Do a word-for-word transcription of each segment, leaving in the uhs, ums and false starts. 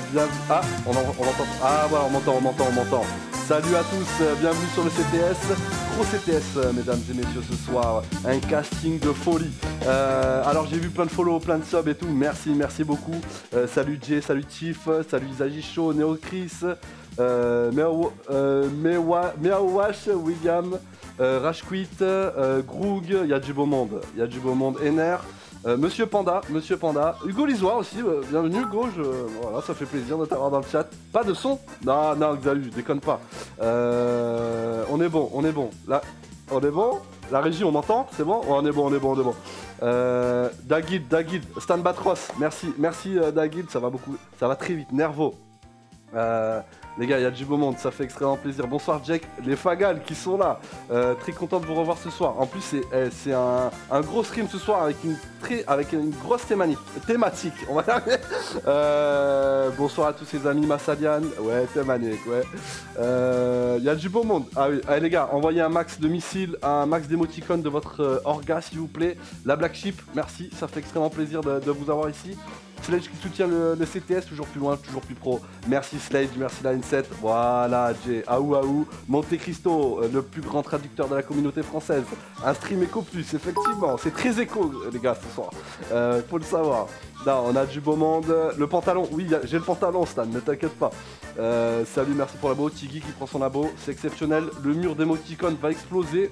bienvenue. Ah, on, en, on entend. Ah, voilà, on m'entend, on m'entend, on m'entend. Salut à tous, euh, bienvenue sur le C T S. Gros C T S, euh, mesdames et messieurs, ce soir. Un casting de folie. Euh, alors, j'ai vu plein de follow, plein de subs et tout. Merci, merci beaucoup. Euh, salut Jay, salut Chief, salut Isagi Show, Neo Chris, euh, Meow- euh, Mewa- Meowash, William, euh, Rashquit, euh, Groog. Il y a du beau monde. Il y a du beau monde. Ener. Euh, Monsieur Panda, Monsieur Panda, Hugo Lisoire aussi, euh, bienvenue Hugo, je... voilà, ça fait plaisir de t'avoir dans le chat. Pas de son? Non, non, Xalu, déconne pas. Euh... On est bon, on est bon. Là, on est bon? La régie, on m'entend? C'est bon? On est bon, on est bon, on est bon. Euh... Daguid, Daguid, Stan Batros, merci, merci euh, Daguid, ça va beaucoup, ça va très vite, Nervo. Euh, les gars, il y a du beau monde, ça fait extrêmement plaisir. Bonsoir Jack, les Fagals qui sont là. Euh, très content de vous revoir ce soir. En plus, c'est eh, c'est un, un gros stream ce soir avec une, très, avec une grosse thémanique, thématique. On va dire. Euh, bonsoir à tous les amis Massalian. Ouais, thémanique, ouais. Il euh, y a du beau monde. Ah oui, allez les gars, envoyez un max de missiles, un max d'émoticônes de votre euh, orga s'il vous plaît. La Black Sheep, merci, ça fait extrêmement plaisir de, de vous avoir ici. Sledge qui soutient le, le C T S, toujours plus loin, toujours plus pro. Merci Sledge, merci Line sept. Voilà, Jay. Aou Aou. Monte Cristo, le plus grand traducteur de la communauté française. Un stream éco plus, effectivement. C'est très éco, les gars, ce soir. Euh, faut le savoir. Non, on a du beau monde. Le pantalon, oui, j'ai le pantalon, Stan, ne t'inquiète pas. Euh, salut, merci pour l'abo. Tiggy qui prend son abo, c'est exceptionnel. Le mur d'émoticônes va exploser.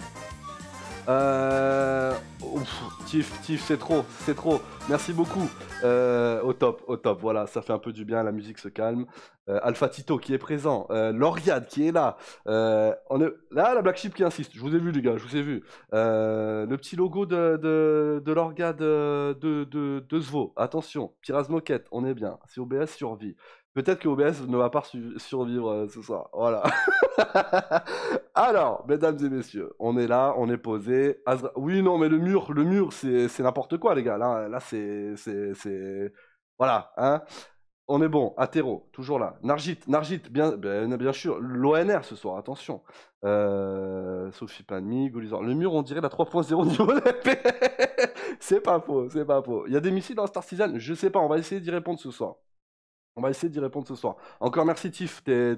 Euh... Ouf, Tiff, Tiff, c'est trop, c'est trop. Merci beaucoup. Euh, au top, au top. Voilà, ça fait un peu du bien. La musique se calme. Euh, Alpha Tito qui est présent. Euh, Lauriade qui est là. Euh, on est... Là, la Black Sheep qui insiste. Je vous ai vu, les gars, je vous ai vu. Euh, le petit logo de, de, de l'Orgade de, de, de, de Zvo. Attention, Piraz Moquette, on est bien. Si O B S survit. Peut-être que O B S ne va pas su- survivre euh, ce soir. Voilà. Alors, mesdames et messieurs, on est là, on est posé. Azra... Oui, non, mais le mur, le mur, c'est c'est n'importe quoi, les gars. Là, là c'est... c'est- c'est- Voilà, hein. On est bon. Atero, toujours là. Nargit, Nargit, bien, bien, bien sûr. L'O N R ce soir, attention. Euh, Sophie Panmi, Golizor. Le mur, on dirait la trois point zéro niveau de l'épée. C'est pas faux, c'est pas faux. Il y a des missiles dans Star Citizen? Je sais pas, on va essayer d'y répondre ce soir. On va essayer d'y répondre ce soir. Encore merci Tiff, t'es...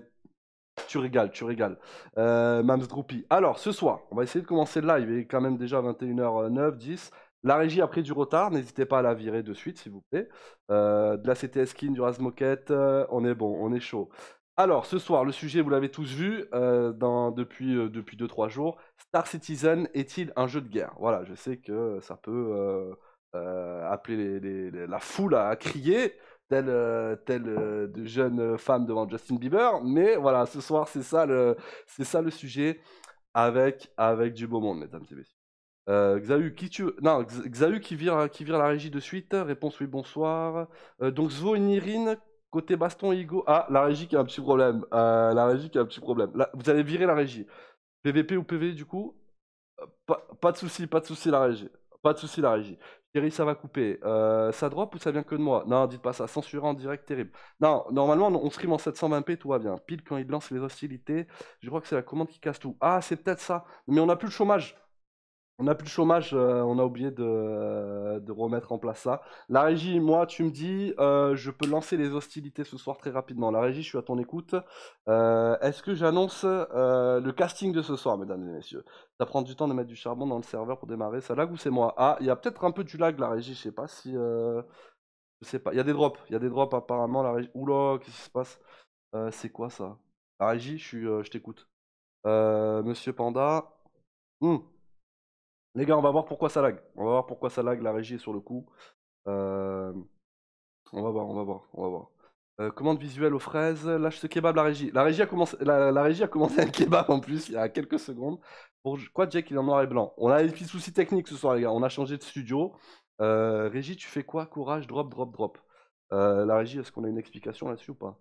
Tu régales, tu régales. Euh, Mams Droopy. Alors, ce soir, on va essayer de commencer le live. Il est quand même déjà vingt et une heures neuf, dix. La régie a pris du retard. N'hésitez pas à la virer de suite, s'il vous plaît. Euh, de la C T S Skin, du Razmoket. Euh, on est bon, on est chaud. Alors, ce soir, le sujet, vous l'avez tous vu euh, dans, depuis euh, depuis deux trois jours. Star Citizen est-il un jeu de guerre? Voilà, je sais que ça peut euh, euh, appeler les- les- les- la foule à crier telle, euh, telle euh, de jeunes femmes devant Justin Bieber. Mais voilà, ce soir, c'est ça le, c'est ça le sujet avec, avec du beau monde, mesdames et messieurs. Euh, Xahu, qui tu... Non, X- Xahu qui vire, qui vire la régie de suite. Réponse oui, bonsoir. Euh, donc Zvo et Nirine, côté baston et Igo. Ah, la régie qui a un petit problème. Euh, la régie qui a un petit problème. Là, vous allez virer la régie. P V P ou P V du coup? Pas, pas de souci, pas de souci la régie. Pas de souci la régie. Thierry, ça va couper. Euh, ça drop ou ça vient que de moi? Non, dites pas ça. Censurer en direct, terrible. Non, normalement, on stream en sept cent vingt p, tout va bien. Pile quand il lance les hostilités, je crois que c'est la commande qui casse tout. Ah, c'est peut-être ça. Mais on n'a plus le chômage. On n'a plus le chômage, euh, on a oublié de, euh, de remettre en place ça. La régie, moi, tu me dis, euh, je peux lancer les hostilités ce soir très rapidement. La régie, je suis à ton écoute. Euh, est-ce que j'annonce euh, le casting de ce soir, mesdames et messieurs? Ça prend du temps de mettre du charbon dans le serveur pour démarrer. Ça lag ou c'est moi? Ah, il y a peut-être un peu du lag, la régie, je sais pas si... euh, je sais pas. Il y a des drops, il y a des drops apparemment, la régie... Oula, qu'est-ce qui se passe? Euh, c'est quoi ça? La régie, je suis, euh, je t'écoute. Euh, Monsieur Panda... Hmm. Les gars, on va voir pourquoi ça lag. On va voir pourquoi ça lag, la régie est sur le coup. Euh, On va voir, on va voir, on va voir. Euh, commande visuelle aux fraises, lâche ce kebab, la régie. La régie a commencé, la, la régie a commencé un kebab en plus, il y a quelques secondes. Pour quoi, Jack, il est en noir et blanc? On a des petits soucis techniques ce soir, les gars. On a changé de studio. Euh, régie, tu fais quoi? Courage, drop, drop, drop. Euh, la régie, est-ce qu'on a une explication là-dessus ou pas?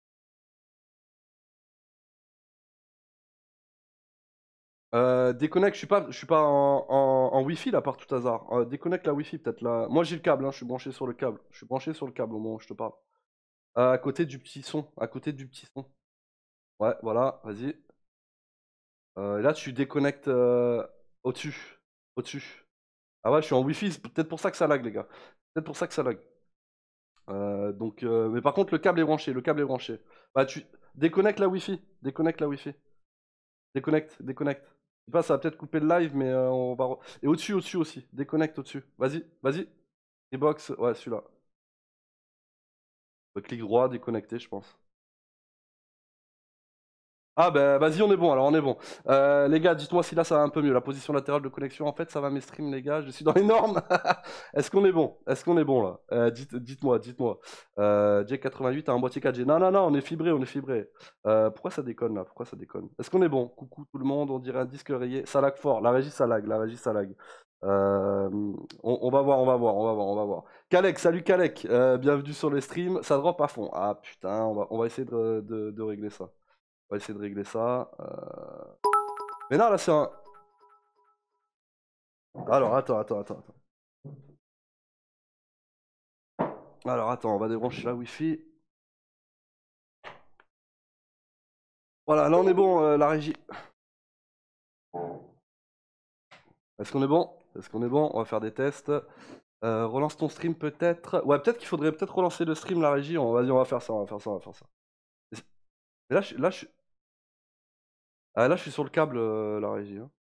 Euh, déconnecte, je suis pas, je suis pas en, en, en Wi-Fi là par tout hasard. Euh, déconnecte la Wi-Fi peut-être là. Moi j'ai le câble, hein, je suis branché sur le câble. Je suis branché sur le câble au moment où je te parle. Euh, à côté du petit son, à côté du petit son. Ouais, voilà, vas-y. Euh, là tu déconnectes euh, au-dessus, au-dessus. Ah ouais, je suis en Wi-Fi, c'est peut-être pour ça que ça lag les gars. Peut-être pour ça que ça lag. Euh, donc, euh, mais par contre, le câble est branché. Le câble est branché. Bah, tu déconnectes la Wi-Fi. Déconnecte la Wi-Fi. Déconnecte, déconnecte. Je sais pas, ça va peut-être couper le live, mais euh, on va. Et au-dessus, au-dessus aussi. Déconnecte au-dessus. Vas-y, vas-y. Ebox, ouais, celui-là. Euh, Clic droit, déconnecter, je pense. Ah bah vas-y, on est bon, alors on est bon. Euh, les gars, dites-moi si là ça va un peu mieux. La position latérale de connexion, en fait, ça va mes streams, les gars. Je suis dans les normes. Est-ce qu'on est bon? Est-ce qu'on est bon là? Euh, dites, dites-moi, dites-moi. Euh, J quatre-vingt-huit a un boîtier quatre G. Non, non, non, on est fibré, on est fibré. Euh, pourquoi ça déconne là? Pourquoi ça déconne? Est-ce qu'on est bon? Coucou tout le monde, on dirait un disque rayé. Ça lag fort. La régie, ça lag. La régie, ça lag. Euh, on, on va voir, on va voir, on va voir, on va voir. Kalek, salut Kalek. Euh, bienvenue sur le stream. Ça drop à fond. Ah putain, on va, on va essayer de, de, de régler ça. On va essayer de régler ça. Euh... Mais non, là, c'est un... Alors, attends, attends, attends, attends. Alors, attends, on va débrancher la Wi-Fi. Voilà, là, on est bon, euh, la régie. Est-ce qu'on est bon? Est-ce qu'on est bon? On va faire des tests. Euh, relance ton stream, peut-être. Ouais, peut-être qu'il faudrait peut-être relancer le stream, la régie. On... Vas-y, on va faire ça, on va faire ça, on va faire ça. Mais là, je, là, je... Ah, là, je suis sur le câble, euh, la régie. Hein.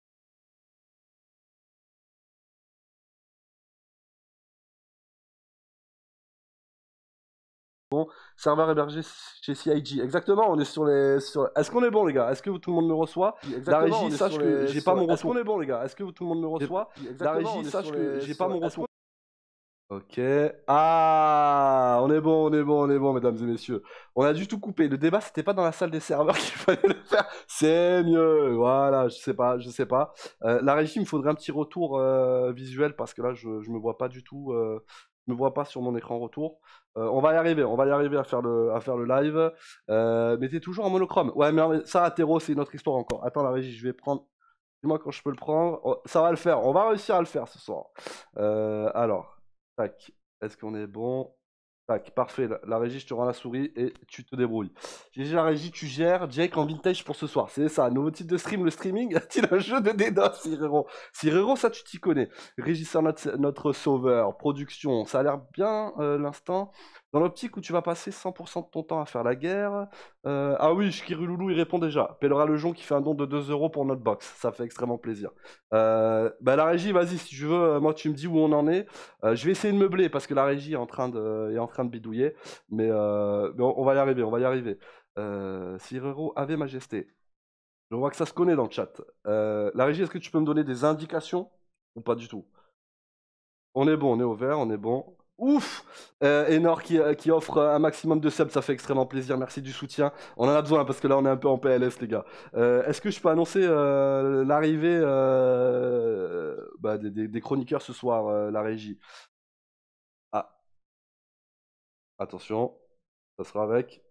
Bon, serveur hébergé chez C I G. Exactement, on est sur les. Sur... Est-ce qu'on est bon, les gars? Est-ce que tout le monde me reçoit? La régie, sache que j'ai pas mon retour. Est-ce qu'on est bon, les gars? Est-ce que tout le monde me reçoit? La régie, sache que j'ai pas mon retour. Ok. Ah, on est bon, on est bon, on est bon, mesdames et messieurs. On a du tout coupé. Le débat, c'était pas dans la salle des serveurs qu'il fallait le faire. C'est mieux. Voilà, je sais pas, je sais pas. Euh, la régie, il me faudrait un petit retour euh, visuel parce que là, je, je me vois pas du tout. Euh, je me vois pas sur mon écran retour. Euh, on va y arriver, on va y arriver à faire le, à faire le live. Euh, mais t'es toujours en monochrome. Ouais, mais, mais ça, Athéro, c'est une autre histoire encore. Attends, la régie, je vais prendre. Dis-moi quand je peux le prendre. Oh, ça va le faire. On va réussir à le faire ce soir. Euh, alors. Tac. Est-ce qu'on est bon? Tac, parfait. La, la régie, je te rends la souris et tu te débrouilles. G G la régie, tu gères. Jake en vintage pour ce soir. C'est ça. Nouveau titre de stream, le streaming. A-t-il un jeu de DDoS, Sirero? Sirero, ça, tu t'y connais. Régisseur, notre, notre sauveur. Production. Ça a l'air bien euh, l'instant. Dans l'optique où tu vas passer cent pour cent de ton temps à faire la guerre. Euh, ah oui, Shkiruloulou, il répond déjà. Pellera Lejon qui fait un don de deux euros pour notre box. Ça fait extrêmement plaisir. Euh, bah, la régie, vas-y, si tu veux, euh, moi, tu me dis où on en est. Euh, je vais essayer de meubler parce que la régie est en train de, est en train de bidouiller. Mais, euh, mais on, on va y arriver, on va y arriver. Euh, Sirero, Ave Majesté. Je vois que ça se connaît dans le chat. Euh, la régie, est-ce que tu peux me donner des indications ou pas du tout? On est bon, on est au vert, on est bon. Ouf euh, Enor qui, euh, qui offre un maximum de subs, ça fait extrêmement plaisir, merci du soutien. On en a besoin parce que là on est un peu en P L S les gars. Euh, Est-ce que je peux annoncer euh, l'arrivée euh, bah, des, des, des chroniqueurs ce soir, euh, la régie? Ah, attention, ça sera avec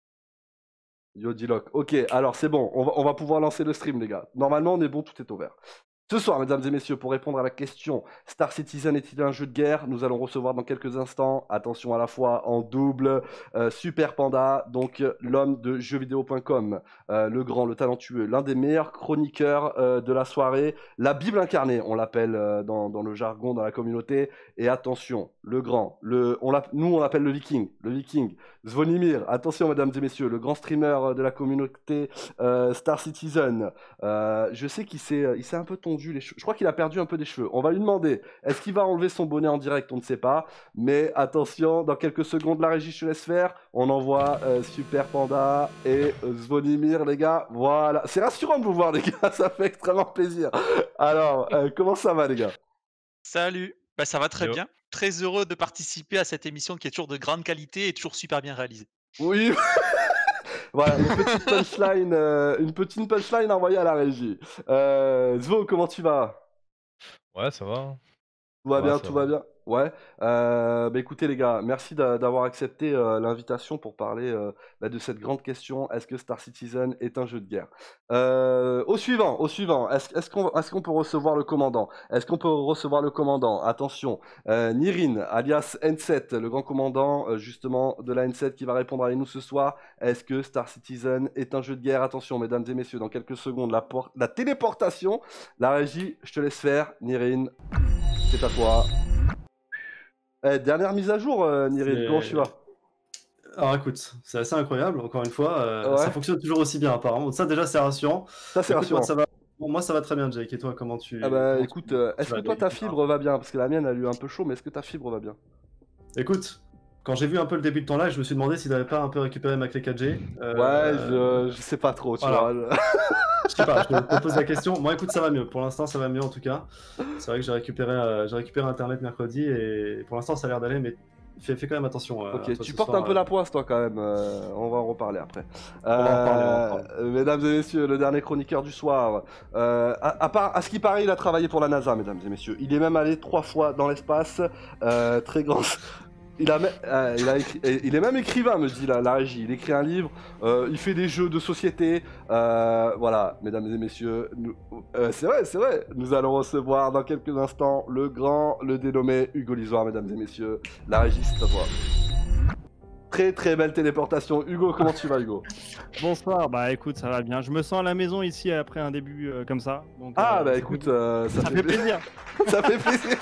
Yodiloc. Ok, alors c'est bon, on va, on va pouvoir lancer le stream les gars. Normalement on est bon, tout est au vert. Ce soir, mesdames et messieurs, pour répondre à la question Star Citizen est-il un jeu de guerre? Nous allons recevoir dans quelques instants, attention à la fois en double, euh, Super Panda, donc euh, l'homme de jeuxvideo point com, euh, le grand, le talentueux, l'un des meilleurs chroniqueurs euh, de la soirée, la Bible incarnée, on l'appelle euh, dans, dans le jargon, dans la communauté. Et attention, le grand, le, on nous on l'appelle le Viking, le Viking, Zvonimir. Attention, mesdames et messieurs, le grand streamer de la communauté euh, Star Citizen. Euh, je sais qu'il s'est, il s'est un peu tondu les cheveux. Je crois qu'il a perdu un peu des cheveux. On va lui demander, est-ce qu'il va enlever son bonnet en direct? On ne sait pas. Mais attention, dans quelques secondes, la régie, je te laisse faire. On envoie euh, Super Panda et euh, Zvonimir, les gars. Voilà. C'est rassurant de vous voir, les gars. Ça fait extrêmement plaisir. Alors, euh, comment ça va, les gars? Salut. Bah, ça va très Yo. bien. Très heureux de participer à cette émission qui est toujours de grande qualité et toujours super bien réalisée. Oui. Voilà, une petite punchline, euh, une petite punchline envoyée à la régie. Euh, Zvo, comment tu vas? Ouais, ça va. Tout va Ouais, bien, ça tout va. va bien. Ouais. Euh, bah écoutez les gars, merci d'a- d'avoir accepté euh, l'invitation pour parler euh, bah, de cette grande question. Est-ce que Star Citizen est un jeu de guerre? Euh, Au suivant, au suivant. Est-ce est-ce qu'on est-ce qu'on peut recevoir le commandant? Est-ce qu'on peut recevoir le commandant? Attention, euh, Nirin, alias N sept, le grand commandant euh, justement de la N sept qui va répondre à nous ce soir. Est-ce que Star Citizen est un jeu de guerre? Attention, mesdames et messieurs, dans quelques secondes, la, por- la téléportation. La régie, je te laisse faire, Nirin. C'est à toi. Eh, dernière mise à jour, euh, Niril, C'est- comment tu vas? Alors écoute, c'est assez incroyable, encore une fois, euh, Ouais. ça fonctionne toujours aussi bien apparemment. Ça déjà c'est rassurant. Ça, c'est Écoute, moi, rassurant. ça va... bon, moi ça va très bien Jake, et toi comment tu... Ah bah comment écoute, tu- euh, tu est-ce que vas, toi Jake ta fibre va bien? Parce que la mienne elle a eu un peu chaud, mais est-ce que ta fibre va bien? Écoute, quand j'ai vu un peu le début de ton live, je me suis demandé s'il n'avait pas un peu récupéré ma clé quatre G. Ouais, je, je sais pas trop, tu voilà. vois. Je sais pas, je te, te pose la question. Moi écoute, ça va mieux. Pour l'instant, ça va mieux en tout cas. C'est vrai que j'ai récupéré, euh, j'ai récupéré Internet mercredi et pour l'instant, ça a l'air d'aller, mais fais, fais quand même attention. euh, à Ok, toi tu ce portes soir, un peu euh. la poisse toi quand même, euh, on va en reparler après. va en reparler, on va en Euh, reparler. mesdames et messieurs, le dernier chroniqueur du soir. Euh, à, à part, à ce qui paraît, il a travaillé pour la NASA, mesdames et messieurs. Il est même allé trois fois dans l'espace, euh, très grand. Il, a, me- euh, il, a écrit- et il est même écrivain, me dit la, la régie. Il écrit un livre, euh, il fait des jeux de société. euh, voilà, mesdames et messieurs, nous- euh, c'est vrai, c'est vrai. Nous allons recevoir dans quelques instants le grand, le dénommé Hugo Lisoire, mesdames et messieurs. La régie, c'est à toi. Très très belle téléportation. Hugo, comment tu vas, Hugo? Bonsoir, bah écoute, ça va bien. Je me sens à la maison ici après un début euh, comme ça. Donc, Ah euh, bah ça écoute, fait, euh, ça, ça fait fait plaisir. plaisir. Ça fait plaisir.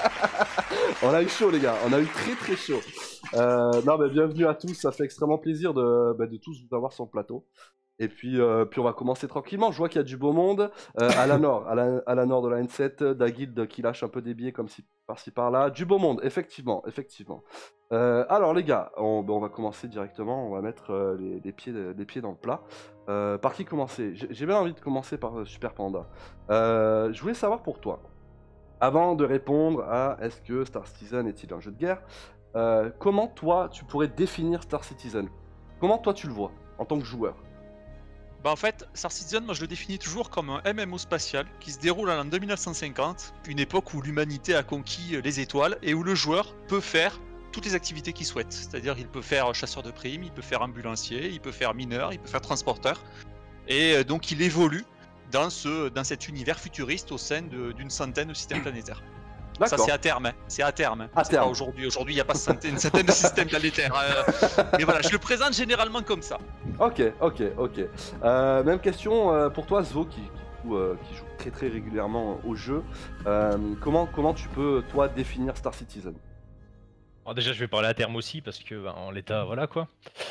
On a eu chaud, les gars. On a eu très très chaud. Euh, non, mais bienvenue à tous. Ça fait extrêmement plaisir de, bah, de tous vous avoir sur le plateau. Et puis, euh, puis on va commencer tranquillement. Je vois qu'il y a du beau monde. Euh, à la nord, à la, à la nord de la N sept, Daguild qui lâche un peu des billets comme si, par-ci par-là. Du beau monde, effectivement, effectivement. Euh, alors les gars, on, bah, on va commencer directement. On va mettre euh, les, les pieds, les pieds dans le plat. Euh, par qui commencer? J'ai j'ai bien envie de commencer par euh, Super Panda. Euh, je voulais savoir pour toi. Avant de répondre à est-ce que Star Citizen est-il un jeu de guerre, euh, comment toi tu pourrais définir Star Citizen? Comment toi tu le vois en tant que joueur? Bah en fait, Star Citizen, moi je le définis toujours comme un M M O spatial qui se déroule en deux mille cent cinquante, une époque où l'humanité a conquis les étoiles et où le joueur peut faire toutes les activités qu'il souhaite. C'est-à-dire il peut faire chasseur de primes, il peut faire ambulancier, il peut faire mineur, il peut faire transporteur. Et donc il évolue dans, ce, dans cet univers futuriste au sein de- d'une centaine de systèmes planétaires. Ça D'accord. c'est à terme, hein. C'est à terme. hein. À C'est terme. pas aujourd'hui. Aujourd'hui il n'y a pas centaine- une centaine de systèmes planétaires. euh, Mais voilà, je le présente généralement comme ça. Ok, ok, ok. Euh, même question euh, pour toi, Zo, qui, qui, joue, euh, qui joue très très régulièrement au jeu. Euh, comment, comment tu peux, toi, définir Star Citizen? Alors déjà, je vais parler à terme aussi parce que ben, en l'état, voilà quoi.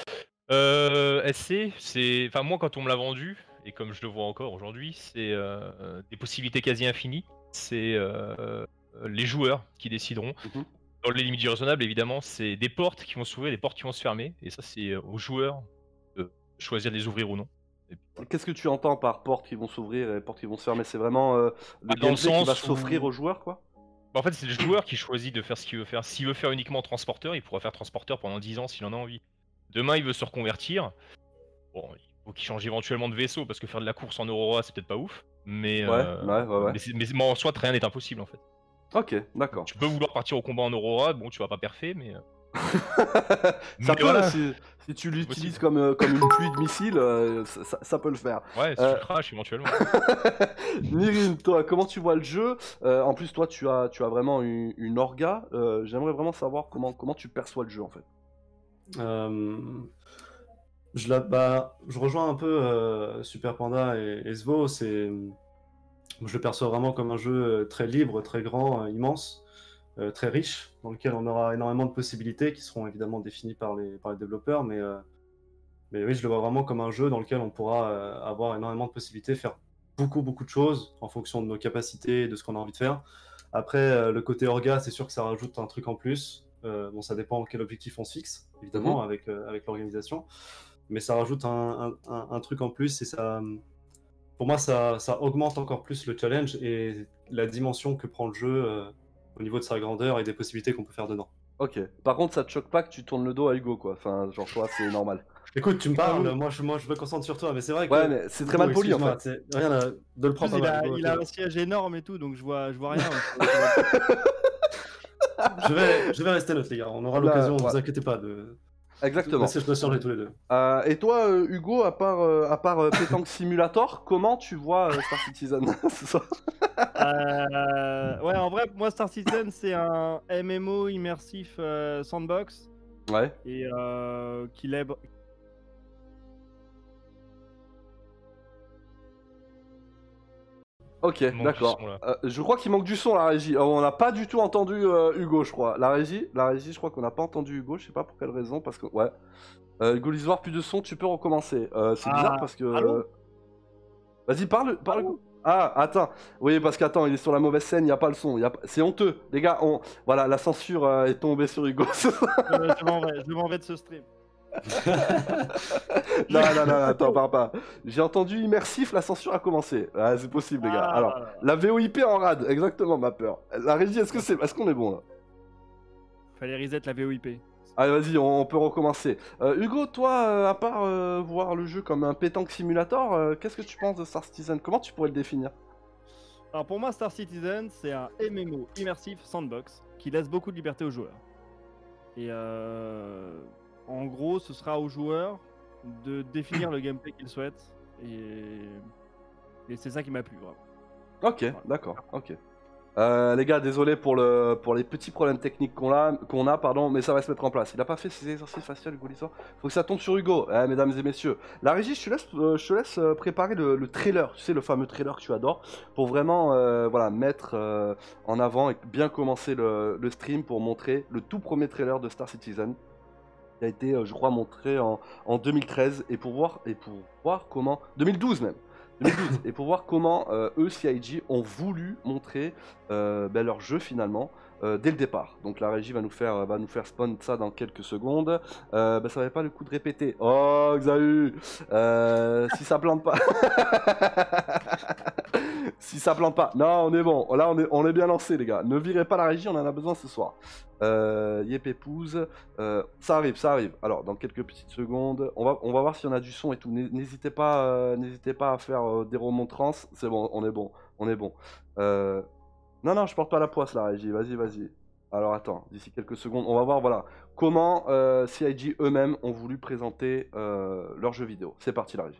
Euh, S C, c'est, enfin moi quand on me l'a vendu et comme je le vois encore aujourd'hui, c'est euh, des possibilités quasi infinies. C'est euh, les joueurs qui décideront. Mhm. Dans les limites du raisonnable, évidemment, c'est des portes qui vont s'ouvrir, des portes qui vont se fermer, et ça c'est euh, aux joueurs de choisir de les ouvrir ou non. Et puis, voilà. Qu'est-ce que tu entends par portes qui vont s'ouvrir et portes qui vont se fermer? C'est vraiment euh, le Ah, dans le gameplay qui va sens s'offrir où- aux joueurs, quoi? Bah, en fait, c'est le joueur qui choisit de faire ce qu'il veut faire. S'il veut faire uniquement transporteur, il pourra faire transporteur pendant dix ans s'il en a envie. Demain, il veut se reconvertir. Bon, il faut qu'il change éventuellement de vaisseau parce que faire de la course en Aurora, c'est peut-être pas ouf. Mais, Ouais, euh, ouais, ouais, ouais. mais, c'est- mais- mais en soi, rien n'est impossible en fait. Ok, d'accord. Tu peux vouloir partir au combat en Aurora, bon, tu vas pas perfer, mais. euh, Ça Mais peut, voilà. si, si tu l'utilises Possible. comme, euh, comme une pluie de missiles, euh, ça, ça- ça peut le faire. Ouais, si Euh, tu craches éventuellement. Nirin, toi, comment tu vois le jeu? Euh, En plus, toi, tu as, tu as vraiment une, une orga. Euh, J'aimerais vraiment savoir comment, comment tu perçois le jeu, en fait. Euh, je, la, bah, je rejoins un peu euh, Super Panda et, et Svo, c'est, je le perçois vraiment comme un jeu euh, très libre, très grand, euh, immense, euh, très riche, dans lequel on aura énormément de possibilités qui seront évidemment définies par les, par les développeurs, mais, euh, mais oui, je le vois vraiment comme un jeu dans lequel on pourra euh, avoir énormément de possibilités, faire beaucoup, beaucoup de choses en fonction de nos capacités et de ce qu'on a envie de faire. Après, euh, le côté orga, c'est sûr que ça rajoute un truc en plus. Euh, bon, ça dépend quel objectif on se fixe, évidemment, Mhm. avec, euh, avec l'organisation. Mais ça rajoute un, un- un- un truc en plus et ça, pour moi, ça, ça augmente encore plus le challenge et la dimension que prend le jeu euh, au niveau de sa grandeur et des possibilités qu'on peut faire dedans. Ok. Par contre, ça te choque pas que tu tournes le dos à Hugo, quoi. Enfin, genre, toi, c'est normal. Écoute, tu me Ah parles, oui. moi je, moi je me concentre sur toi, mais c'est vrai que. Ouais, mais c'est très mal poli, en excuse-moi, fait. c'est- Rien à- de le En prendre plus, pas il mal. a, Hugo, il a ok. un siège énorme et tout, donc je vois, je vois rien. je, vais, je vais rester neutre, les gars. On aura Là, l'occasion, ne ouais. vous inquiétez pas, de. Exactement. Laissez-je me changer tous les deux. Euh, et toi, euh, Hugo, à part, euh, à part euh, Pétanque Simulator, comment tu vois euh, Star Citizen ce soir? Euh, ouais, en vrai, moi, Star Citizen, c'est un M M O immersif euh, sandbox Ouais. et euh, qui lève. Il Ok, manque du d'accord. son, là. Euh, je crois qu'il manque du son, la régie. Euh, on n'a pas du tout entendu euh, Hugo, je crois. La régie, la régie, je crois qu'on n'a pas entendu Hugo. Je sais pas pour quelle raison, parce que ouais. Euh, Hugo Lisoire, plus de son, tu peux recommencer. Euh, c'est bizarre Ah, parce que. allô euh, Vas-y, parle, parle. Allô Ah, attends. Oui, parce qu'attends, il est sur la mauvaise scène, il n'y a pas le son. y a pas- C'est honteux. Les gars, on... voilà, la censure euh, est tombée sur Hugo. Euh, je m'en vais, je m'en vais de ce stream. non, non, non, attends, parle pas. J'ai entendu immersif, la censure a commencé. Ah, c'est possible, les gars. Ah, Alors, la V O I P en rade, exactement, ma peur. La régie, est-ce que c'est, est-ce qu'on est bon là? Fallait reset la V O I P. Allez, vas-y, on, on peut recommencer. Euh, Hugo, toi, euh, à part euh, voir le jeu comme un pétanque simulator, euh, qu'est-ce que tu penses de Star Citizen? Comment tu pourrais le définir? Alors pour moi, Star Citizen, c'est un M M O immersif sandbox qui laisse beaucoup de liberté aux joueurs. Et euh, en gros, ce sera aux joueurs de définir le gameplay qu'ils souhaitent. Et, et c'est ça qui m'a plu, vraiment. Ok, d'accord, ok. Euh, les gars, désolé pour, le, pour les petits problèmes techniques qu'on a, qu'on a, pardon, mais ça va se mettre en place. Il a pas fait ses exercices faciaux, Hugo Lisoire. Faut que ça tombe sur Hugo, eh, mesdames et messieurs. La régie, je te laisse, euh, je te laisse euh, préparer le, le trailer, tu sais, le fameux trailer que tu adores, pour vraiment euh, voilà, mettre euh, en avant et bien commencer le, le stream pour montrer le tout premier trailer de Star Citizen, qui a été, euh, je crois, montré en, en deux mille treize, et pour voir, et pour voir comment... deux mille douze même deux mille douze, et pour voir comment euh, eux, C I G, ont voulu montrer euh, ben, leur jeu finalement euh, dès le départ. Donc la régie va nous faire, va nous faire spawn ça dans quelques secondes. Euh, ben, ça n'avait pas le coup de répéter. Oh, Xahu euh, Si ça plante pas. Si ça plante pas. Non, on est bon. Là, on est, on est bien lancé, les gars. Ne virez pas la régie, on en a besoin ce soir. Euh, yep, épouse. Euh, ça arrive, ça arrive. Alors, dans quelques petites secondes, on va, on va voir si on a du son et tout. N'hésitez pas, euh, n'hésitez pas à faire euh, des remontrances. C'est bon, on est bon, on est bon. Euh... Non, non, je porte pas la poisse, la régie. Vas-y, vas-y. Alors, attends, d'ici quelques secondes, on va voir, voilà, comment euh, C I G eux-mêmes ont voulu présenter euh, leur jeu vidéo. C'est parti, la régie.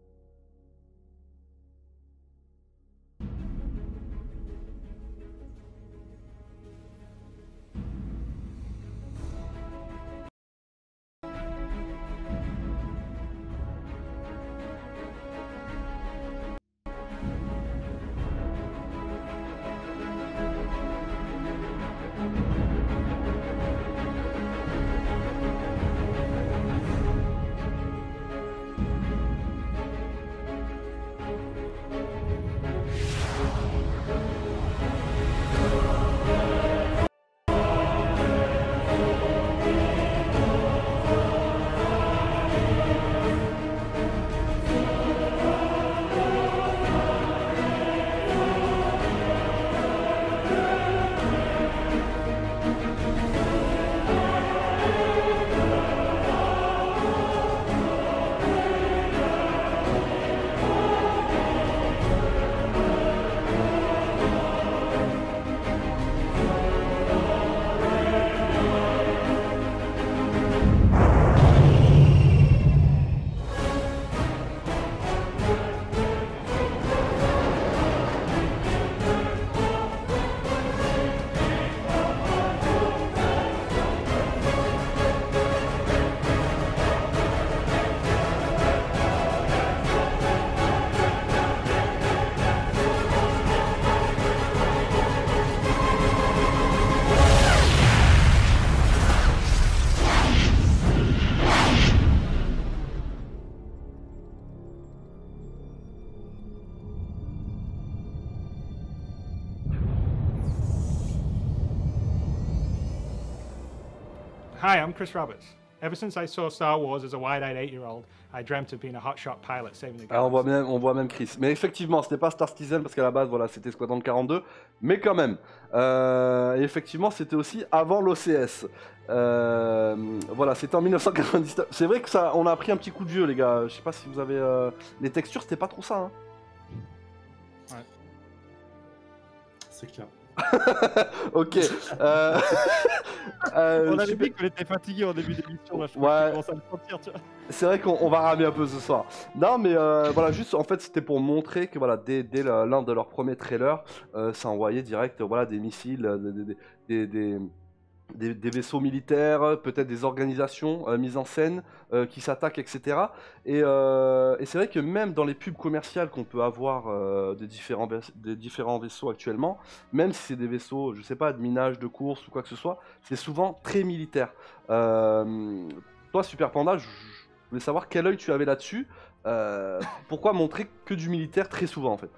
Hi, I'm Chris Roberts. Ever since I saw Star Wars as a wide-eyed eight-year-old, I dreamt of being a hotshot pilot saving the Ah, on voit galaxy. même, on voit même Chris. Mais effectivement, c'était pas Star Citizen parce qu'à la base, voilà, c'était Squadron quarante-deux. Mais quand même, euh, et effectivement, c'était aussi avant l'O C S. Euh, voilà, c'était en mille neuf cent quatre-vingt-dix-neuf. C'est vrai que ça, on a pris un petit coup de vieux, les gars. Je sais pas si vous avez euh, les textures, c'était pas trop ça. Hein. C'est clair. Ok. Euh... euh, On avait super- dit qu'on était fatigué en début d'émission. Là, je Ouais. commence à le sentir, tu vois. C'est vrai qu'on on va ramer un peu ce soir. Non, mais euh, voilà, juste en fait, c'était pour montrer que voilà, dès, dès la- l'un de leurs premiers trailers, euh, ça envoyait direct, voilà, des missiles, euh, des, des, des, des- des, des vaisseaux militaires, peut-être des organisations euh, mises en scène euh, qui s'attaquent, et cetera. Et, euh, et c'est vrai que même dans les pubs commerciales qu'on peut avoir euh, des, différents vais- des différents vaisseaux actuellement, même si c'est des vaisseaux, je sais pas, de minage, de course ou quoi que ce soit, c'est souvent très militaire. Euh, toi, Super Panda, je je voulais savoir quel œil tu avais là-dessus. Euh, pourquoi montrer que du militaire très souvent en fait?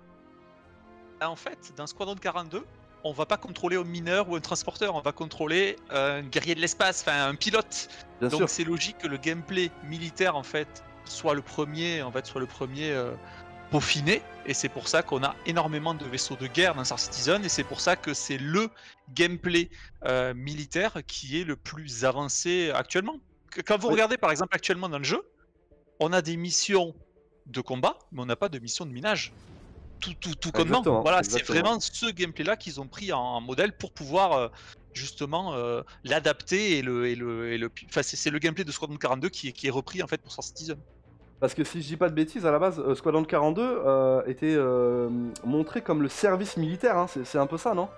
En fait, dans Squadron quarante-deux, on va pas contrôler un mineur ou un transporteur, on va contrôler un guerrier de l'espace, enfin un pilote. Bien sûr. Donc c'est logique que le gameplay militaire en fait soit le premier, en fait, soit le premier euh, peaufiné. Et c'est pour ça qu'on a énormément de vaisseaux de guerre dans Star Citizen. Et c'est pour ça que c'est le gameplay euh, militaire qui est le plus avancé actuellement. Que- Quand vous Oui. regardez par exemple actuellement dans le jeu, on a des missions de combat, mais on n'a pas de missions de minage. Tout, tout, tout connement. Exactement, Voilà, c'est exactement. vraiment ce gameplay-là qu'ils ont pris en, en modèle pour pouvoir euh, justement euh, l'adapter et le, et le, et le, enfin c'est c'est le gameplay de Squadron quarante-deux qui est, qui est repris en fait pour Star Citizen. Parce que si je dis pas de bêtises, à la base, euh, Squadron quarante-deux euh, était euh, montré comme le service militaire, hein. c'est c'est un peu ça, non?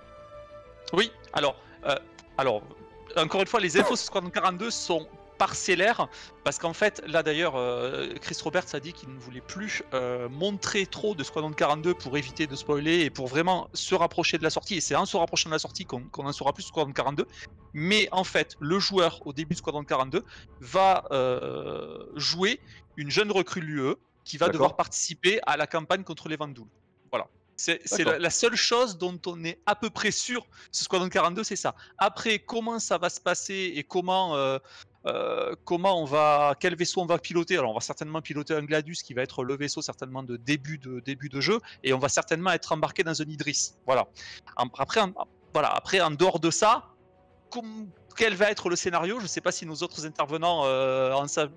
Oui, alors, euh, alors, encore une fois, les infos sur Squadron quarante-deux sont parcellaires, parce qu'en fait, là d'ailleurs, euh, Chris Roberts a dit qu'il ne voulait plus euh, montrer trop de Squadron quarante-deux pour éviter de spoiler et pour vraiment se rapprocher de la sortie, et c'est en se rapprochant de la sortie qu'on qu'on en saura plus sur Squadron quarante-deux, mais en fait, le joueur, au début de Squadron quarante-deux, va euh, jouer une jeune recrue de l'U E qui va devoir D'accord. participer à la campagne contre les Vandoul. Voilà. C'est c'est D'accord. la, la seule chose dont on est à peu près sûr ce Squadron quarante-deux, c'est ça. Après, comment ça va se passer et comment, euh, euh, comment on va, quel vaisseau on va piloter. Alors, on va certainement piloter un Gladius qui va être le vaisseau certainement de début de début de jeu, et on va certainement être embarqué dans un Idris. Voilà. En- Après, en, voilà. Après, en dehors de ça, com- quel va être le scénario? Je ne sais pas si nos autres intervenants euh, en savent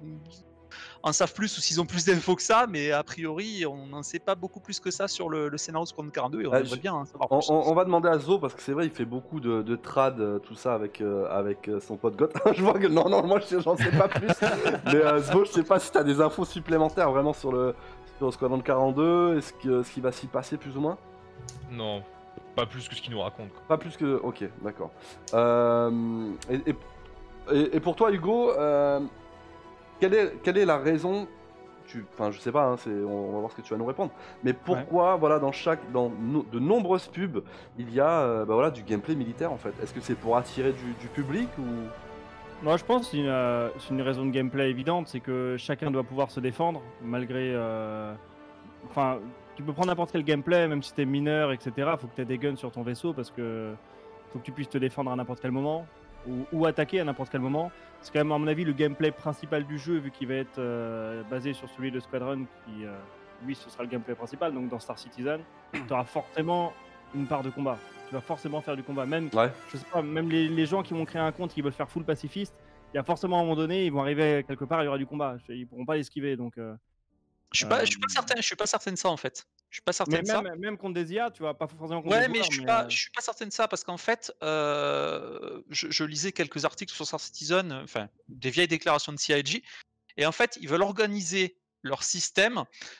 en savent plus ou s'ils ont plus d'infos que ça, mais a priori, on n'en sait pas beaucoup plus que ça sur le, le scénario de Squadron quarante-deux et on Ah, aimerait je- bien en savoir On, plus. on- on va demander à Zo parce que c'est vrai, il fait beaucoup de, de trad, euh, tout ça avec, euh, avec euh, son pote Goth. Je vois que non, non, moi je sais- j'en sais pas plus. Mais euh, Zo, je sais pas si t'as des infos supplémentaires vraiment sur le, sur le Squadron quarante-deux, est-ce que ce qui va s'y passer plus ou moins? Non, pas plus que ce qu'il nous raconte. Quoi. Pas plus que. Ok, d'accord. Euh, et, et- et- et pour toi, Hugo, euh, quelle, est, quelle est la raison tu, Enfin, je sais pas, hein, c'est- on, on va voir ce que tu vas nous répondre. Mais pourquoi, voilà, dans chaque, dans no- de nombreuses pubs, il y a, euh, bah, voilà, du gameplay militaire en fait. Est-ce que c'est pour attirer du, du public ou? Moi, je pense que c'est une, euh, c'est une raison de gameplay évidente, c'est que chacun doit pouvoir se défendre, malgré... euh, Enfin, tu peux prendre n'importe quel gameplay, même si t'es mineur, et cetera. Faut que t'aies des guns sur ton vaisseau, parce que faut que tu puisses te défendre à n'importe quel moment, ou, ou attaquer à n'importe quel moment. C'est quand même, à mon avis, le gameplay principal du jeu, vu qu'il va être euh, basé sur celui de Squadron, qui, euh, lui, ce sera le gameplay principal. Donc dans Star Citizen, tu auras forcément une part de combat. Tu vas forcément faire du combat. Même, Ouais. je sais pas, même les, les gens qui vont créer un compte, qui veulent faire full pacifiste, il y a forcément à un moment donné, ils vont arriver quelque part, il y aura du combat. Ils pourront pas l'esquiver, donc. euh, Je suis pas, je suis pas euh, certain, je suis pas certain de ça en fait. Je suis pas certain Mais de ça. même, même contre des I A, tu vois, pas forcément contre Ouais, des mais joueurs, je suis mais, pas, euh, je suis pas certain de ça parce qu'en fait, euh, je, je lisais quelques articles sur Star Citizen, euh, enfin des vieilles déclarations de C I G, et en fait, ils veulent organiser leur système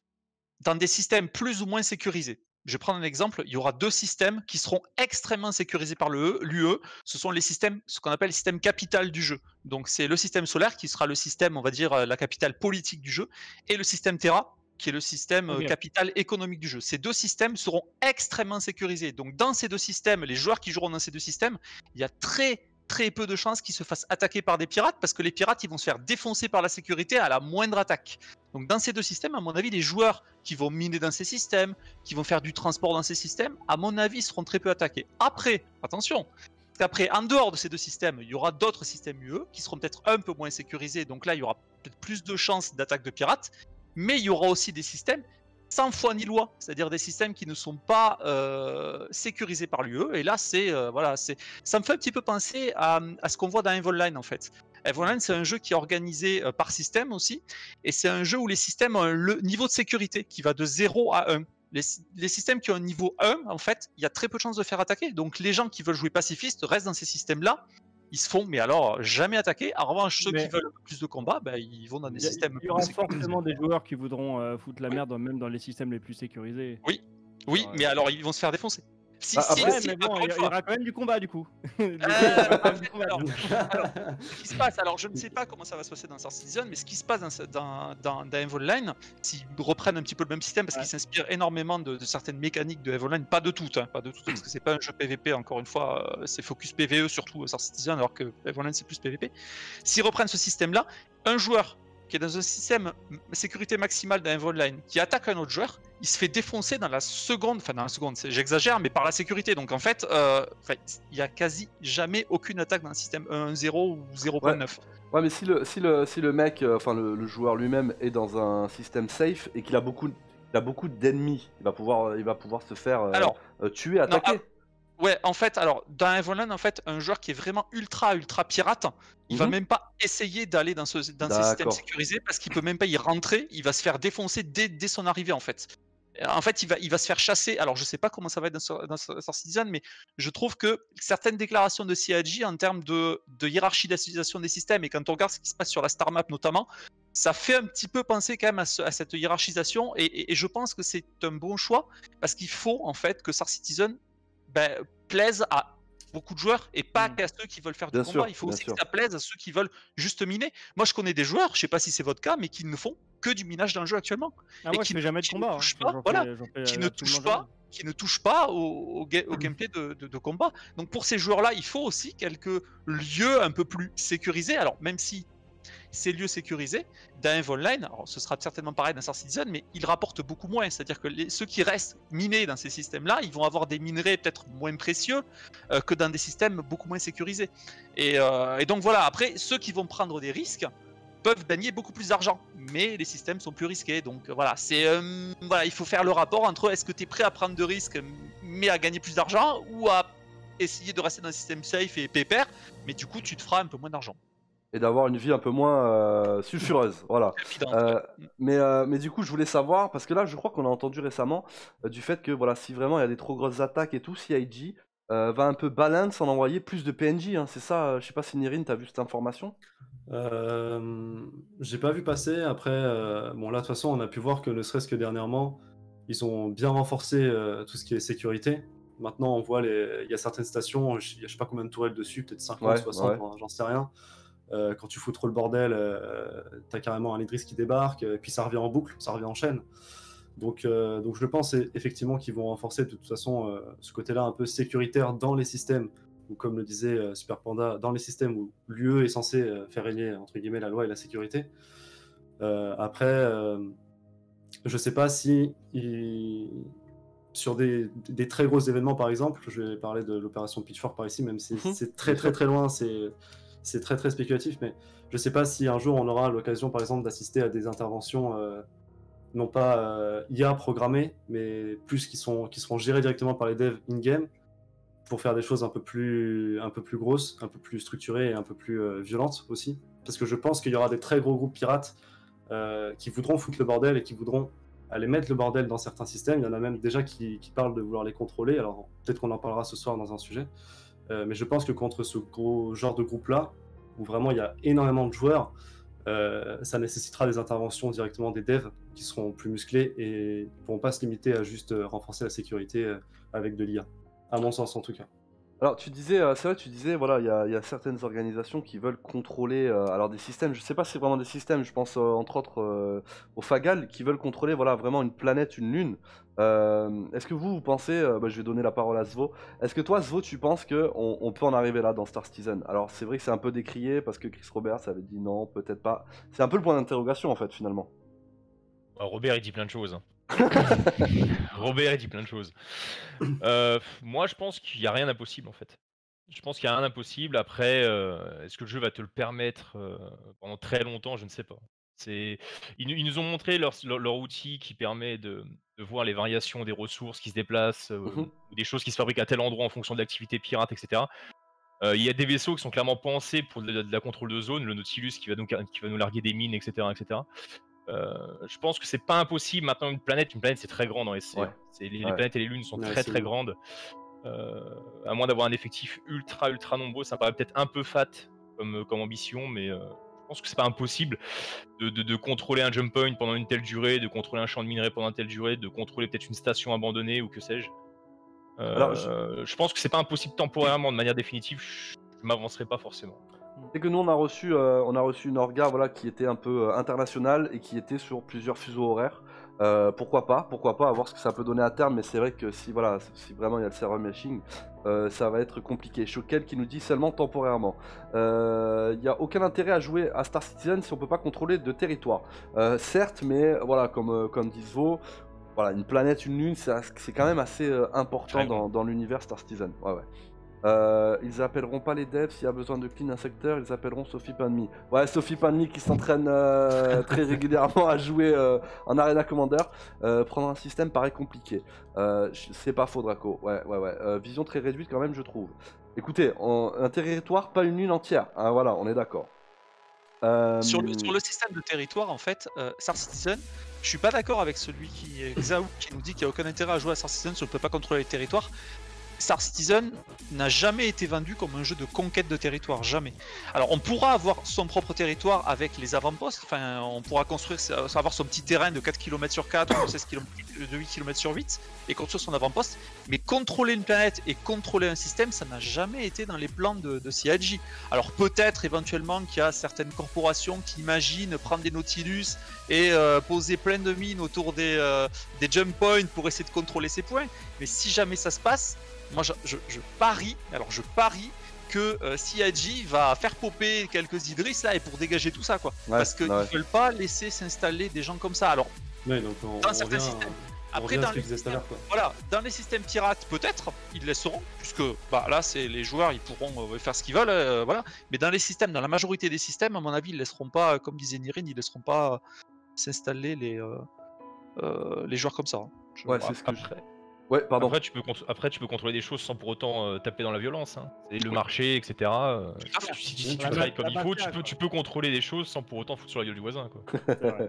dans des systèmes plus ou moins sécurisés. Je vais prendre un exemple, il y aura deux systèmes qui seront extrêmement sécurisés par le l'U E. Ce sont les systèmes, ce qu'on appelle le système capital du jeu. Donc c'est le système solaire qui sera le système, on va dire, euh, la capitale politique du jeu, et le système Terra qui est le système euh, Ok. capital économique du jeu. Ces deux systèmes seront extrêmement sécurisés. Donc dans ces deux systèmes, les joueurs qui joueront dans ces deux systèmes, il y a très très peu de chances qu'ils se fassent attaquer par des pirates parce que les pirates ils vont se faire défoncer par la sécurité à la moindre attaque. Donc dans ces deux systèmes, à mon avis, les joueurs qui vont miner dans ces systèmes, qui vont faire du transport dans ces systèmes, à mon avis, seront très peu attaqués. Après, attention, parce qu'après, en dehors de ces deux systèmes, il y aura d'autres systèmes U E qui seront peut-être un peu moins sécurisés. Donc là, il y aura peut-être plus de chances d'attaque de pirates. Mais il y aura aussi des systèmes sans foi ni loi, c'est-à-dire des systèmes qui ne sont pas euh, sécurisés par l'U E. Et là, c'est euh, voilà, c'est, ça me fait un petit peu penser à, à ce qu'on voit dans Eve Online en fait. Eve Online, c'est un jeu qui est organisé euh, par système aussi, et c'est un jeu où les systèmes ont un le niveau de sécurité qui va de zéro à un. Les, les systèmes qui ont un niveau un, en fait, il y a très peu de chances de faire attaquer. Donc les gens qui veulent jouer pacifiste restent dans ces systèmes-là. Ils se font, mais alors, jamais attaquer. En revanche, ceux Mais- qui veulent plus de combat, bah, ils vont dans des Il y, a- systèmes il y aura plus sécurisés. forcément des joueurs qui voudront euh, foutre la merde, dans- même dans les systèmes les plus sécurisés. Oui, oui, Ouais. mais alors ils vont se faire défoncer. Si, Ah, si, après- Ouais, si, mais bon, encore il y, une il y fois. aura quand même du combat du coup. Du coup, il y Euh, aura quand en même du fait, combat. alors, alors, ce qui se passe, alors je ne sais pas comment ça va se passer dans Star Citizen, mais ce qui se passe dans, ce- dans, dans, dans Eve Online, s'ils reprennent un petit peu le même système, parce Ouais. qu'ils s'inspirent énormément de, de certaines mécaniques de Eve Online, pas de toutes, hein, pas de toutes, parce que c'est pas un jeu P V P, encore une fois, euh, c'est focus P V E surtout euh, Star Citizen, alors que Eve Online c'est plus P V P. S'ils reprennent ce système-là, un joueur qui est dans un système m- sécurité maximale d'un Eve Online, qui attaque un autre joueur, il se fait défoncer dans la seconde, enfin dans la seconde, c'est- j'exagère, mais par la sécurité. Donc en fait, euh, enfin, il y a quasi jamais aucune attaque dans un système un zéro ou zéro point neuf. Ouais, mais si le, si le, si le mec, euh, enfin le, le joueur lui-même est dans un système safe et qu'il a beaucoup, il a beaucoup d'ennemis, il va pouvoir, il va pouvoir se faire euh, Alors, euh, tuer, attaquer. Ouais, en fait, alors dans Eve Online, en fait, un joueur qui est vraiment ultra ultra pirate, il va Mhm. même pas essayer d'aller dans, ce, dans ces systèmes D'accord. sécurisés parce qu'il peut même pas y rentrer. Il va se faire défoncer dès, dès son arrivée en fait. Euh, En fait, il va, il va se faire chasser. Alors, je sais pas comment ça va être dans, Star- dans Star Citizen, mais je trouve que certaines déclarations de C I G en termes de, de hiérarchie d'association des systèmes, et quand on regarde ce qui se passe sur la Star Map notamment, ça fait un petit peu penser quand même à, ce- à cette hiérarchisation. Et, et- et je pense que c'est un bon choix parce qu'il faut en fait que Star Citizen ben, plaise à beaucoup de joueurs et pas Mm. qu'à ceux qui veulent faire du Bien combat. sûr, Il faut bien aussi sûr. que ça plaise à ceux qui veulent juste miner. Moi, je connais des joueurs, je sais pas si c'est votre cas, mais qui ne font que du minage dans le jeu actuellement. Ah, Et moi qui je ne- fais jamais de qui ne combat. hein. touche J'en pas, fais- voilà, j'en fais qui ne touche absolument pas, qui ne touche pas au, au, ga- au gameplay de, de- de combat. Donc pour ces joueurs-là, il faut aussi quelques lieux un peu plus sécurisés. Alors même si ces lieux sécurisés dans Eve Online, alors ce sera certainement pareil dans Star Citizen, mais ils rapportent beaucoup moins. C'est-à-dire que les- ceux qui restent minés dans ces systèmes-là, ils vont avoir des minerais peut-être moins précieux euh, que dans des systèmes beaucoup moins sécurisés. Et, euh, et donc voilà, après, ceux qui vont prendre des risques peuvent gagner beaucoup plus d'argent, mais les systèmes sont plus risqués. Donc euh, voilà, c'est euh, voilà, il faut faire le rapport entre est-ce que tu es prêt à prendre de risques mais à gagner plus d'argent ou à essayer de rester dans un système safe et pépère, mais du coup tu te feras un peu moins d'argent. Et d'avoir une vie un peu moins euh, sulfureuse, voilà. Évident, Euh, ouais. mais, euh, mais du coup, je voulais savoir, parce que là, je crois qu'on a entendu récemment euh, du fait que voilà, si vraiment il y a des trop grosses attaques et tout, C I G euh, va un peu balance en envoyer plus de P N J, hein, c'est ça, euh, je sais pas si Nirine, t'as vu cette information? Euh, j'ai pas vu passer. Après, euh, bon là de toute façon, on a pu voir que ne serait-ce que dernièrement, ils ont bien renforcé euh, tout ce qui est sécurité. Maintenant, on voit les, il y a certaines stations, je- il y a je sais pas combien de tourelles dessus, peut-être cinquante, Ouais, soixante, ouais. moi, j'en sais rien. Euh, quand tu fous trop le bordel, euh, t'as carrément un Idriss qui débarque, et puis ça revient en boucle, ça revient en chaîne. Donc, euh, donc je pense e- effectivement qu'ils vont renforcer de toute façon euh, ce côté-là un peu sécuritaire dans les systèmes, ou comme le disait euh, Super Panda, dans les systèmes où l'U E est censé euh, faire régner entre guillemets la loi et la sécurité. Euh, après, euh, je sais pas si il- sur des, des très gros événements par exemple, je vais parler de l'opération Pitchfork par ici, même si Mhm, c'est très bien très sûr. très loin, c'est c'est très très spéculatif, mais je sais pas si un jour on aura l'occasion par exemple d'assister à des interventions euh, non pas euh, I A programmées, mais plus qui, sont, qui seront gérées directement par les devs in-game pour faire des choses un peu plus, un peu plus grosses, un peu plus structurées et un peu plus euh, violentes aussi. Parce que je pense qu'il y aura des très gros groupes pirates euh, qui voudront foutre le bordel et qui voudront aller mettre le bordel dans certains systèmes. Il y en a même déjà qui, qui parlent de vouloir les contrôler. Alors peut-être qu'on en parlera ce soir dans un sujet. Euh, mais je pense que contre ce gros genre de groupe-là, où vraiment il y a énormément de joueurs, euh, ça nécessitera des interventions directement des devs qui seront plus musclés et ne pourront pas se limiter à juste euh, renforcer la sécurité euh, avec de l'I A. À mon sens en tout cas. Alors tu disais, euh, c'est vrai, tu disais, voilà, il y a, il y a certaines organisations qui veulent contrôler, euh, alors des systèmes, je sais pas si c'est vraiment des systèmes, je pense euh, entre autres euh, au Fagal, qui veulent contrôler, voilà, vraiment une planète, une lune. Euh, est-ce que vous, vous pensez, euh, bah, je vais donner la parole à Svo, est-ce que toi, Svo, tu penses que on, on peut en arriver là dans Star Citizen? Alors c'est vrai que c'est un peu décrié parce que Chris Roberts avait dit non, peut-être pas. C'est un peu le point d'interrogation en fait finalement. Ah, Robert il dit plein de choses. Robert il dit plein de choses. Euh, moi je pense qu'il n'y a rien d'impossible en fait. Je pense qu'il n'y a rien d'impossible. Après, euh, est-ce que le jeu va te le permettre euh, pendant très longtemps? Je ne sais pas. C'est... Ils, nous- ils nous ont montré leur, leur, leur outil qui permet de, de voir les variations des ressources qui se déplacent, euh, Mhm. ou des choses qui se fabriquent à tel endroit en fonction de l'activité pirate, et cetera. Euh, Il y a des vaisseaux qui sont clairement pensés pour de la, de la contrôle de zone, le Nautilus qui va, nous, qui va nous larguer des mines, et cetera, et cetera. Euh, je pense que c'est pas impossible. Maintenant, une planète, une planète, c'est très grand dans S C. Ouais. C'est, les, les Ouais. planètes et les lunes sont Ouais, très c'est très énorme. grandes. Euh, à moins d'avoir un effectif ultra ultra nombreux, ça paraît peut-être un peu fat comme, comme ambition, mais euh, je pense que c'est pas impossible de, de, de contrôler un jump point pendant une telle durée, de contrôler un champ de minerai pendant une telle durée, de contrôler peut-être une station abandonnée ou que sais-je. Euh, Alors, je... pense que c'est pas impossible temporairement, de manière définitive, je, je m'avancerai pas forcément. C'est que nous on a reçu, euh, on a reçu une orga voilà, qui était un peu euh, internationale et qui était sur plusieurs fuseaux horaires. Euh, pourquoi pas, pourquoi pas, à voir ce que ça peut donner à terme, mais c'est vrai que si voilà, si vraiment il y a le server meshing, euh, ça va être compliqué. Choquel qui nous dit seulement temporairement. Il euh, n'y a aucun intérêt à jouer à Star Citizen si on peut pas contrôler de territoire. Euh, certes, mais voilà, comme, euh, comme dit Svo, voilà, une planète, une lune, c'est quand même assez euh, important Ouais. dans, dans l'univers Star Citizen. Ouais, ouais. Euh, ils appelleront pas les devs s'il y a besoin de clean un secteur, ils appelleront Sophie Panmi. Ouais, Sophie Panmi qui s'entraîne euh, très régulièrement à jouer euh, en Arena Commander. Euh, prendre un système paraît compliqué. Euh, c'est pas faux, Draco. Ouais, ouais, ouais. Euh, vision très réduite quand même, je trouve. Écoutez, en, un territoire, pas une lune entière. Hein, voilà, on est d'accord. Euh... Sur, le, sur le système de territoire, en fait, euh, Star Citizen, je suis pas d'accord avec celui qui est Xaou qui nous dit qu'il n'y a aucun intérêt à jouer à Star Citizen si on ne peut pas contrôler les territoires. Star Citizen n'a jamais été vendu comme un jeu de conquête de territoire, jamais. Alors on pourra avoir son propre territoire avec les avant-postes, enfin on pourra construire, avoir son petit terrain de quatre kilomètres sur quatre ou seize kilomètres, de huit kilomètres sur huit et construire son avant-poste, mais contrôler une planète et contrôler un système, ça n'a jamais été dans les plans de, de C I G. Alors peut-être éventuellement qu'il y a certaines corporations qui imaginent prendre des Nautilus et euh, poser plein de mines autour des, euh, des jump points pour essayer de contrôler ces points, mais si jamais ça se passe, moi je, je, je parie, alors je parie que euh, C I G va faire popper quelques Idris là et pour dégager tout ça quoi. Ouais, parce qu'ils ouais. veulent pas laisser s'installer des gens comme ça. Alors, ouais, donc on, dans on certains revient, systèmes. on Après, revient à dans ce les, que je disais tout à systèmes, l'heure, quoi. voilà, dans les systèmes pirates, peut-être, ils laisseront, puisque bah, là, c'est les joueurs, ils pourront euh, faire ce qu'ils veulent, euh, voilà. Mais dans les systèmes, dans la majorité des systèmes, à mon avis, ils laisseront pas, comme disait Nirin, ils laisseront pas euh, s'installer les, euh, euh, les joueurs comme ça. Hein. Je... Ouais, c'est ce que je... Après, Ouais, pardon. après, tu peux contr- après, tu peux contrôler des choses sans pour autant euh, taper dans la violence. Hein. Et le marché, et cetera. euh, à fait. si si tu La travailles ma- comme la il faut, mafia, tu peux, quoi. tu peux contrôler des choses sans pour autant foutre sur la gueule du voisin. Quoi. C'est vrai.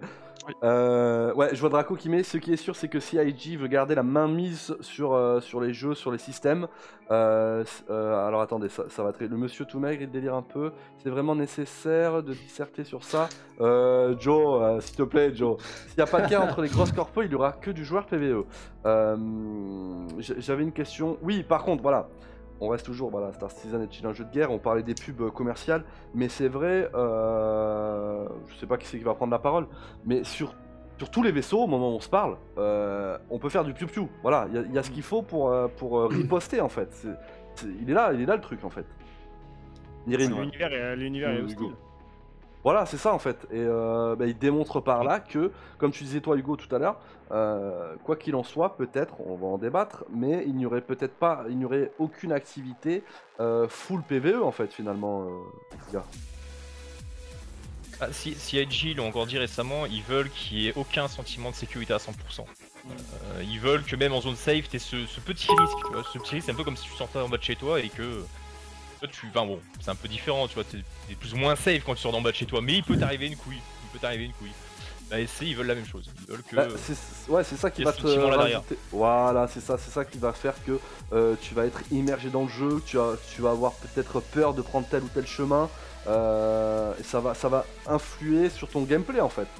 Euh, ouais, je vois Draco qui met. Ce qui est sûr, c'est que C I G veut garder la main mise sur, euh, sur les jeux, sur les systèmes. Euh, euh, alors attendez, ça, ça va très. Le monsieur tout maigre, il délire un peu. C'est vraiment nécessaire de disserter sur ça. Euh, Joe, euh, s'il te plaît, Joe. S'il n'y a pas de guerre entre les grosses corpos, il y aura que du joueur P V E. Euh, J'avais une question. Oui, par contre, voilà. On reste toujours, voilà, Star Citizen est-il un jeu de guerre? On parlait des pubs commerciales, mais c'est vrai, euh, je sais pas qui c'est qui va prendre la parole, mais sur, sur tous les vaisseaux, au moment où on se parle, euh, on peut faire du piou-piou. Voilà, il y, y a ce qu'il faut pour, euh, pour euh, riposter en fait. C'est- c'est- il est là, il est là le truc en fait. Nirin. L'univers est, l'univers est Ou hostile. Hugo. Voilà, c'est ça en fait. Et euh, bah, il démontre par là que, comme tu disais toi Hugo tout à l'heure, euh, quoi qu'il en soit, peut-être, on va en débattre, mais il n'y aurait peut-être pas, il n'y aurait aucune activité euh, full P V E en fait finalement, euh, les gars. Ah, si, C I G l'ont encore dit récemment, ils veulent qu'il n'y ait aucun sentiment de sécurité à cent pour cent. Euh, ils veulent que même en zone safe, t'aies ce, ce petit risque. Tu vois. Ce petit risque, c'est un peu comme si tu sortais en bas de chez toi et que. Toi, tu, enfin bon, c'est un peu différent, tu vois, t'es t'es plus ou moins safe quand tu sors d'en bas de chez toi, mais il peut t'arriver une couille, il peut t'arriver une couille. Bah, S C, ils veulent la même chose, ils veulent que... Bah, c'est- ouais, c'est ça qui il y a va ce te sentiment là derrière. rajouter. Voilà, c'est ça, c'est ça qui va faire que euh, tu vas être immergé dans le jeu, tu, as, tu vas avoir peut-être peur de prendre tel ou tel chemin, euh, et ça va, ça va influer sur ton gameplay en fait.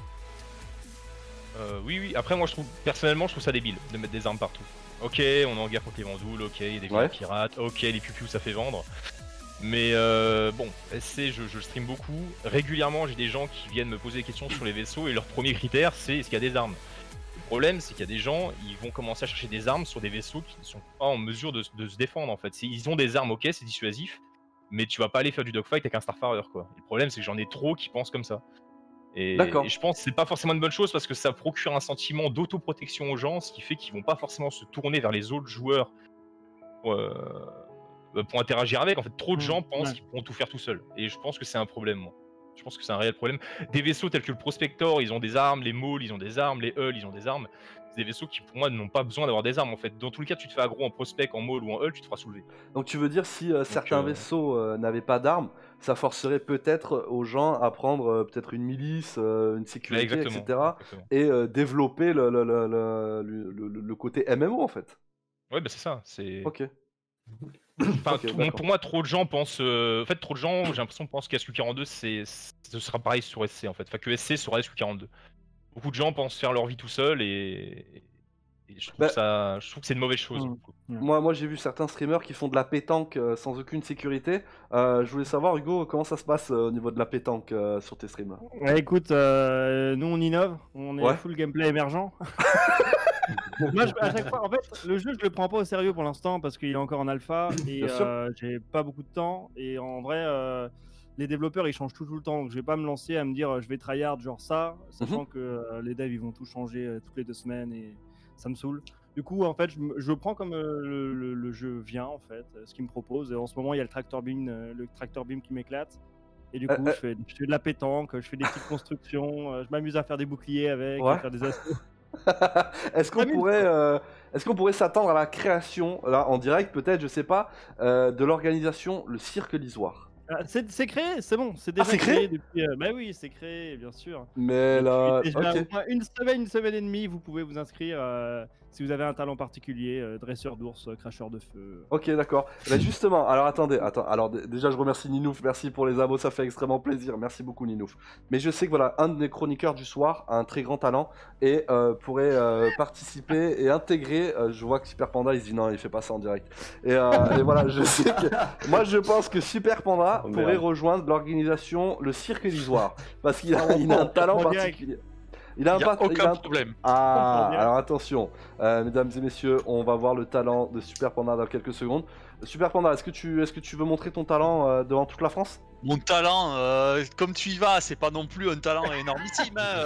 Euh, oui, oui, après moi je trouve, personnellement je trouve ça débile de mettre des armes partout. Ok, on est en guerre contre les vandoules, ok, il y a des Ouais. ouais. pirates, ok, les piou ça fait vendre. Mais euh, bon, S C, je, je stream beaucoup. Régulièrement, j'ai des gens qui viennent me poser des questions sur les vaisseaux et leur premier critère, c'est est-ce qu'il y a des armes. Le problème, c'est qu'il y a des gens, ils vont commencer à chercher des armes sur des vaisseaux qui ne sont pas en mesure de, de se défendre en fait. C'est- Ils ont des armes, ok, c'est dissuasif, mais tu vas pas aller faire du dogfight avec un Starfarer quoi. Et le problème, c'est que j'en ai trop qui pensent comme ça. Et, D'accord. et je pense que c'est pas forcément une bonne chose parce que ça procure un sentiment d'autoprotection aux gens, ce qui fait qu'ils vont pas forcément se tourner vers les autres joueurs. pour, euh, pour interagir avec. En fait, trop de Mmh, gens pensent ouais. qu'ils pourront tout faire tout seuls. Et je pense que c'est un problème, moi. Je pense que c'est un réel problème. Des vaisseaux tels que le Prospector, ils ont des armes, les Mauls, ils ont des armes, les Hull, ils ont des armes. C'est des vaisseaux qui, pour moi, n'ont pas besoin d'avoir des armes, en fait. Dans tous les cas, tu te fais aggro en Prospect, en Maul ou en Hull, tu te feras soulever. Donc tu veux dire si euh, certains euh, vaisseaux euh, n'avaient pas d'armes, ça forcerait peut-être aux gens à prendre euh, peut-être une milice, euh, une Ouais, sécurité, exactement. et cetera. exactement. Et euh, développer le, le, le, le, le- le- le côté M M O en fait. Ouais, bah c'est ça. C'est... Ok. Enfin, Ok, tout- d'accord. pour moi, trop de gens pensent. euh, En fait, trop de gens, j'ai l'impression, pensent qu'S Q quarante-deux, c'est... ce sera pareil sur S C, en fait. Enfin, que S C sera S Q quarante-deux. Beaucoup de gens pensent faire leur vie tout seul et. Et je trouve Bah- ça, je trouve que c'est une mauvaise chose. Mm. du coup. Moi, moi j'ai vu certains streamers qui font de la pétanque euh, sans aucune sécurité. Euh, je voulais savoir, Hugo, comment ça se passe euh, au niveau de la pétanque euh, sur tes streams? Ouais, écoute, euh, nous on innove, on est Ouais. full gameplay émergent. Moi, je- à chaque fois, en fait, le jeu, je le prends pas au sérieux pour l'instant parce qu'il est encore en alpha et Bien sûr. euh, j'ai pas beaucoup de temps. Et en vrai, euh, les développeurs ils changent tout, tout le temps. Donc, je vais pas me lancer à me dire euh, je vais tryhard genre ça, sachant que euh, les devs ils vont tout changer euh, toutes les deux semaines et ça me saoule. Du coup, en fait, je, me- je le prends comme euh, le, le- le jeu vient, en fait, euh, ce qu'il me propose. Et en ce moment, il y a le tractor beam, euh, le tractor beam qui m'éclate. Et du Euh, coup, euh. je, fais, je fais de la pétanque, je fais des petites constructions, euh, je m'amuse à faire des boucliers avec, Ouais. à faire des assauts. Est-ce qu'on Ah, mais- pourrait, euh, est-ce qu'on pourrait s'attendre à la création, là, en direct, peut-être, je sais pas, euh, de l'organisation Le Cirque Lisoire? Ah, c'est c'est créé, c'est bon, c'est déjà c'est créé depuis. euh, bah oui, c'est créé, bien sûr. Mais Depuis là, déjà ok. au moins une semaine, une semaine et demie, vous pouvez vous inscrire euh, si vous avez un talent particulier, euh, dresseur d'ours, euh, cracheur de feu. Ok, d'accord. Bah justement, alors attendez, attends. Alors d- déjà, je remercie Ninouf, merci pour les abos, ça fait extrêmement plaisir. Merci beaucoup, Ninouf. Mais je sais que voilà, un des chroniqueurs du soir a un très grand talent et euh, pourrait euh, participer et intégrer. euh, je vois que Super Panda, il se dit non, il fait pas ça en direct. Et, euh, et voilà, je sais que moi, je pense que Super Panda Oh, pourrait merde. rejoindre l'organisation Le Cirque Lisoire parce qu'il a, Ah, on il a un prend- talent on prend direct. particulier. Il a un Il n'y a pat- il a aucun un- problème. Ah, comprend bien. alors attention, euh, mesdames et messieurs, on va voir le talent de Super Panda dans quelques secondes. Super Panda, est-ce que tu, est-ce que tu veux montrer ton talent euh, devant toute la France? Mon talent, euh, comme tu y vas, c'est pas non plus un talent énormissime. hein,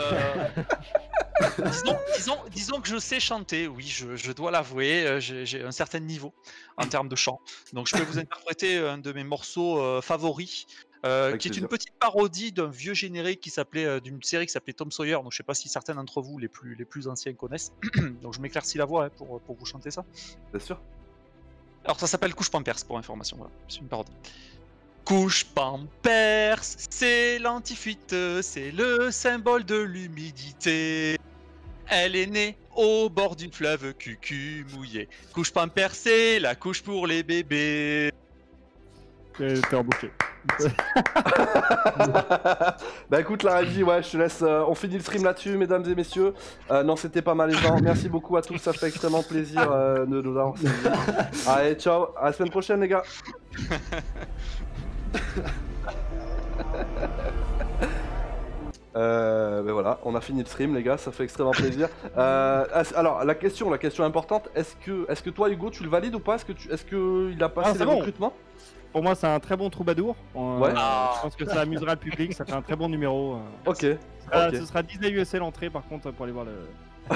euh. disons, disons, disons que je sais chanter, oui, je, je dois l'avouer, euh, j'ai j'ai un certain niveau en termes de chant. Donc je peux vous interpréter un de mes morceaux euh, favoris, euh, Avec qui est plaisir. une petite parodie d'un vieux générique qui s'appelait euh, d'une série qui s'appelait Tom Sawyer. Donc je sais pas si certains d'entre vous, les plus, les plus anciens, connaissent. Donc je m'éclaircis la voix hein, pour, pour vous chanter ça. Bien sûr. Alors ça s'appelle Couche Pampers pour information, voilà, c'est une parodie. Couche Pampers, c'est l'antifuite, c'est le symbole de l'humidité. Elle est née au bord du fleuve cucu mouillé. Couche Pampers, c'est la couche pour les bébés. T'es t'es embauché. Bah écoute la régie, ouais, je te laisse, euh, on finit le stream là-dessus, mesdames et messieurs. Euh, non, c'était pas malaisant. Merci beaucoup à tous, ça fait extrêmement plaisir euh, de nous avoir suivis. Allez, ciao, à la semaine prochaine les gars. Euh, ben voilà, on a fini le stream les gars, ça fait extrêmement plaisir. Euh, est-ce- alors la question, la question importante, est-ce que, est-ce que toi Hugo tu le valides ou pas? Est-ce que tu, est-ce que il a passé Ah, c'est les bon. recrutements? Pour moi, c'est un très bon troubadour. Euh, Ouais. Je pense que ça amusera le public, ça fait un très bon numéro. euh. Ok. Ce sera, Ok. ce sera Disney U S A l'entrée par contre pour aller voir le. J'ai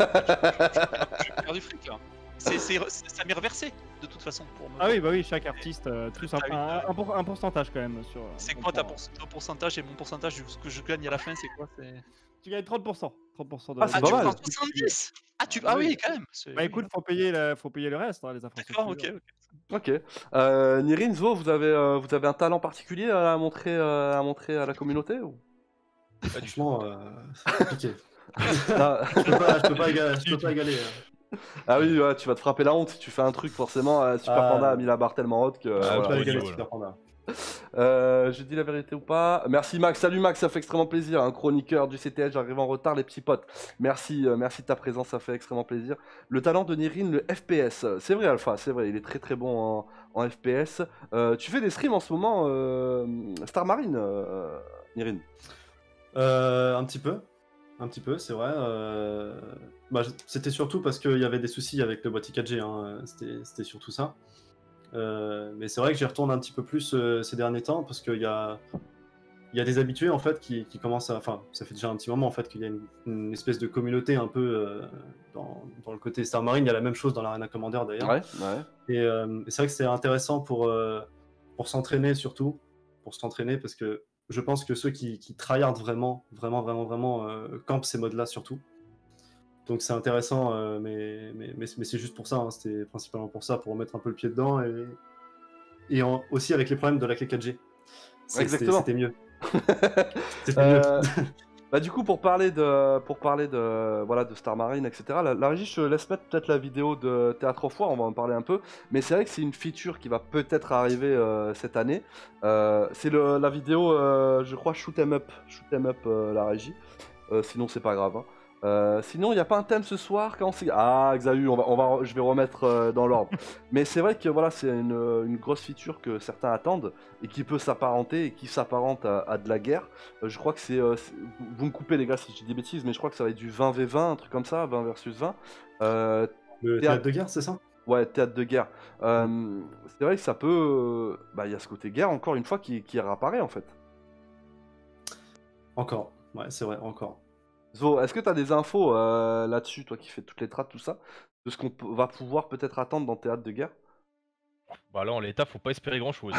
perdu fric là. C'est, c'est, c'est- ça m'est reversé de toute façon pour me. Ah oui, bah oui, chaque artiste, euh, tous un, Ah oui. un- un pour- un pourcentage quand même sur. euh, C'est on quoi ta prend- pour- ton pourcentage et mon pourcentage de ce que je gagne à la fin, c'est quoi? C'est... Tu gagnes trente pour cent. trente pour cent de. Ah, c'est Ah, pas tu mal. prends soixante-dix. Ah, tu... ah oui, quand même. C'est- Bah écoute, faut payer, la- faut payer le reste, hein, les infrastructures. D'accord, ok, ok. Ok. Euh, Nirin, Zo, vous avez, euh, vous avez un talent particulier à montrer, euh, à montrer à la communauté ou... Franchement, euh, c'est compliqué. Ah, Je peux pas, je peux pas égaler. Je peux pas égaler hein. ah oui, ouais, tu vas te frapper la honte si tu fais un truc, forcément. euh, Super Ah. Panda a mis la barre tellement haute que. Ah, Je voilà. peux pas au égaler niveau, Super Panda. Euh, je dis la vérité ou pas? Merci Max, salut Max, ça fait extrêmement plaisir. Un chroniqueur du C T L, j'arrive en retard, les petits potes. Merci, euh, merci de ta présence, ça fait extrêmement plaisir. Le talent de Nirin, le F P S. C'est vrai, Alpha, c'est vrai, il est très très bon en, en F P S. Euh, tu fais des streams en ce moment, euh, Star Marine, euh, Nirin? Euh, un petit peu, un petit peu, c'est vrai. euh, bah, je- c'était surtout parce qu'il y avait des soucis avec le boîtier quatre G. Hein. C'était, c'était surtout ça. Euh, mais c'est vrai que j'y retourne un petit peu plus euh, ces derniers temps parce qu'il y a, il y a des habitués en fait qui, qui commencent à. Enfin, ça fait déjà un petit moment en fait qu'il y a une, une espèce de communauté un peu euh, dans, dans le côté Star Marine. Il y a la même chose dans l'Arena Commander d'ailleurs. Ouais, ouais. Et, euh, et c'est vrai que c'est intéressant pour, euh, pour s'entraîner surtout, pour s'entraîner parce que je pense que ceux qui, qui tryhardent vraiment, vraiment, vraiment, vraiment euh, campent ces modes-là surtout. Donc c'est intéressant, euh, mais, mais, mais, mais c'est juste pour ça, hein, c'était principalement pour ça, pour remettre un peu le pied dedans et, et en- aussi avec les problèmes de la clé quatre G. C'est- Exactement. C'était mieux. C'était mieux. Euh, bah du coup pour parler de pour parler de voilà de Star Marine etc, la, la régie je te laisse mettre peut-être la vidéo de Théâtre au Foire, on va en parler un peu, mais c'est vrai que c'est une feature qui va peut-être arriver euh, cette année. Euh, c'est le la vidéo euh, je crois Shoot 'em Up Shoot 'em Up euh, la régie. Euh, sinon c'est pas grave hein. Euh, sinon, il n'y a pas un thème ce soir quand c'est... Ah, Xahu, on va, on va, je vais remettre euh, dans l'ordre. Mais c'est vrai que voilà, c'est une, une grosse feature que certains attendent et qui peut s'apparenter et qui s'apparente à, à de la guerre. Euh, je crois que c'est, euh, c'est- Vous vous me coupez les gars si je dis des bêtises, mais je crois que ça va être du vingt v vingt, un truc comme ça, vingt versus vingt. Euh, Le Théâtre- théâtre de guerre, c'est ça? Ouais, théâtre de guerre. Euh, c'est vrai que ça peut... euh, Bah, il y a ce côté guerre, encore une fois, qui, qui réapparaît en fait. Encore. Ouais, c'est vrai, encore. Zo, est-ce que tu as des infos euh, là-dessus, toi qui fais toutes les trates, tout ça, de ce qu'on peut- va pouvoir peut-être attendre dans Théâtre de guerre? Bah là, en l'état, faut pas espérer grand chose.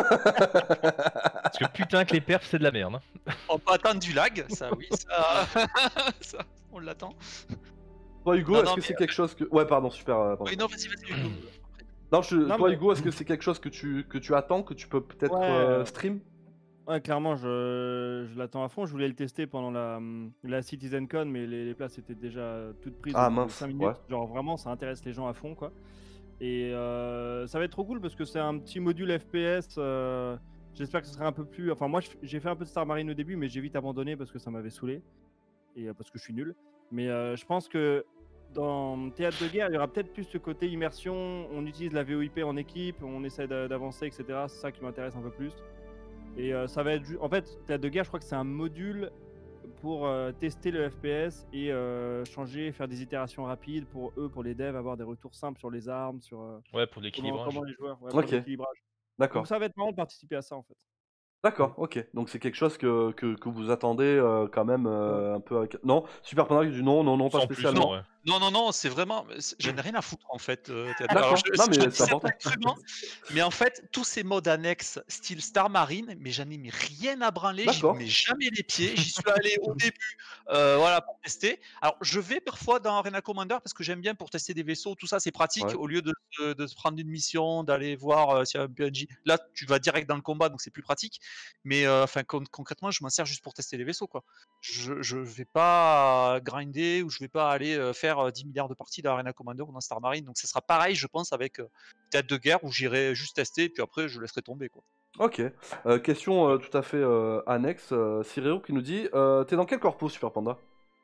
Parce que putain que les perfs, c'est de la merde. hein. On peut attendre du lag, ça oui, ça, ça, on l'attend. Toi, Hugo, Non, est-ce non, que mais, c'est quelque chose que... Ouais, pardon, super. euh, pardon. Oui, non, vas-y, vas-y. Hugo. Non, je- Non, toi, mais- Hugo, est-ce que c'est quelque chose que tu, que tu attends, que tu peux peut-être Ouais, euh, euh, stream? Ouais, clairement, je, je l'attends à fond. Je voulais le tester pendant la, hum, la CitizenCon, mais les, les places étaient déjà toutes prises Ah, au bout de mince, cinq minutes. ouais. Genre, vraiment, ça intéresse les gens à fond, quoi. Et euh, ça va être trop cool parce que c'est un petit module F P S. euh, J'espère que ce sera un peu plus. Enfin, moi, je- j'ai fait un peu de Star Marine au début, mais j'ai vite abandonné parce que ça m'avait saoulé et euh, parce que je suis nul. Mais euh, je pense que dans Théâtre de guerre, il y aura peut-être plus ce côté immersion. On utilise la V O I P en équipe, on essaie d'a- d'avancer, et cetera. C'est ça qui m'intéresse un peu plus. Et euh, ça va être. ju- En fait, Théâtre de guerre, je crois que c'est un module pour euh, tester le F P S et euh, changer, faire des itérations rapides pour eux, pour les devs, avoir des retours simples sur les armes, sur euh, Ouais, pour comment, l'équilibrage. comment les joueurs, ouais, pour Ok, l'équilibrage. d'accord. Donc ça va être marrant de participer à ça en fait. D'accord, ok. Donc c'est quelque chose que, que, que vous attendez euh, quand même euh, un peu avec... Non, Super Panda qui dit non, non, non, pas Sans plus, spécialement. non, ouais. Non, non, non, c'est vraiment. c'est- J'en ai rien à foutre en fait. euh, Théâtre. D'accord. Alors, je, Non, je mais dis c'est ça important. très crûment, mais en fait, tous ces modes annexes, style Star Marine, mais j'en ai mis rien à branler, j'y D'accord. mets jamais les pieds. J'y suis allé au début, euh, voilà, pour tester. Alors, je vais parfois dans Arena Commander parce que j'aime bien pour tester des vaisseaux, tout ça, c'est pratique. Ouais. Au lieu de, se- de se prendre une mission, d'aller voir euh, s'il y a un P N J. Là, tu vas direct dans le combat, donc c'est plus pratique. Mais euh, enfin, con- concrètement, je m'en sers juste pour tester les vaisseaux, quoi. Je, je vais pas grinder ou je vais pas aller euh, faire euh, dix milliards de parties dans Arena Commander ou dans Star Marine. Donc, ce sera pareil, je pense, avec euh, Théâtre de guerre où j'irai juste tester et puis après, je laisserai tomber, quoi. Ok. Euh, question euh, tout à fait euh, annexe. Euh, Ciréo qui nous dit euh, t'es dans quel corpus, Super Panda?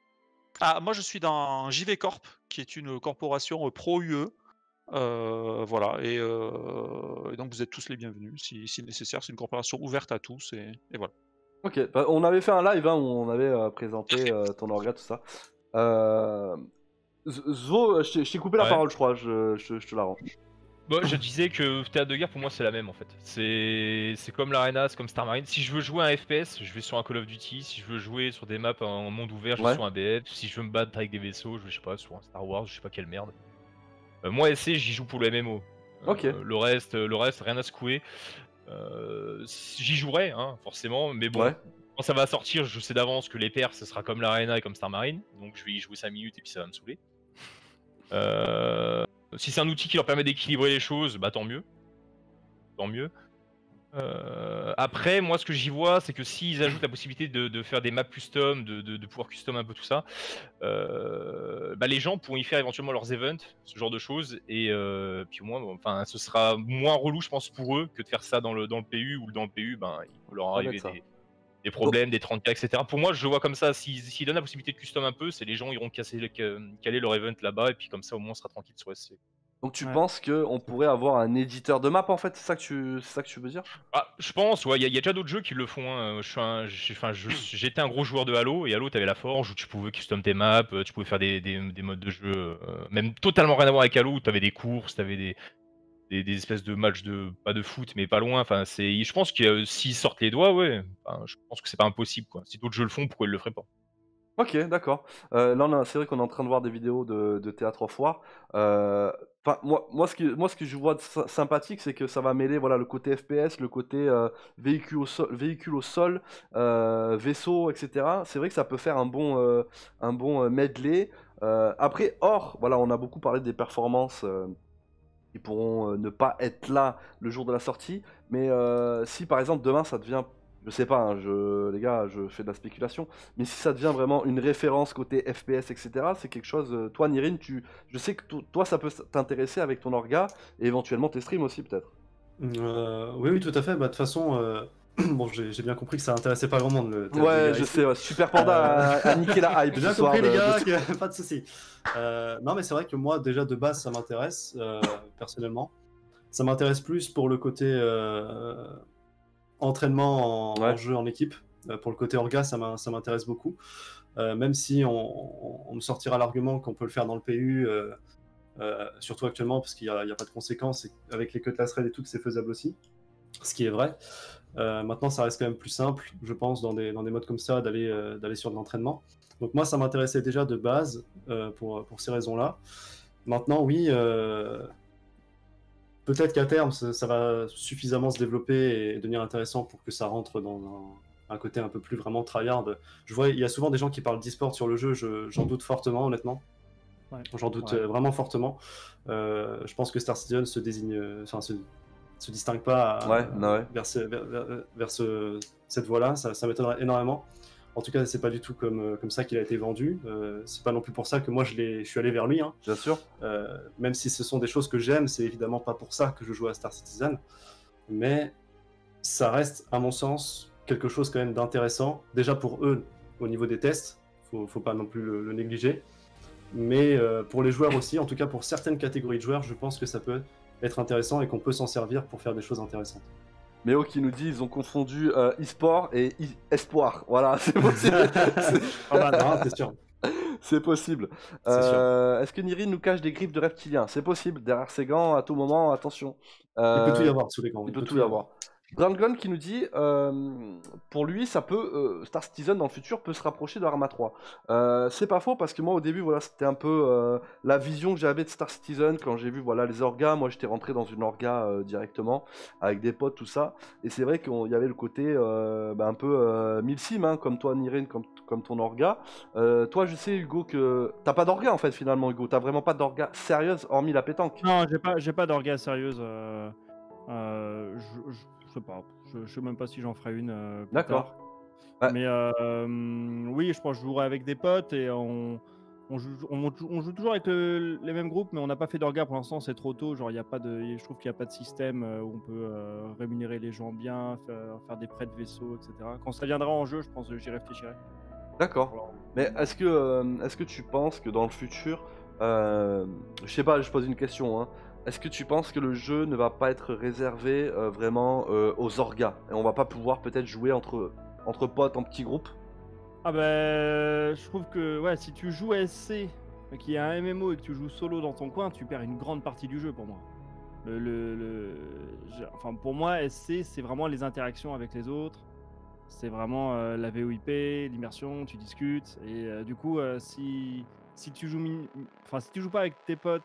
Ah, moi, je suis dans J V Corp, qui est une corporation euh, pro-U E. Euh, voilà, et, euh, et donc vous êtes tous les bienvenus si, si nécessaire. C'est une corporation ouverte à tous et, et voilà. Ok. Bah, on avait fait un live hein, où on avait euh, présenté euh, ton orga, tout ça. Euh... Z- Zo, je t'ai je t'ai coupé la Ouais. parole, je crois. Je, je, je te la rends. Bon, je disais que Théâtre de guerre pour moi c'est la même en fait. C'est c'est comme l'Arena, c'est comme Star Marine. Si je veux jouer un F P S, je vais sur un Call of Duty. Si je veux jouer sur des maps en monde ouvert, je vais Ouais. sur un B F. Si je veux me battre avec des vaisseaux, je vais je sais pas sur un Star Wars, je sais pas quelle merde. Euh, moi S C, j'y joue pour le M M O. Euh, Ok. Le reste, le reste, rien à secouer. Euh, J'y jouerai, hein, forcément, mais bon. Ouais. Quand ça va sortir, je sais d'avance que les perfs, ce sera comme l'Arena et comme Star Marine. Donc je vais y jouer cinq minutes et puis ça va me saouler. Euh, si c'est un outil qui leur permet d'équilibrer les choses, bah tant mieux. Tant mieux. Euh, après, moi, ce que j'y vois, c'est que s'ils ajoutent la possibilité de, de faire des maps custom, de, de, de pouvoir custom un peu tout ça, euh, bah, les gens pourront y faire éventuellement leurs events, ce genre de choses, et euh, puis au moins, bon, enfin, ce sera moins relou, je pense, pour eux que de faire ça dans le, dans le P U, ou dans le P U, ben, il peut leur va arriver être ça. des, des problèmes, des trente K, et cetera. Pour moi, je le vois comme ça. S'ils s'ils donnent la possibilité de custom un peu, c'est les gens iront casser, le- caler leur event là-bas, et puis comme ça, au moins, on sera tranquille sur S C. Donc tu Ouais. penses qu'on pourrait avoir un éditeur de map en fait, c'est ça que tu, c'est ça que tu veux dire? Ah, je pense, ouais, il y, a- y a déjà d'autres jeux qui le font. Hein. Je suis un- j'ai- enfin, je- J'étais un gros joueur de Halo, et Halo, t'avais la forge où tu pouvais custom tes maps, euh, tu pouvais faire des, des, des modes de jeu, euh, même totalement rien à voir avec Halo, où t'avais des courses, t'avais des, des, des espèces de matchs de, pas de foot, mais pas loin. Enfin, c'est, je pense que euh, s'ils sortent les doigts, ouais, enfin, je pense que c'est pas impossible, quoi. Si d'autres jeux le font, pourquoi ils le feraient pas? Ok, d'accord. Euh, là, on a- c'est vrai qu'on est en train de voir des vidéos de, de Théâtre of War. Euh, 'fin, moi, moi, ce que, moi, ce que je vois de sy- sympathique, c'est que ça va mêler voilà, le côté F P S, le côté euh, véhicule au sol, véhicule au sol euh, vaisseau, et cetera. C'est vrai que ça peut faire un bon, euh, un bon euh, medley. Euh, après, or, voilà, on a beaucoup parlé des performances euh, qui pourront euh, ne pas être là le jour de la sortie. Mais euh, si par exemple demain ça devient, je sais pas, hein, je, les gars, je fais de la spéculation, mais si ça devient vraiment une référence côté F P S, et cetera, c'est quelque chose. euh, Toi, Nirin, tu, je sais que to- toi ça peut t'intéresser avec ton orga et éventuellement tes streams aussi peut-être. Euh, oui, oui, tout à fait. Bah, de toute façon, euh, bon, j'ai j'ai bien compris que ça intéressait pas grand monde. Le théâtre de Ouais, guerre je ici. sais, ouais, Super Panda a, a niqué la hype J'ai ce bien soir. compris, de- les gars, de- que- pas de souci. Euh, non, mais c'est vrai que moi, déjà de base, ça m'intéresse euh, personnellement. Ça m'intéresse plus pour le côté euh, entraînement en, Ouais. en jeu en équipe. Euh, pour le côté orga, ça m'in- ça m'intéresse beaucoup. Euh, même si on, on- on me sortira l'argument qu'on peut le faire dans le P U, euh, euh, surtout actuellement, parce qu'il n'y a, il y a pas de conséquences, et avec les cutlass raid et tout, que c'est faisable aussi. Ce qui est vrai. Euh, maintenant, ça reste quand même plus simple, je pense, dans des, dans des modes comme ça, d'aller euh, d'aller sur de l'entraînement. Donc moi, ça m'intéressait déjà de base euh, pour, pour ces raisons-là. Maintenant, oui, euh, peut-être qu'à terme, ça, ça va suffisamment se développer et devenir intéressant pour que ça rentre dans un, un côté un peu plus vraiment tryhard. Je vois, il y a souvent des gens qui parlent d'e-sport sur le jeu, je- j'en doute fortement, honnêtement. Ouais. J'en doute Ouais. euh, vraiment fortement. Euh, je pense que Star Citizen se désigne, euh, enfin, se, se distingue pas à- Ouais, non, ouais. vers, ce- vers, vers- vers ce- cette voie-là. Ça, ça m'étonnerait énormément. En tout cas, c'est pas du tout comme, euh, comme ça qu'il a été vendu. Euh, c'est pas non plus pour ça que moi je, l'ai- je suis allé vers lui. Hein. Bien sûr. Euh, même si ce sont des choses que j'aime, c'est évidemment pas pour ça que je joue à Star Citizen. Mais ça reste, à mon sens, quelque chose quand même d'intéressant. Déjà pour eux, au niveau des tests, faut, faut pas non plus le, le négliger. Mais euh, pour les joueurs aussi, en tout cas pour certaines catégories de joueurs, je pense que ça peut être intéressant et qu'on peut s'en servir pour faire des choses intéressantes. Méo qui nous dit ils ont confondu euh, e-sport et e- espoir. Voilà, c'est possible. C'est- Ah bah non, c'est sûr. C'est possible. C'est Euh, Est-ce que Niri nous cache des griffes de reptilien? C'est possible. Derrière ses gants, à tout moment, attention. Il Euh, peut tout y avoir sous les gants. Il peut tout y avoir. Brandgon qui nous dit, euh, pour lui, ça peut, euh, Star Citizen dans le futur peut se rapprocher de Arma trois. Euh, c'est pas faux parce que moi au début, voilà, c'était un peu euh, la vision que j'avais de Star Citizen quand j'ai vu, voilà, les orgas. Moi, j'étais rentré dans une orga euh, directement avec des potes, tout ça. Et c'est vrai qu'il y avait le côté euh, bah, un peu euh, mille sim, hein, comme toi, Nirin, comme, comme ton orga. Euh, toi, je sais, Hugo, que t'as pas d'orga en fait finalement, Hugo. T'as vraiment pas d'orga sérieuse hormis la pétanque. Non, j'ai pas, j'ai pas d'orga sérieuse. Euh, euh, je, je, je sais pas. Je, je sais même pas si j'en ferai une. euh, plus D'accord. tard. Ouais. Mais euh, oui, je pense que je jouerai avec des potes et on, on, joue, on, on joue toujours avec le- les mêmes groupes, mais on n'a pas fait d'orga pour l'instant. C'est trop tôt. Genre, il y a pas de, je trouve qu'il n'y a pas de système euh, où on peut euh, rémunérer les gens bien, faire, faire des prêts de vaisseaux, et cetera. Quand ça viendra en jeu, je pense que j'y réfléchirai. D'accord. Alors, Mais est-ce que, euh, est-ce que tu penses que dans le futur, euh, je sais pas, je pose une question, hein, est-ce que tu penses que le jeu ne va pas être réservé euh, vraiment euh, aux orgas et on va pas pouvoir peut-être jouer entre, entre potes en petits groupes? Ah bah, je trouve que ouais, si tu joues à S C, qui est un M M O et que tu joues solo dans ton coin, tu perds une grande partie du jeu pour moi. Le, le, le- je- Enfin, pour moi, S C, c'est vraiment les interactions avec les autres. C'est vraiment euh, la V O I P, l'immersion, tu discutes. Et euh, du coup, euh, si, si tu joues mi- enfin, si tu joues pas avec tes potes,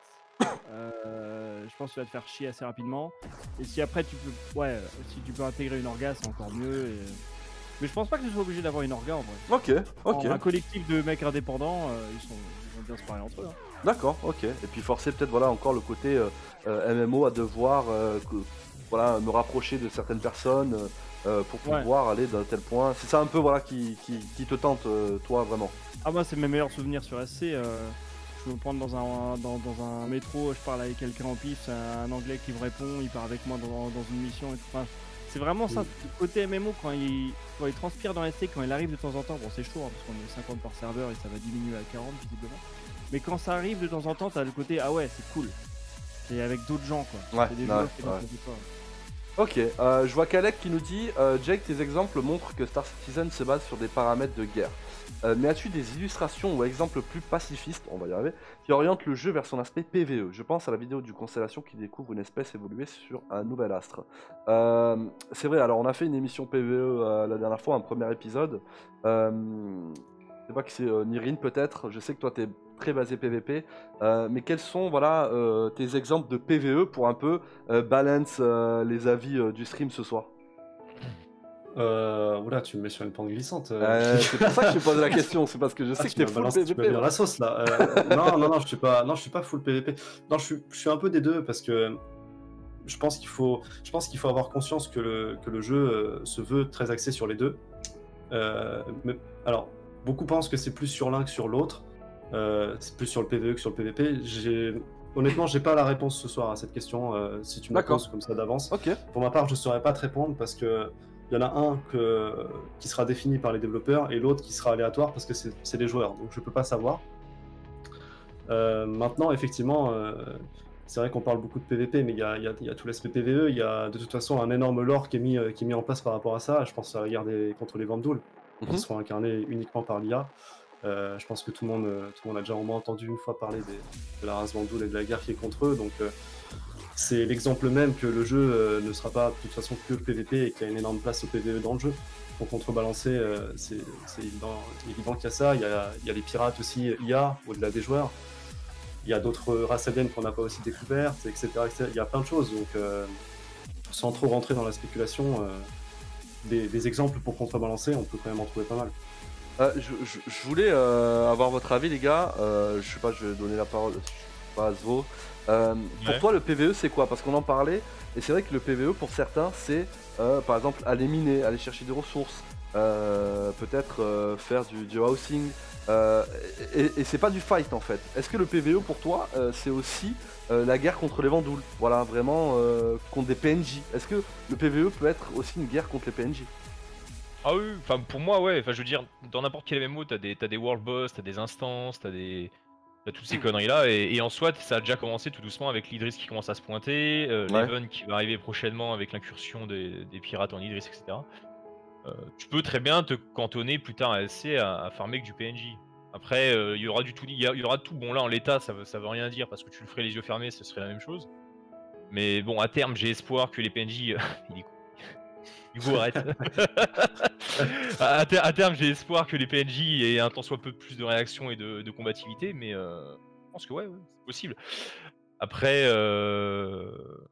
euh, je pense que tu vas te faire chier assez rapidement. Et si après tu peux, ouais, si tu peux intégrer une orga, c'est encore mieux. et- Mais je pense pas que tu sois obligé d'avoir une orga en vrai. Ok, ok, Un collectif de mecs indépendants, euh, ils, sont, ils vont bien se parler entre eux. hein. d'accord, ok. Et puis forcer peut-être voilà encore le côté euh, euh, M M O à devoir euh, que- voilà me rapprocher de certaines personnes euh, euh, pour Ouais. pouvoir aller d'un tel point. C'est ça un peu voilà qui, qui, qui te tente euh, toi vraiment. Ah, moi, c'est mes meilleurs souvenirs sur S C. euh, je peux me prendre dans un, dans, dans un métro, je parle avec quelqu'un en pif, c'est un anglais qui me répond, il part avec moi dans, dans une mission et tout. Enfin, c'est vraiment ça, Mm. le côté M M O quand il, quand il transpire dans S C, quand il arrive de temps en temps. Bon, c'est chaud hein, parce qu'on est cinquante par serveur et ça va diminuer à quarante visiblement. Mais quand ça arrive de temps en temps, t'as le côté ah ouais, c'est cool. C'est avec d'autres gens quoi. Ouais, C'est des ouais, joueurs qui ouais. sont avec toi. Ok, euh, je vois Kalek qui nous dit euh, Jake, tes exemples montrent que Star Citizen se base sur des paramètres de guerre. Euh, mais as-tu des illustrations ou exemples plus pacifistes, on va y arriver, qui orientent le jeu vers son aspect P V E? Je pense à la vidéo du Constellation qui découvre une espèce évoluée sur un nouvel astre. Euh, c'est vrai, alors on a fait une émission P V E euh, la dernière fois, un premier épisode. Euh, je sais pas qui c'est, euh, Nirin peut-être, je sais que toi t'es très basé P V P, euh, mais quels sont voilà, euh, tes exemples de P V E pour un peu euh, balance euh, les avis euh, du stream ce soir? Euh, oula, tu me mets sur une pente glissante. euh. Euh, c'est pour ça que je te pose la question, c'est parce que je sais Ah, que tu t'es m'as full balancé- tu m'as P V P. mis dans ouais. la sauce là. Euh, non, non, non, je suis pas, non, je suis pas full P V P. Non, je suis, je suis un peu des deux parce que je pense qu'il faut, je pense qu'il faut avoir conscience que le, que le jeu euh, se veut très axé sur les deux. Euh, mais, alors, beaucoup pensent que c'est plus sur l'un que sur l'autre. Euh, c'est plus sur le P V E que sur le P V P. J'ai, honnêtement, j'ai pas la réponse ce soir à cette question. euh, si tu me la D'accord. poses comme ça d'avance. Ok, Pour ma part, je saurais pas te répondre parce que il y en a un que, qui sera défini par les développeurs et l'autre qui sera aléatoire parce que c'est des joueurs, donc je peux pas savoir. Euh, maintenant, effectivement, euh, c'est vrai qu'on parle beaucoup de P V P, mais il y a, y a, y a tout l'aspect P V E, il y a de toute façon un énorme lore qui est mis, qui est mis en place par rapport à ça. Je pense à la guerre des, contre les Vandals, qui Mhm. seront incarnés uniquement par l'I A. Euh, je pense que tout le, monde, tout le monde a déjà au moins entendu une fois parler des, de la race Vandal et de la guerre qui est contre eux, donc euh, c'est l'exemple même que le jeu euh, ne sera pas de toute façon que P V P et qu'il y a une énorme place au P V E dans le jeu. Pour contrebalancer, euh, c'est évident, évident qu'il y a ça. Il y a, il y a les pirates aussi, I A, au-delà des joueurs. Il y a d'autres races aliens qu'on n'a pas aussi découvertes, et cetera, et cetera. Il y a plein de choses, donc euh, sans trop rentrer dans la spéculation, euh, des, des exemples pour contrebalancer, on peut quand même en trouver pas mal. Euh, je, je, je voulais euh, avoir votre avis, les gars. Euh, je sais pas, je vais donner la parole je sais pas, à Zvo. Euh, pour Ouais. toi, le P V E, c'est quoi? Parce qu'on en parlait, et c'est vrai que le P V E, pour certains, c'est euh, par exemple aller miner, aller chercher des ressources, euh, peut-être euh, faire du, du housing. Euh, et et c'est pas du fight en fait. Est-ce que le P V E pour toi euh, c'est aussi euh, la guerre contre les Vandals? Voilà, vraiment euh, contre des P N J. Est-ce que le P V E peut être aussi une guerre contre les P N J? Ah oui, enfin pour moi ouais, enfin je veux dire, dans n'importe quel M M O, t'as des, t'as des world boss, t'as des instances, t'as des... t'as toutes ces conneries là, et, et en soi ça a déjà commencé tout doucement avec l'Idris qui commence à se pointer, euh, Ouais. l'Even qui va arriver prochainement avec l'incursion des, des pirates en Idris, et cetera. Euh, tu peux très bien te cantonner plus tard à L C à, à farmer que du P N J. Après, euh, il y aura du tout, il y, a- il y aura tout. Bon là en l'état, ça veut, ça veut rien dire parce que tu le ferais les yeux fermés, ce serait la même chose. Mais bon, à terme, j'ai espoir que les P N J, il est con. Hugo, arrête. à, à ter- à terme, j'ai espoir que les P N J aient un tant soit peu plus de réaction et de, de combativité, mais euh, je pense que ouais, ouais, c'est possible. Après, euh,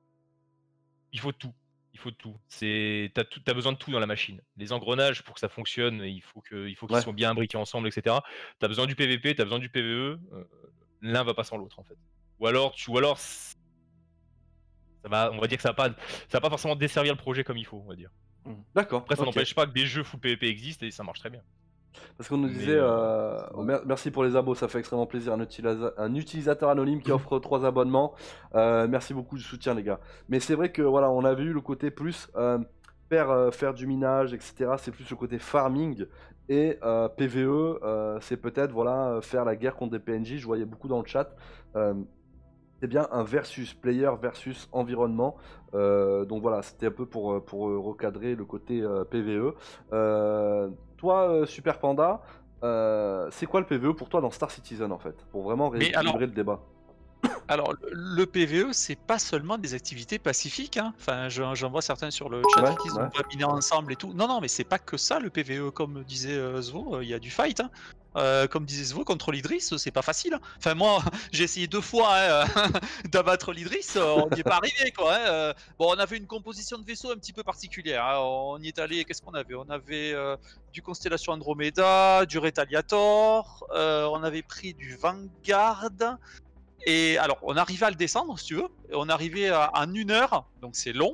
il faut tout. Il faut tout. C'est, t'as tout, t'as besoin de tout dans la machine. Les engrenages pour que ça fonctionne, il faut que, il faut qu'ils Ouais. soient bien imbriqués ensemble, et cetera. T'as besoin du P V P, t'as besoin du P V E. euh, L'un va pas sans l'autre en fait. Ou alors, tu, ou alors, ça va, on va dire que ça va pas, ça va pas forcément desservir le projet comme il faut, on va dire. D'accord. Après, ça ok. n'empêche pas que des jeux full P V P existent et ça marche très bien. Parce qu'on nous Mais, disait, euh, euh, oh, mer- merci pour les abos, ça fait extrêmement plaisir. Un, utilisa- un utilisateur anonyme qui offre trois abonnements. Euh, merci beaucoup du soutien, les gars. Mais c'est vrai que voilà, on avait eu le côté plus euh, faire, euh, faire du minage, et cetera. C'est plus le côté farming. Et euh, P V E, euh, c'est peut-être voilà, faire la guerre contre des P N J. Je voyais beaucoup dans le chat. Euh, c'est bien un versus, player versus environnement. Euh, donc voilà, c'était un peu pour, euh, pour euh, recadrer le côté euh, P V E. Euh, toi, euh, Super Panda, euh, c'est quoi le P V E pour toi dans Star Citizen en fait? Pour vraiment Mais rééquilibrer alors- le débat. Alors, le- le P V E, c'est pas seulement des activités pacifiques. Hein. Enfin, j'en j'en vois certains sur le chat Ouais, qui disent ouais. on va miner ensemble et tout. Non, non, mais c'est pas que ça le P V E, comme disait euh, Zvo, euh, il y a du fight. Hein. Euh, comme disait Zvo, contre l'Idris, c'est pas facile. Hein. Enfin, moi, j'ai essayé deux fois hein, d'abattre l'Idris, euh, on n'y est pas arrivé. Quoi, hein. Euh, Bon, on avait une composition de vaisseau un petit peu particulière. Hein. On y est allé, qu'est-ce qu'on avait? On avait euh, du Constellation Andromeda, du Retaliator, euh, on avait pris du Vanguard. Et alors, on arrivait à le descendre, si tu veux. Et on arrivait à, en une heure, donc c'est long,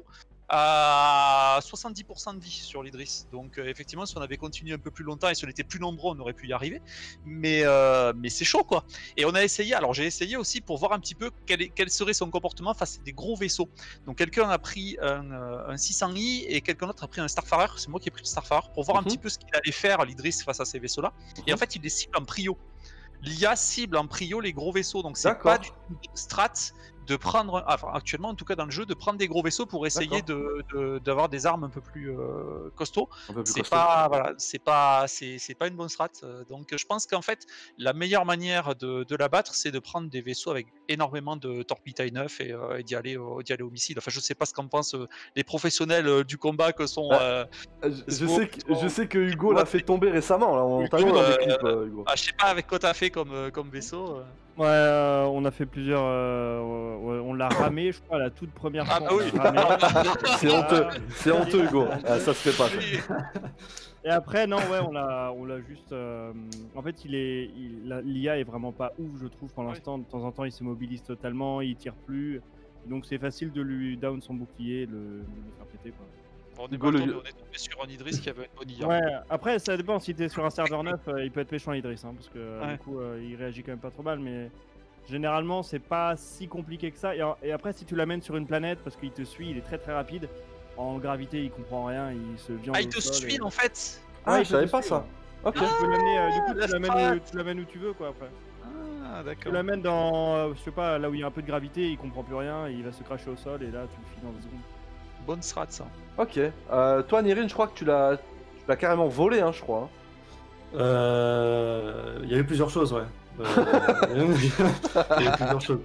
à soixante-dix pour cent de vie sur l'Idris. Donc, euh, effectivement, si on avait continué un peu plus longtemps et si on était plus nombreux, on aurait pu y arriver. Mais, euh, mais c'est chaud, quoi. Et on a essayé, alors j'ai essayé aussi pour voir un petit peu quel, est- quel serait son comportement face à des gros vaisseaux. Donc, quelqu'un a pris un, euh, un six cents i et quelqu'un d'autre a pris un Starfarer. C'est moi qui ai pris le Starfarer pour voir un Mhm. petit peu ce qu'il allait faire, l'Idris, face à ces vaisseaux-là. Et en fait, il les cible en prio. L'I A cible en prio les gros vaisseaux, donc c'est D'accord. pas du tout une strat de prendre, enfin actuellement en tout cas dans le jeu, de prendre des gros vaisseaux pour essayer de de- d'avoir des armes un peu plus euh, costauds. Un peu plus C'est costaud. pas, voilà, c'est pas, c'est c'est pas une bonne strat. euh, Donc je pense qu'en fait la meilleure manière de, de la battre, c'est de prendre des vaisseaux avec énormément de torpilles neuf et, euh, et d'y aller, au- d'y aller au missile. Enfin je sais pas ce qu'en pensent euh, les professionnels euh, du combat que sont. Ah, euh, Euh, Je, je Zvo, sais que, je sais que Hugo Ouais, l'a fait tomber récemment, là. On t'a vu Hugo, dans des euh, clips, euh, Hugo. ah, je sais pas avec quoi t'as fait comme euh, comme vaisseau. euh. Ouais, euh, on a fait plusieurs. euh, ouais, on l'a ramé, je crois, la toute première Ah fois. bah on oui. l'a ramé. C'est honteux, c'est honteux, Hugo. Ah, ça se fait pas. Ça. Et après, non, ouais, on l'a, on l'a juste. euh, En fait, il est, il- la- l'I A est vraiment pas ouf, je trouve, pour l'instant. De temps en temps, il se mobilise totalement, il tire plus. Donc, c'est facile de lui down son bouclier, et de le, de le faire péter, quoi. On est, Hugo, pas le- tombé, on est tombé sur un Idris qui avait une bonne I A. Ouais, après, ça dépend. Si t'es sur un serveur neuf, euh, il peut être méchant, Idriss, hein, parce que euh, Ouais. du coup, euh, il réagit quand même pas trop mal. Mais généralement, c'est pas si compliqué que ça. Et, en- et après, si tu l'amènes sur une planète, parce qu'il te suit, il est très très rapide. en gravité, il comprend rien, il se viande Ah, il au te sol suit et- en fait. Ah, Ouais, il je peut savais te pas suivre. ça. Ok. Tu peux l'amener, euh, du coup, la tu l'amènes strat. où, tu l'amènes où tu veux, quoi, après. Ah, Tu d'accord. l'amènes dans, euh, je sais pas, là où il y a un peu de gravité, il comprend plus rien, et il va se cracher au sol, et là, tu le finis dans deux secondes. Bonne strat ça. Ok. Euh, toi, Nirin, je crois que tu l'as, tu l'as carrément volé, hein, je crois. hein. Euh, Il y a eu plusieurs choses, ouais. Euh, Il y a eu plusieurs choses.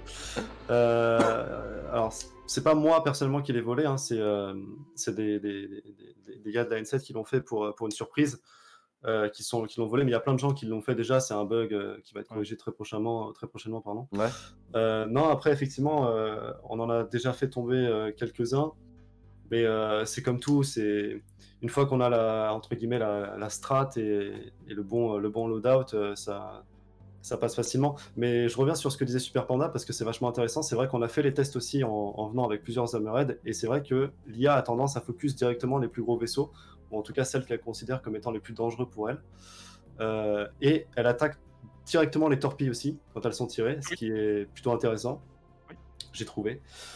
Euh, alors, c'est pas moi personnellement qui l'ai volé, hein, c'est euh, c'est des, des, des, des- des gars de la N sept qui l'ont fait pour, pour une surprise, euh, qui sont qui l'ont volé, mais il y a plein de gens qui l'ont fait déjà. C'est un bug euh, qui va être corrigé très prochainement, très prochainement, pardon. Ouais. Euh, non, après, effectivement, euh, on en a déjà fait tomber euh, quelques-uns, mais euh, c'est comme tout, c'est une fois qu'on a la, entre guillemets, la, la strat et, et le bon, le bon loadout, euh, ça, ça passe facilement. Mais je reviens sur ce que disait Super Panda parce que c'est vachement intéressant. C'est vrai qu'on a fait les tests aussi en, en venant avec plusieurs Hammerhead, et c'est vrai que l'I A a tendance à focus directement les plus gros vaisseaux, ou en tout cas celles qu'elle considère comme étant les plus dangereux pour elle. Euh, et elle attaque directement les torpilles aussi quand elles sont tirées, ce qui est plutôt intéressant, j'ai trouvé.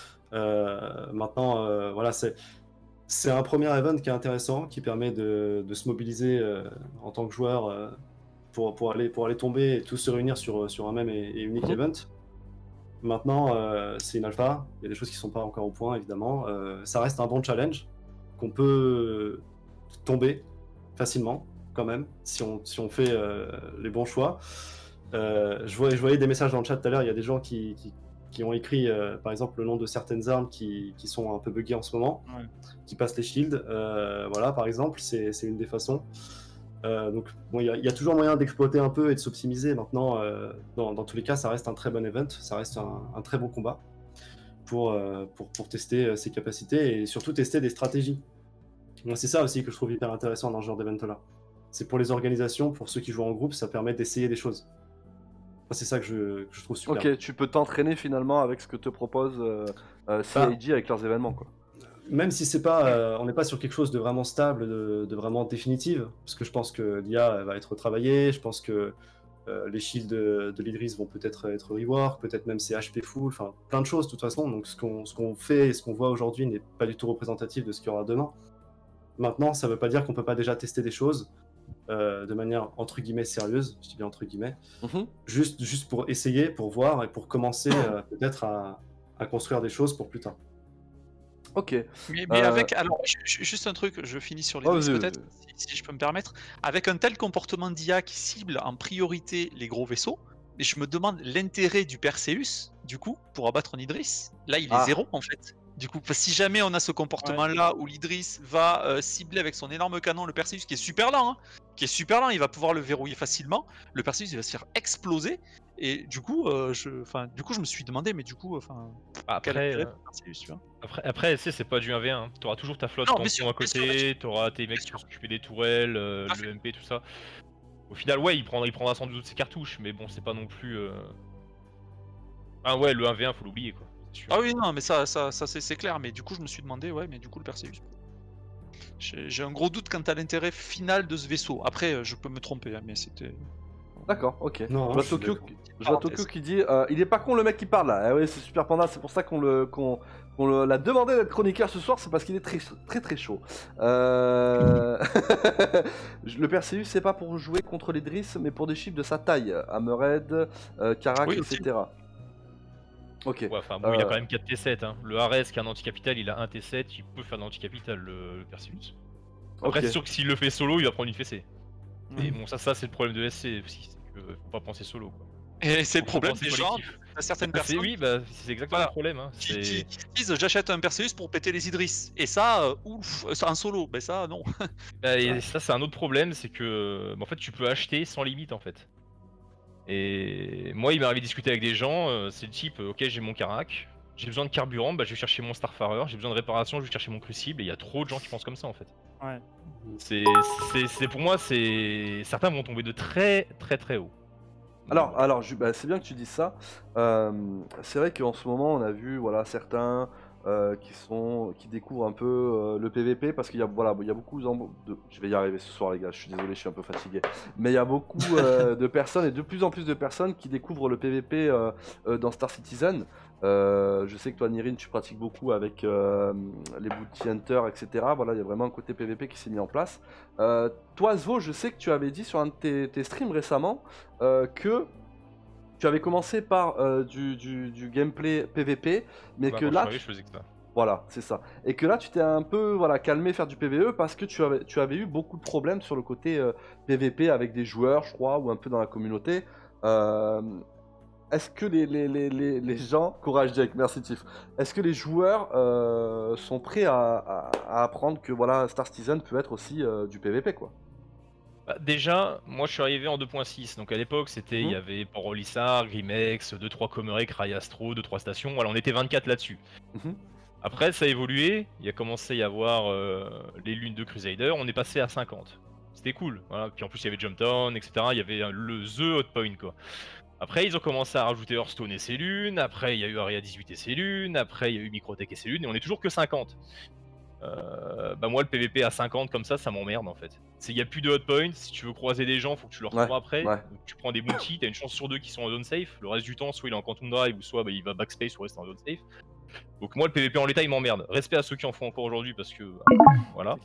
Euh, maintenant, euh, voilà, c'est c'est un premier event qui est intéressant, qui permet de, de se mobiliser euh, en tant que joueur euh, pour, pour, aller, pour aller tomber et tous se réunir sur, sur un même et, et unique Mhm. event. Maintenant, euh, c'est une alpha, il y a des choses qui ne sont pas encore au point, évidemment. Euh, ça reste un bon challenge qu'on peut tomber facilement, quand même, si on, si on fait euh, les bons choix. Euh, je, voyais, je voyais des messages dans le chat tout à l'heure, il y a des gens qui, qui, qui ont écrit, euh, par exemple, le nom de certaines armes qui, qui sont un peu buggées en ce moment, Ouais. qui passent les shields. Euh, voilà, par exemple, c'est c'est une des façons. Euh, donc, bon, il y, a- il y a toujours moyen d'exploiter un peu et de s'optimiser. Maintenant, euh, dans, dans tous les cas, ça reste un très bon event, ça reste un, un très bon combat pour, euh, pour, pour tester euh, ses capacités et surtout tester des stratégies. Moi, c'est ça aussi que je trouve hyper intéressant dans ce genre d'event-là. C'est pour les organisations, pour ceux qui jouent en groupe, ça permet d'essayer des choses. Moi, c'est ça que je, que je trouve super. Ok, tu peux t'entraîner finalement avec ce que te propose euh, euh, C I G avec leurs événements, quoi. Même si c'est pas, euh, on n'est pas sur quelque chose de vraiment stable, de, de vraiment définitive, parce que je pense que l'I A va être retravaillée, je pense que euh, les shields de, de l'Idris vont peut-être être rework, peut-être même ses H P full, enfin plein de choses de toute façon. Donc ce qu'on ce qu'on fait et ce qu'on voit aujourd'hui n'est pas du tout représentatif de ce qu'il y aura demain. Maintenant, ça veut pas dire qu'on peut pas déjà tester des choses euh, de manière entre guillemets sérieuse, je dis bien entre guillemets, Mhm. juste, juste pour essayer, pour voir et pour commencer euh, peut-être à, à construire des choses pour plus tard. Ok. Mais, mais Euh, avec, alors, ju- ju- juste un truc, je finis sur les Oh, risques vas-y, peut-être, si, si je peux me permettre. Avec un tel comportement d'I A qui cible en priorité les gros vaisseaux, et je me demande l'intérêt du Perseus, du coup, pour abattre un Idris. Là, il est Ah. zéro en fait. Du coup, si jamais on a ce comportement-là où l'Idris va euh, cibler avec son énorme canon le Perseus, qui est super lent, hein, qui est super lent, il va pouvoir le verrouiller facilement. Le Perseus, il va se faire exploser. Et du coup, euh, je, enfin, du coup, je me suis demandé, mais du coup, enfin, quel Après, intérêt euh, pour le Perseus, tu vois. après, après, tu sais, c'est pas du un v un. Tu auras toujours ta flotte Non, tampon bien sûr, à bien sûr, bien côté, sûr. tu auras tes mecs Bien qui vont sûr. s'occuper des tourelles, euh, Tout à le fait. M P, tout ça. Au final, ouais, il prendra, il prendra sans doute ses cartouches, mais bon, c'est pas non plus. euh, Ah ouais, le un v un, faut l'oublier quoi. C'est sûr. Ah oui, non, mais ça, ça, ça c'est c'est clair. Mais du coup, je me suis demandé, ouais, mais du coup, le Perseus. J'ai j'ai un gros doute quant à l'intérêt final de ce vaisseau. Après, euh, je peux me tromper, hein, mais c'était. D'accord, ok. Non, je vois je suis Tokyo, d'accord. je vois Tokyo qui dit euh, il est pas con le mec qui parle là. Ah ouais, c'est Super Panda, c'est pour ça qu'on le qu'on qu'on le- l'a demandé d'être chroniqueur ce soir, c'est parce qu'il est très très très chaud. Euh... le Perseus c'est pas pour jouer contre les Driss, mais pour des chiffres de sa taille, Hammerhead, euh, Karak, Oui, aussi. et cetera. Ok. Ouais, enfin bon, il a Euh. quand même quatre T sept. Hein. Le Ares qui a un anti-capital, il a un T sept, il peut faire de l'anti-capital le, le Perseus. Après, Ok. c'est sûr que s'il le fait solo, il va prendre une fessée. Ouais. Et bon, ça, ça c'est le problème de S C aussi, c'est que faut pas penser solo quoi. Et c'est le Faut problème penser des gens, collectif. de certaines Ah, c'est- personnes oui, bah, c'est exactement Voilà. le problème. Hein. qui, c'est- qui- qui se disent j'achète un Perseus pour péter les Idris. Et ça, euh, ouf, euh, en solo, ben ça, non. Bah, et ça, c'est un autre problème, c'est que bah, en fait, tu peux acheter sans limite en fait. Et moi, il m'est arrivé de discuter avec des gens, euh, c'est le type, euh, ok, j'ai mon Karak, j'ai besoin de carburant, bah, je vais chercher mon Starfarer, j'ai besoin de réparation, je vais chercher mon Crucible, et il y a trop de gens qui pensent comme ça en fait. Ouais. C'est, c'est, c'est- pour moi, c'est certains vont tomber de très très très haut. Alors, alors, je- bah, c'est bien que tu dises ça. Euh, c'est vrai qu'en ce moment, on a vu, voilà, certains euh, qui sont, qui découvrent un peu euh, le P V P parce qu'il y a, voilà, il y a beaucoup d'em- de, je vais y arriver ce soir les gars, je suis désolé, je suis un peu fatigué, mais il y a beaucoup euh, de personnes et de plus en plus de personnes qui découvrent le P V P euh, euh, dans Star Citizen. Euh, je sais que toi, Nirine, tu pratiques beaucoup avec euh, les Bounty Hunters, et cetera. Voilà, il y a vraiment un côté P V P qui s'est mis en place. Euh, toi, Zvo, je sais que tu avais dit sur un de tes, tes streams récemment euh, que tu avais commencé par euh, du, du, du gameplay P V P, mais Bah, que quand je là, suis arrivé, tu- je faisais que ça. voilà, c'est ça. Et que là, tu t'es un peu voilà, calmé faire du P V E parce que tu avais, tu avais eu beaucoup de problèmes sur le côté euh, P V P avec des joueurs, je crois, ou un peu dans la communauté. Euh, Est-ce que les, les, les, les, les gens... Courage Jake, merci Tiff. Est-ce que les joueurs euh, sont prêts à, à, à apprendre que voilà, Star Citizen peut être aussi euh, du P V P quoi? Bah, déjà, moi je suis arrivé en deux point six, donc à l'époque c'était, il Mhm. y avait Port-Rollissard, Grimex, deux trois Comerec, Rayastro, deux trois stations, voilà, on était vingt-quatre là-dessus. Mhm. Après ça a évolué, il y a commencé à y avoir euh, les lunes de Crusader, on est passé à cinquante. C'était cool, voilà. Puis en plus il y avait Jumpdown, et cetera. Il y avait euh, le The Hot Point quoi. Après ils ont commencé à rajouter Hearthstone et ses lunes, après il y a eu Area dix-huit et ses lunes, après il y a eu Microtech et ses lunes, et on est toujours que cinquante. Euh, bah moi le P V P à cinquante comme ça, ça m'emmerde en fait. Il n'y a plus de hot point, si tu veux croiser des gens, faut que tu le retrouves Ouais, après. ouais. Donc, tu prends des bounties, t'as une chance sur deux qui sont en zone safe, le reste du temps soit il est en quantum drive ou soit bah, il va backspace ou reste en zone safe. Donc moi le P V P en l'état il m'emmerde. Respect à ceux qui en font encore aujourd'hui parce que bah, voilà.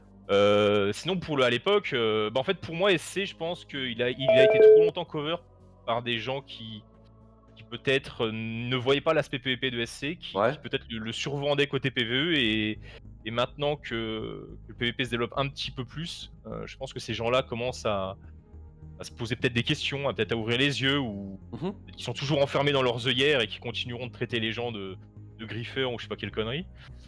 Euh, sinon pour le à l'époque, euh, bah, en fait pour moi S C je pense qu'il a, il a été trop longtemps cover par des gens qui, qui peut-être euh, ne voyaient pas l'aspect P V P de S C, qui, Ouais. qui peut-être le, le survendaient côté P V E et, et maintenant que, que le P V P se développe un petit peu plus, euh, je pense que ces gens-là commencent à, à se poser peut-être des questions, à peut-être à ouvrir les yeux ou Mhm. qui sont toujours enfermés dans leurs œillères et qui continueront de traiter les gens de, de griffeurs ou je sais pas quelle connerie.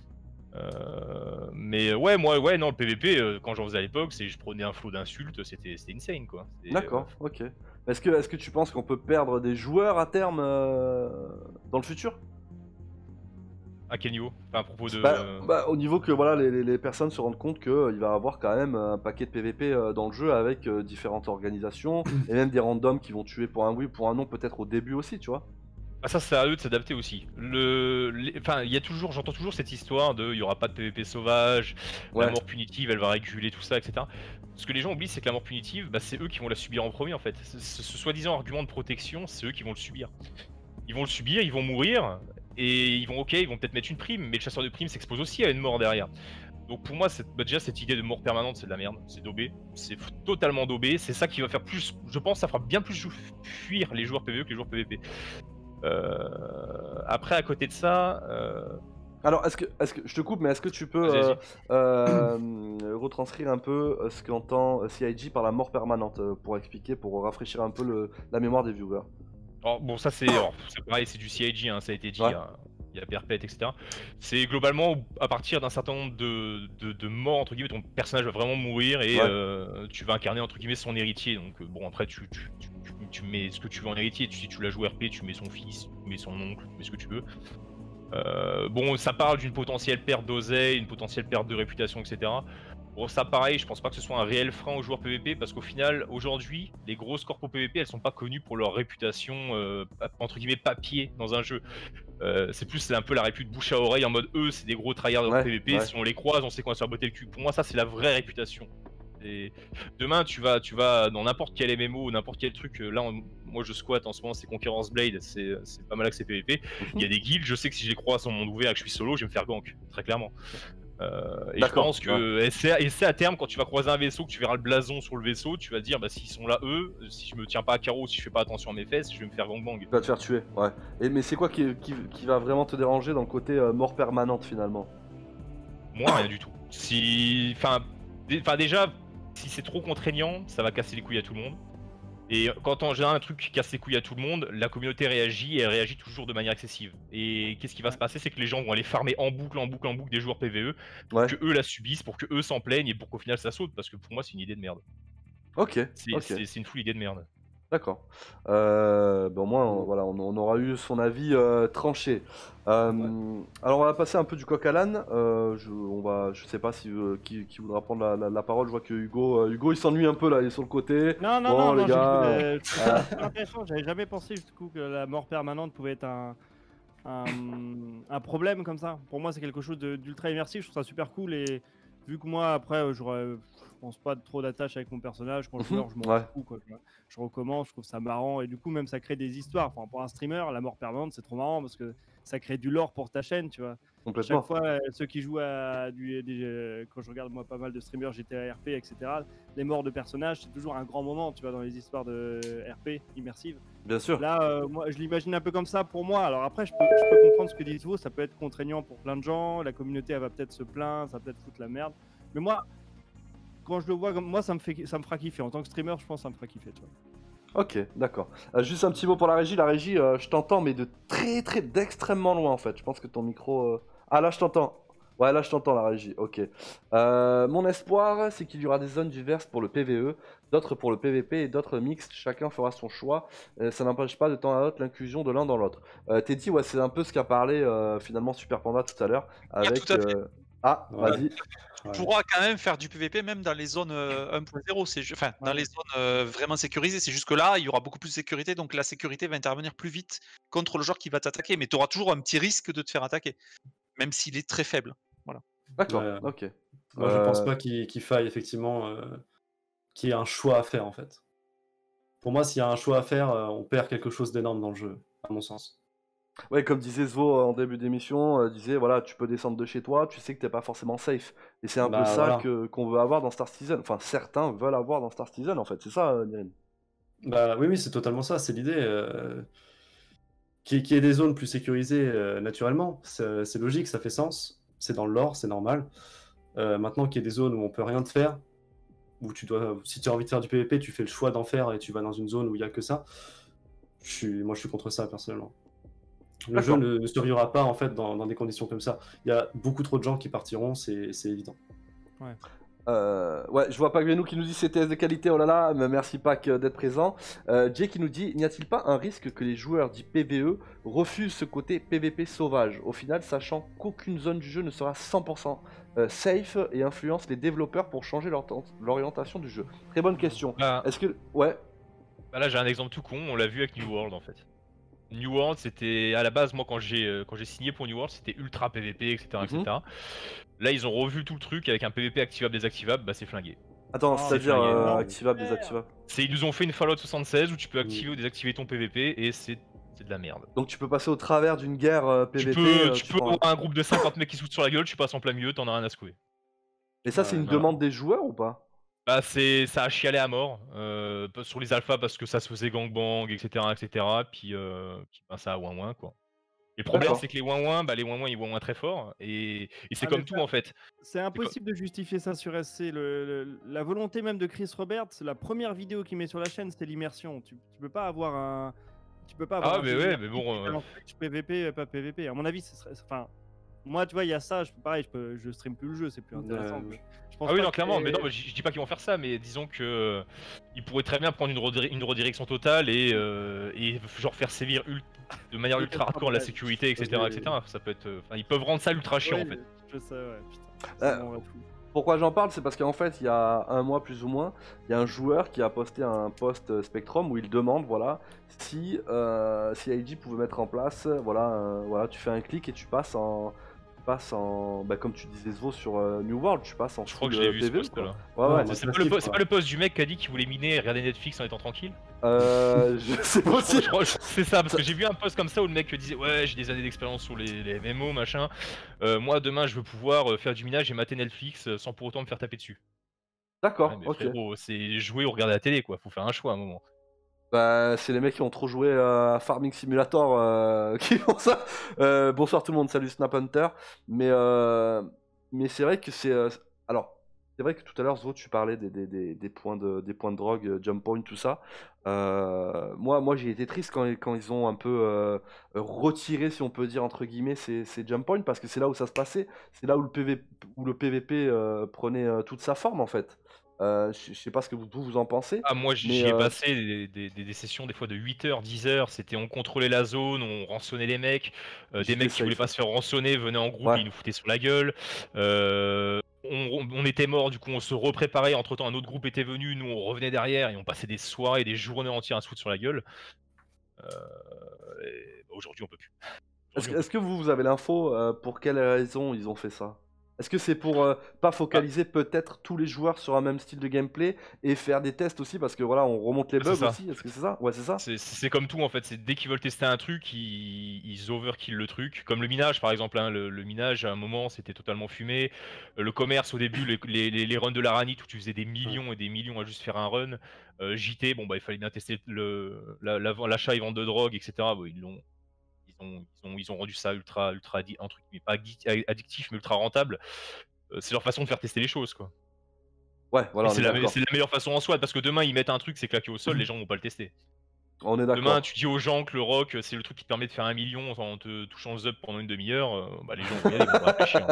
Euh, mais ouais, moi, ouais, non, le P V P, euh, quand j'en faisais à l'époque, c'est je prenais un flot d'insultes, c'était c'était insane quoi. C'est, D'accord, ok. Est-ce que, est-ce que tu penses qu'on peut perdre des joueurs à terme euh, dans le futur? à quel niveau? Enfin, à propos de. Bah, bah, au niveau que voilà, les, les- les personnes se rendent compte qu'il va y avoir quand même un paquet de P V P euh, dans le jeu avec euh, différentes organisations et même des randoms qui vont tuer pour un oui ou pour un non, peut-être au début aussi, tu vois. Ah ça c'est à eux de s'adapter aussi. Le, les- enfin il y a toujours, j'entends toujours cette histoire de, il y aura pas de P V P sauvage, Ouais. la mort punitive elle va réguler tout ça, et cetera. Ce que les gens oublient c'est que la mort punitive, bah, c'est eux qui vont la subir en premier en fait. Ce, ce- ce soi-disant argument de protection, c'est eux qui vont le subir. Ils vont le subir, ils vont mourir et ils vont ok, ils vont peut-être mettre une prime, mais le chasseur de prime s'expose aussi à une mort derrière. Donc pour moi, cette, bah, déjà cette idée de mort permanente, c'est de la merde, c'est daubé, c'est f- totalement daubé. C'est ça qui va faire plus, je pense, ça fera bien plus jou- fuir les joueurs P V E que les joueurs P V P. Euh, après, à côté de ça, euh, Alors, est-ce que, est-ce que je te coupe, mais est-ce que tu peux Vas-y, euh, euh, retranscrire un peu euh, ce qu'entend C I G par la mort permanente euh, pour expliquer, pour rafraîchir un peu le, la mémoire des viewers? alors, bon, ça c'est alors, c'est pareil, c'est du C I G, hein, ça a été dit, Ouais. hein, il y a Perpète, et cetera. C'est globalement à partir d'un certain nombre de, de, de morts, entre guillemets, ton personnage va vraiment mourir et Ouais. euh, tu vas incarner, entre guillemets, son héritier. Donc, euh, bon, après, tu, tu, tu, tu- tu mets ce que tu veux en héritier. Tu, si tu la joues R P, tu mets son fils, tu mets son oncle, tu mets ce que tu veux. Euh, bon, ça parle d'une potentielle perte d'oseille, une potentielle perte de réputation, et cetera. Bon, ça pareil, je pense pas que ce soit un réel frein aux joueurs P V P parce qu'au final, aujourd'hui, les grosses corpos P V P, elles sont pas connues pour leur réputation euh, entre guillemets papier dans un jeu. Euh, c'est plus c'est un peu la répute bouche à oreille en mode eux, c'est des gros tryhards Ouais, P V P. ouais. Si on les croise, on sait qu'on va se faire botter le cul. Pour moi, ça c'est la vraie réputation. Et demain, tu vas, tu vas dans n'importe quel M M O, n'importe quel truc. Là, on- moi, je squatte en ce moment, c'est Conqueror's Blade, c'est c'est pas mal que c'est P V P. Il y a des guildes, je sais que si je les croise en monde ouvert et que je suis solo, je vais me faire gank, très clairement. Euh, et je D'accord, pense que et c'est et c'est à terme quand tu vas croiser un vaisseau, que tu verras le blason sur le vaisseau, tu vas te dire bah s'ils sont là eux, si je me tiens pas à carreau, si je fais pas attention à mes fesses, je vais me faire gang bang. Tu vas te faire tuer, ouais. Et, mais c'est quoi qui, qui, qui va vraiment te déranger dans le côté euh, mort permanente finalement? Moi rien du tout. Si, enfin, dé- enfin déjà, si c'est trop contraignant, ça va casser les couilles à tout le monde. Et quand en général un truc casse les couilles à tout le monde, la communauté réagit et elle réagit toujours de manière excessive. Et qu'est-ce qui va se passer, c'est que les gens vont aller farmer en boucle, en boucle, en boucle des joueurs P V E pour Ouais. que eux la subissent, pour que eux s'en plaignent et pour qu'au final ça saute. Parce que pour moi c'est une idée de merde. Ok, C'est ok. c'est- c'est une full idée de merde. D'accord. Euh, ben au moins, on, voilà, on, on aura eu son avis euh, tranché. Euh, Alors, on va passer un peu du coq à l'âne. Euh, je, on va, je sais pas si euh, qui, qui voudra prendre la, la- la parole. Je vois que Hugo, euh, Hugo, il s'ennuie un peu là, il est sur le côté. Non, non, Bon, non, les non, gars, j'ai- euh, je trouve ça super intéressant. J'avais jamais pensé du coup que la mort permanente pouvait être un, un, un problème comme ça. Pour moi, c'est quelque chose de- d'ultra immersif. Je trouve ça super cool. Et vu que moi, après, euh, j'aurais, je pense pas de trop d'attache avec mon personnage. Quand je Mhm. meurs, je m'en Ouais. fous. Quoi. Je, je recommence, je trouve ça marrant. Et du coup, même ça crée des histoires. Enfin, pour un streamer, la mort permanente, c'est trop marrant parce que ça crée du lore pour ta chaîne, tu vois. Chaque Complètement. fois, euh, ceux qui jouent à du, des, euh, quand je regarde moi pas mal de streamers G T A R P, et cetera, les morts de personnages, c'est toujours un grand moment, tu vois, dans les histoires de R P immersives. Bien sûr. Là, euh, moi, je l'imagine un peu comme ça pour moi. Alors après, je peux, je peux comprendre ce que dit Svo, ça peut être contraignant pour plein de gens, la communauté, elle va peut-être se plaindre, ça va peut-être foutre la merde. Mais moi, quand je le vois, comme moi, ça me, fait, ça me fera kiffer. En tant que streamer, je pense que ça me fera kiffer, tu vois. Ok, d'accord. Euh, juste un petit mot pour la régie. La régie, euh, je t'entends, mais de très, très, d'extrêmement loin en fait. Je pense que ton micro. euh, Ah là, je t'entends. Ouais, là, je t'entends, la régie. Ok. Euh, mon espoir, c'est qu'il y aura des zones diverses pour le P V E, d'autres pour le P V P et d'autres mixtes. Chacun fera son choix. Euh, ça n'empêche pas de temps à autre l'inclusion de l'un dans l'autre. Euh, Teddy, ouais, c'est un peu ce qu'a parlé euh, finalement Super Panda tout à l'heure. Avec. tout à fait. euh, Ah, Ouais. vas-y. Tu Ouais. pourras quand même faire du P V P même dans les zones euh, un point zéro, c'est ju- enfin dans Ouais. les zones euh, vraiment sécurisées. C'est juste que là, il y aura beaucoup plus de sécurité, donc la sécurité va intervenir plus vite contre le joueur qui va t'attaquer, mais tu auras toujours un petit risque de te faire attaquer, même s'il est très faible. D'accord, Ouais. ok. Moi, je pense Euh, pas qu'il qu'il faille effectivement euh, qu'il y ait un choix à faire en fait. Pour moi, s'il y a un choix à faire, euh, on perd quelque chose d'énorme dans le jeu, à mon sens. Ouais, comme disait Zvo euh, en début d'émission, euh, disait voilà, tu peux descendre de chez toi, tu sais que t'es pas forcément safe. Et c'est un peu Bah ça voilà. que qu'on veut avoir dans Star Citizen. Enfin, certains veulent avoir dans Star Citizen en fait, c'est ça, euh, Nirine. Bah oui, oui, c'est totalement ça, c'est l'idée. Euh... Qu'il y, qu'il y ait des zones plus sécurisées euh, naturellement, c'est c'est logique, ça fait sens, c'est dans le lore, c'est normal. Euh, maintenant qu'il y ait des zones où on peut rien te faire, où tu dois, si tu as envie de faire du P V P, tu fais le choix d'en faire et tu vas dans une zone où il y a que ça. Je suis, moi, je suis contre ça personnellement. Le jeu D'accord. ne, ne survivra pas en fait dans, dans des conditions comme ça. Il y a beaucoup trop de gens qui partiront, c'est c'est évident. Euh, ouais, je vois Pagbenou qui nous dit C T S de qualité, oh là là, mais merci Pac euh, d'être présent. Euh, Jay qui nous dit, n'y a-t-il pas un risque que les joueurs dits P V E refusent ce côté P V P sauvage, au final sachant qu'aucune zone du jeu ne sera cent pour cent euh, safe et influence les développeurs pour changer leur ten- l'orientation du jeu? Très bonne question. Bah, Est-ce que... Ouais, bah là j'ai un exemple tout con, on l'a vu avec New World en fait. New World, c'était à la base, moi quand j'ai euh, quand j'ai signé pour New World, c'était ultra P V P, et cetera, Mhm. et cetera. Là, ils ont revu tout le truc avec un P V P activable, désactivable, bah c'est flingué. attends, Ah, c'est-à-dire flingué. euh, Non, activable, super. désactivable. C'est ils nous ont fait une Fallout soixante-seize où tu peux Mm. activer ou désactiver ton P V P et c'est c'est de la merde. Donc tu peux passer au travers d'une guerre euh, Tu P V P. peux, euh, tu tu peux prends un- avoir un groupe de cinquante mecs qui se foutent sur la gueule, tu passes en plein milieu, t'en as rien à secouer. Et ça, c'est Ouais, une voilà. demande des joueurs ou pas? Bah c'est ça a chialé à mort euh, sur les alphas parce que ça se faisait gangbang, et cetera, et cetera. Puis, euh, puis ben, ça a ouin ouin quoi. Et le problème D'accord. c'est que les ouin ouin, bah les ouin ouin ils ouin ouin très fort et, et c'est Ah, comme mais tout ça- en fait. C'est impossible de justifier ça sur S C. Le, le- la volonté même de Chris Roberts, la première vidéo qu'il met sur la chaîne, c'était l'immersion. Tu, tu peux pas avoir un, tu peux pas avoir Ah un mais jeu ouais, immersif mais bon. qui euh, balance P V P, euh, pas P V P. À mon avis, ce serait, enfin, moi, tu vois, il y a ça. Je, pareil, je, peux, je stream plus le jeu, c'est plus intéressant. Euh, Je- je pense Ah oui pas non que clairement, c'est- mais non, mais je je dis pas qu'ils vont faire ça, mais disons que euh, ils pourraient très bien prendre une, rediri- une redirection totale et, euh, et genre faire sévir ult- de manière Oui, ultra hardcore la ouais. sécurité, et Parce cetera, que- et cetera. Ça peut être, euh, enfin, ils peuvent rendre ça ultra chiant Ouais, en fait. Je sais, ouais, putain. Euh, Ça m'en va fou. Pourquoi j'en parle? C'est parce qu'en fait, il y a un mois plus ou moins, il y a un joueur qui a posté un post euh, Spectrum où il demande, voilà, si euh, si I G pouvait mettre en place, euh, voilà, un- voilà, tu fais un clic et tu passes en, tu passes en, bah, comme tu disais Zvo sur euh, New World, tu passes en Je crois que full je l'ai euh, vu P ce V E, post quoi. là. Ouais, Ouais, ouais. moi, C'est c'est pas, le le kiff, post- c'est quoi. pas le post du mec qui a dit qu'il voulait miner et regarder Netflix en étant tranquille? Euh, je- c'est Je possible. crois- je- C'est ça, parce que j'ai vu un post comme ça où le mec disait ouais j'ai des années d'expérience sur les, les M M O machin. Euh, moi demain je veux pouvoir euh, faire du minage et mater Netflix euh, sans pour autant me faire taper dessus. Ouais, D'accord, mais ok. frérot, c'est jouer ou regarder la télé quoi, faut faire un choix à un moment. Bah, c'est les mecs qui ont trop joué à Farming Simulator euh, qui font ça. Euh, bonsoir tout le monde, salut Snap Hunter. Mais, euh, mais c'est vrai que c'est. euh, alors, c'est vrai que tout à l'heure, Zo, tu parlais des, des, des, des points, de, des points de drogue, euh, jump point, tout ça. Euh, moi, moi j'ai été triste quand, quand ils ont un peu euh, retiré, si on peut dire, entre guillemets, ces, ces jump points, parce que c'est là où ça se passait. C'est là où le P V P, où le P V P euh, prenait euh, toute sa forme, en fait. Euh, je je sais pas ce que vous, vous en pensez. Ah moi j'y Mais, j'y ai euh, passé des, des- des- des sessions des fois de huit heures, dix heures, c'était on contrôlait la zone, on rançonnait les mecs, euh, des J'étais mecs qui safe. voulaient pas se faire rançonner venaient en groupe Ouais. et ils nous foutaient sur la gueule. Euh, on, on était mort, du coup on se repréparait, entre temps un autre groupe était venu, nous on revenait derrière et on passait des soirées, des journées entières à se foutre sur la gueule. Euh, et, bah, aujourd'hui on peut plus. Est-ce que, est-ce que vous, vous avez l'info euh, pour quelle raison ils ont fait ça? Est-ce que c'est pour euh, pas focaliser peut-être tous les joueurs sur un même style de gameplay et faire des tests aussi parce que voilà on remonte les C'est bugs ça. aussi? Est-ce que c'est ça? Ouais c'est ça. C'est- C'est comme tout en fait, c'est dès qu'ils veulent tester un truc, ils, ils overkill le truc. Comme le minage par exemple, hein, le, le minage à un moment c'était totalement fumé. Euh, Le commerce au début, les, les, les- les runs de l'Aranit où tu faisais des millions et des millions à juste faire un run. Euh, J T, bon bah il fallait bien tester le- la- la- l'achat et vente de drogue, et cetera. Bon, ils l'ont. Ils ont, ils, ont, ils ont rendu ça ultra, ultra addi- un truc mais pas addi- addictif mais ultra rentable. Euh, c'est leur façon de faire tester les choses quoi. Ouais Et voilà on c'est est la, d'accord. c'est la meilleure façon en soi parce que demain ils mettent un truc, c'est claqué au sol, les gens vont pas le tester. On est Demain, d'accord. tu dis aux gens que le rock, c'est le truc qui te permet de faire un million en te touchant le zub pendant une demi-heure, euh, bah les gens vont y aller, ils vont pas réfléchir.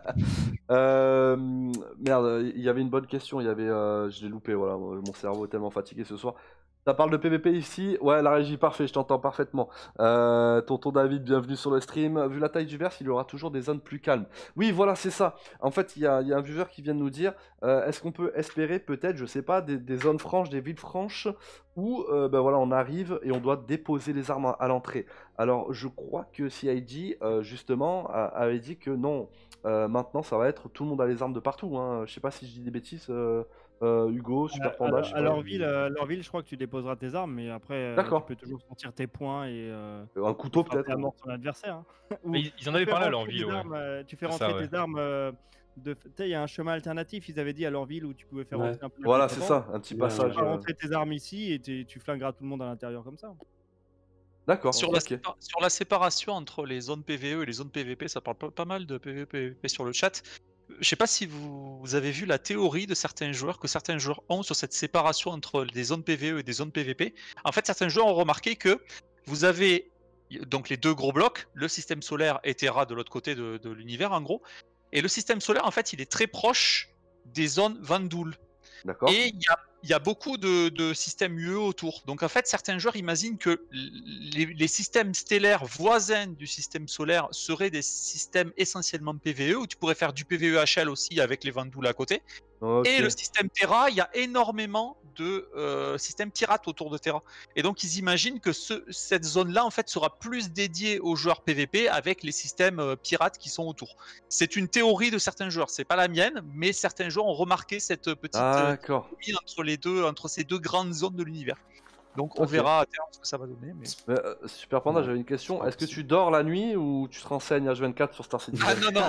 Euh, merde, il y avait une bonne question, il y avait, euh, je l'ai loupé, voilà, mon cerveau est tellement fatigué ce soir. Ça parle de P V P ici? Ouais, la régie, parfait, je t'entends parfaitement. Euh, tonton David, bienvenue sur le stream. Vu la taille du verse, il y aura toujours des zones plus calmes. Oui, voilà, c'est ça. En fait, il y a, il y a un viewer qui vient de nous dire, euh, est-ce qu'on peut espérer peut-être, je sais pas, des, des zones franches, des villes franches, où euh, ben voilà, on arrive et on doit déposer les armes à, à l'entrée. Alors, je crois que C I G, euh, justement, a- avait dit que non, euh, maintenant, ça va être tout le monde a les armes de partout. Hein. Je sais pas si je dis des bêtises. euh, euh, Hugo, Super Panda, je sais À pas. leur ville, à leur ville, je crois que tu déposeras tes armes, mais après, euh, tu D'accord. peux toujours sortir tes points et euh, Un couteau frapper peut-être. à mort ton adversaire. hein. Ou Mais ils, ils en tu avaient fais parlé à leur rentrer ville, des ouais. armes, euh, tu fais C'est rentrer ça, ouais. tes armes. euh, de... Tu sais, il y a un chemin alternatif, ils avaient dit à leur ville où tu pouvais faire Ouais. rentrer un peu la Voilà, ville c'est avant. ça, un petit Ouais, Tu passage. fais euh, rentrer tes armes ici et t'es- tu flingueras tout le monde à l'intérieur comme ça. D'accord, Sur la, ok. sépa- sur la séparation entre les zones P V E et les zones P V P, ça parle pas, pas mal de P V P, P V P sur le chat. Je sais pas si vous, vous avez vu la théorie de certains joueurs, que certains joueurs ont sur cette séparation entre des zones P V E et des zones P V P. En fait, certains joueurs ont remarqué que vous avez donc les deux gros blocs, le système solaire et Terra de l'autre côté de, de l'univers en gros. Et le système solaire, en fait, il est très proche des zones Vandoul. D'accord. Et il y a, il y a beaucoup de, de systèmes U E autour. Donc en fait, certains joueurs imaginent que les, les systèmes stellaires voisins du système solaire seraient des systèmes essentiellement P V E, où tu pourrais faire du P V E H L aussi avec les Vandoul à côté. Ok. Et le système Terra, il y a énormément de euh, systèmes pirates autour de Terra. Et donc ils imaginent que ce, cette zone-là, en fait, sera plus dédiée aux joueurs P V P avec les systèmes euh, pirates qui sont autour. C'est une théorie de certains joueurs, c'est pas la mienne, mais certains joueurs ont remarqué cette petite euh, D'accord. dichotomie entre les deux, entre ces deux grandes zones de l'univers. Donc on Ok. verra à terme ce que ça va donner. Mais... Mais, euh, Super Panda, Ouais, j'avais une question. c'est Est-ce que possible. tu dors la nuit ou tu te renseignes H vingt-quatre sur Star Citizen? Ah non, non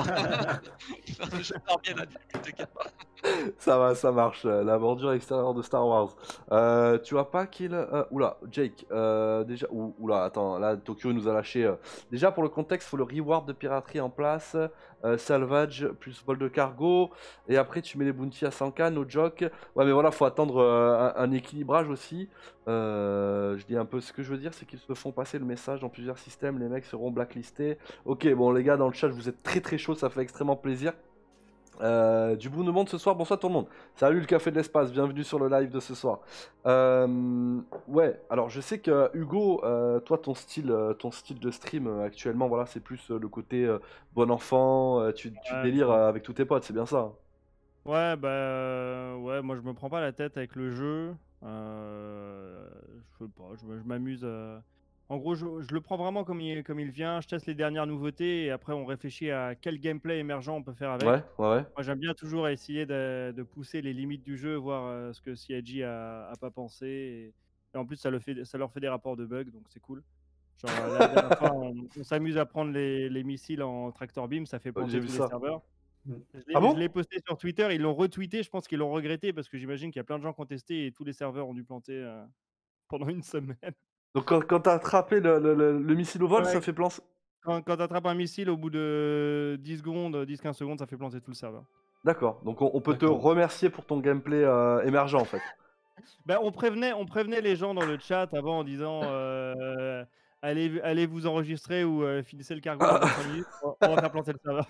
je dors bien la nuit, t'inquiète pas. Ça va, ça marche. euh, La bordure extérieure de Star Wars. Euh, tu as pas kill. euh, oula, Jake. Euh, déjà. ou- Oula, attends. Là, Tokyo nous a lâché. euh. Déjà, pour le contexte, faut le reward de piraterie en place. euh, salvage plus vol de cargo. Et après, tu mets les bounties à cent K, no joke. Ouais, mais voilà, faut attendre euh, un, un équilibrage aussi. Euh, je dis un peu ce que je veux dire, c'est qu'ils se font passer le message dans plusieurs systèmes. Les mecs seront blacklistés. Ok, bon, les gars, dans le chat, vous êtes très très chaud. Ça fait extrêmement plaisir. Euh, du bout de monde ce soir, bonsoir tout le monde. Salut le café de l'espace, bienvenue sur le live de ce soir. Euh, ouais, alors je sais que Hugo, euh, toi ton style, euh, ton style de stream euh, actuellement, voilà, c'est plus euh, le côté euh, bon enfant, euh, tu, tu Ouais, délires ouais. euh, avec tous tes potes, c'est bien ça. Ouais, bah euh, ouais, moi je me prends pas la tête avec le jeu. Euh, je sais pas, je, me- je m'amuse. euh. En gros, je, je le prends vraiment comme il, comme il vient. Je teste les dernières nouveautés et après on réfléchit à quel gameplay émergent on peut faire avec. Ouais, ouais, ouais. Moi j'aime bien toujours essayer de, de pousser les limites du jeu, voir euh, ce que C I G a, a pas pensé. Et, et en plus, ça, le fait, ça leur fait des rapports de bugs, donc c'est cool. Genre euh, la dernière fois, on, on s'amuse à prendre les, les missiles en tractor beam, ça fait Euh, planter J'ai vu tous les ça. serveurs. Mm. Je l'ai Ah bon je l'ai posté sur Twitter, ils l'ont retweeté, je pense qu'ils l'ont regretté parce que j'imagine qu'il y a plein de gens qui ont testé et tous les serveurs ont dû planter euh, pendant une semaine. Donc quand, quand t'as attrapé le, le- le- le missile au vol, Ouais. ça fait plan. Quand, quand tu attrapes un missile, au bout de dix secondes, dix quinze secondes, ça fait planter tout le serveur. D'accord, donc on, on peut te D'accord. remercier pour ton gameplay euh, émergent en fait. Ben, on, prévenait, on prévenait les gens dans le chat avant en disant euh, allez, allez vous enregistrer ou euh, finissez le cargo dans cinq minutes, on on va faire planter le serveur.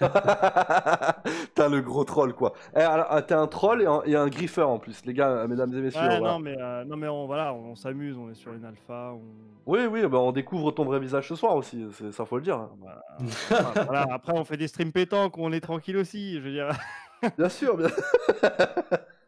T'as le gros troll quoi. Eh, alors, ah, t'es un troll et un, et un griffeur en plus, les gars, euh, mesdames et messieurs. Ouais, voilà. non, mais, euh, non, mais on, voilà, on s'amuse, on est sur une alpha. On... Oui, oui, bah, on découvre ton vrai visage ce soir aussi, c'est- ça faut le dire. hein. Voilà. Enfin, voilà, après, on fait des streams pétanques, on est tranquille aussi. Je veux dire. Bien sûr, bien.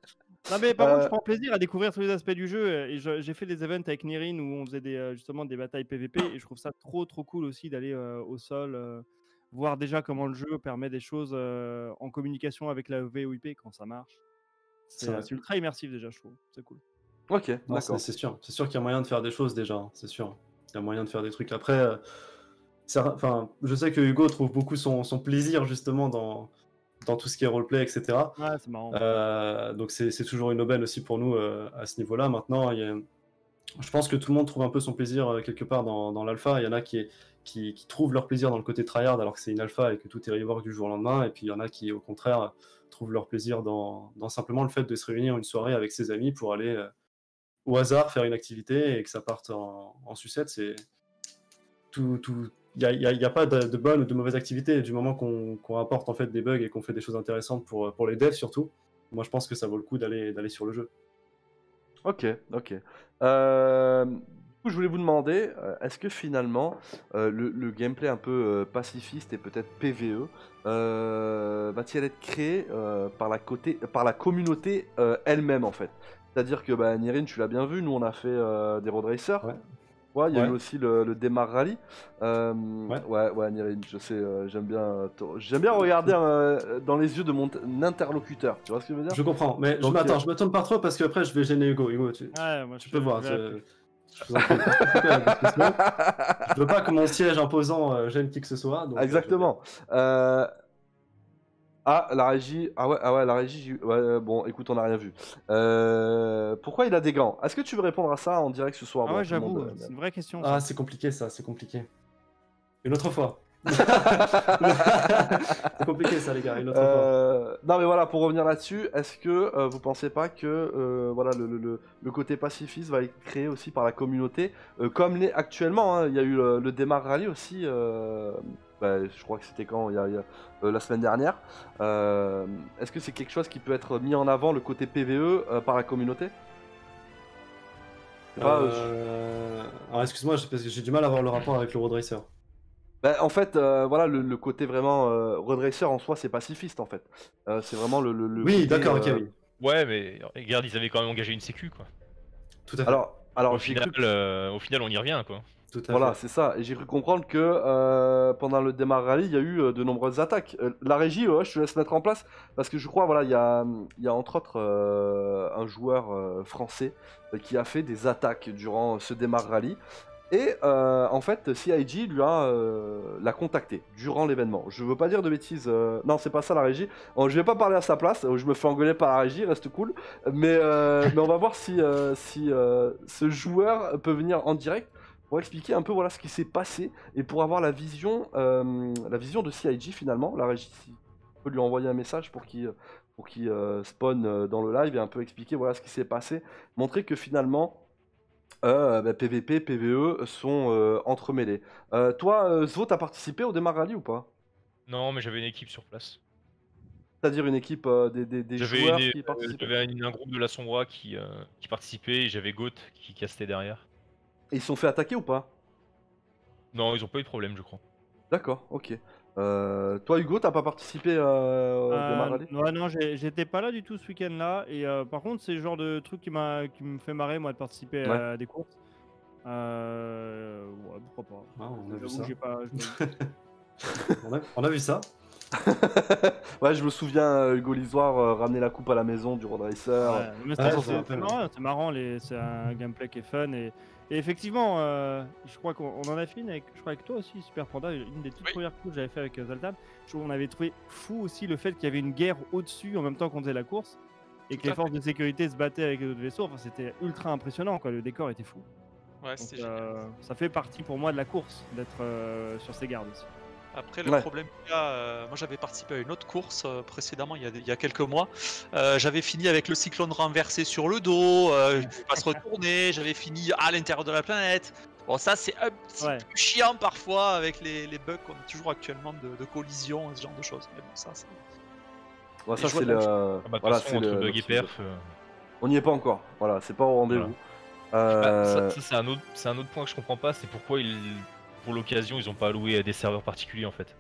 Non mais par contre, Euh, je prends plaisir à découvrir tous les aspects du jeu et je- j'ai fait des events avec Nirin où on faisait des, euh, justement des batailles P V P et je trouve ça trop trop cool aussi d'aller euh, au sol, euh, voir déjà comment le jeu permet des choses euh, en communication avec la V O I P quand ça marche. C'est C'est euh, vrai. c'est ultra immersif déjà, je trouve. C'est cool. Ok, Non, c'est d'accord. c'est sûr. C'est sûr qu'il y a moyen de faire des choses déjà. hein, C'est sûr. Il y a moyen de faire des trucs. Après, euh, ça- enfin, je sais que Hugo trouve beaucoup son, son plaisir justement dans, dans tout ce qui est roleplay, et cetera. Ouais, c'est marrant. Euh, donc c'est c'est toujours une aubaine aussi pour nous euh, à ce niveau-là. Maintenant, il y a- je pense que tout le monde trouve un peu son plaisir euh, quelque part dans, dans l'alpha. Il y en a qui, qui, qui trouvent leur plaisir dans le côté tryhard alors que c'est une alpha et que tout est rework du jour au lendemain. Et puis il y en a qui, au contraire, trouvent leur plaisir dans, dans simplement le fait de se réunir une soirée avec ses amis pour aller euh, au hasard faire une activité et que ça parte en, en sucette. C'est tout. tout... Il n'y a, il y a- il y a pas de, de bonne ou de mauvaise activité du moment qu'on qu'on apporte en fait des bugs et qu'on fait des choses intéressantes pour, pour les devs surtout. Moi, je pense que ça vaut le coup d'aller d'aller sur le jeu. Ok, ok. Euh, du coup, je voulais vous demander, euh, est-ce que finalement, euh, le, le gameplay un peu euh, pacifiste et peut-être P V E euh, va-t-il être créé euh, par, la côté, par la communauté euh, elle-même en fait? C'est-à-dire que bah, Nirin, tu l'as bien vu, nous on a fait euh, des road racers. Ouais. Ouais, il y a Ouais. eu aussi le, le Démarre Rally. Euh, Ouais. ouais, ouais, Nirin, je sais, euh, j'aime bien, euh, t- j'aime bien regarder euh, dans les yeux de mon t- interlocuteur. Tu vois ce que je veux dire? Je comprends, mais Donc, je m'attends, euh, je me tourne pas trop parce qu'après je vais gêner Hugo. Hugo, tu, Ouais, moi, tu je- peux voir. je vais Je, je vous en prie, participez à la discussion. Je veux pas que mon siège imposant euh, gêne qui que ce soit. Donc, euh, Exactement. Euh, Ah, la régie. Ah ouais, ah ouais, la régie. j'ai- Ouais, euh, bon, écoute, on n'a rien vu. Euh, Pourquoi il a des gants? Est-ce que tu veux répondre à ça en direct ce soir? Ah Bon, ouais, tout le monde, j'avoue, euh, c'est une vraie question. je- Ah, ça. c'est compliqué ça, c'est compliqué. Une autre fois. C'est compliqué ça, les gars, une autre fois. Euh, non mais voilà, pour revenir là-dessus, est-ce que euh, vous pensez pas que euh, voilà le, le- le- le côté pacifiste va être créé aussi par la communauté, euh, comme l'est actuellement, hein, il y a eu le, le Démarre Rally aussi, euh, bah, je crois que c'était quand, il y a, il y a, euh, la semaine dernière. Euh, est-ce que c'est quelque chose qui peut être mis en avant, le côté P V E, euh, par la communauté? Je sais pas, euh, Euh, Alors excuse-moi, j'ai- parce que j'ai du mal à voir le rapport avec le Road Racer. bah, en fait, euh, voilà, le, le côté vraiment euh, road racer en soi, c'est pacifiste en fait. Euh, c'est vraiment le, le, le Oui, côté, d'accord, ok, euh, oui. Ouais, mais regarde, ils avaient quand même engagé une sécu, quoi. Tout à fait. Alors, alors Au j'ai final, cru euh, au final, on y revient, quoi. Tout à Voilà, fait. c'est ça. Et j'ai cru comprendre que euh, pendant le Démarre Rally, il y a eu euh, de nombreuses attaques. Euh, la régie, ouais, je te laisse mettre en place. Parce que je crois, voilà, il y a, il y a entre autres euh, un joueur euh, français euh, qui a fait des attaques durant ce Démarre Rally. Et euh, en fait, C I G lui a euh, l'a contacté durant l'événement. Je veux pas dire de bêtises. euh, Non, c'est pas ça la régie. Oh, je vais pas parler à sa place. euh, Je me fais engueuler par la régie. Reste cool. Mais euh, mais on va voir si euh, si euh, ce joueur peut venir en direct pour expliquer un peu voilà ce qui s'est passé et pour avoir la vision euh, la vision de C I G finalement. La régie si peut lui envoyer un message pour qu'il pour qu'il euh, spawn euh, dans le live et un peu expliquer voilà ce qui s'est passé, montrer que finalement euh, bah, P V P, P V E sont euh, entremêlés. Euh, toi, euh, Zvo, t'as participé au Démarre Rally ou pas? Non, mais j'avais une équipe sur place. C'est-à-dire une équipe euh, des, des, des J'avais joueurs une- qui euh, participaient? j'avais un, un groupe de la Sombra qui, euh, qui participait et j'avais Goat qui castait derrière. Et ils se sont fait attaquer ou pas? Non, ils ont pas eu de problème, je crois. D'accord, ok. Euh, toi, Hugo, t'as pas participé euh, au Euh, Démarre Rally? ouais, non, j'ai- j'étais pas là du tout ce week-end-là. Et euh, par contre, c'est le genre de truc qui, m'a, qui me fait marrer, moi, de participer Ouais. à des courses. Euh, ouais, pourquoi pas. Ah, on a vu J'avoue ça. que j'ai pas. je me- On a, on a vu ça. Ouais, je me souviens, euh, Hugo Lisoire euh, ramener la coupe à la maison du Road Racer. Ouais, mais Ah, c'est- ça, c'est ça rappelle, c'est marrant, c'est marrant, les- c'est un gameplay qui est fun et, et effectivement, euh, je crois qu'on on en a fait une avec, je crois avec toi aussi, Super Panda, une des toutes Oui. premières courses que j'avais fait avec euh, Zoltan. Je trouve qu'on avait trouvé fou aussi le fait qu'il y avait une guerre au-dessus en même temps qu'on faisait la course et que Tout à les forces de sécurité se battaient avec les autres vaisseaux. Enfin, c'était ultra impressionnant, quoi. Le décor était fou. Ouais, Donc, c'était génial. euh, ça fait partie pour moi de la course d'être euh, sur ces gardes aussi. Après, le Ouais. problème qu'il y a, euh, moi j'avais participé à une autre course euh, précédemment, il y, a, il y a quelques mois. Euh, j'avais fini avec le cyclone renversé sur le dos, euh, je ne pouvais pas se retourner, j'avais fini à l'intérieur de la planète. Bon, ça c'est un petit Ouais. peu chiant parfois avec les, les bugs qu'on a toujours actuellement de, de collision, ce genre de choses. Mais bon, ça c'est. Ouais, Et ça, je vois c'est de la- le. Ah bah, de toute voilà, façon, c'est entre le. bug et le- perf. euh, On n'y est pas encore. Voilà, c'est pas au rendez-vous. Bah, Euh, ça, ça, c'est un autre, c'est un autre point que je comprends pas, c'est pourquoi ils, pour l'occasion, ils ont pas alloué à des serveurs particuliers en fait.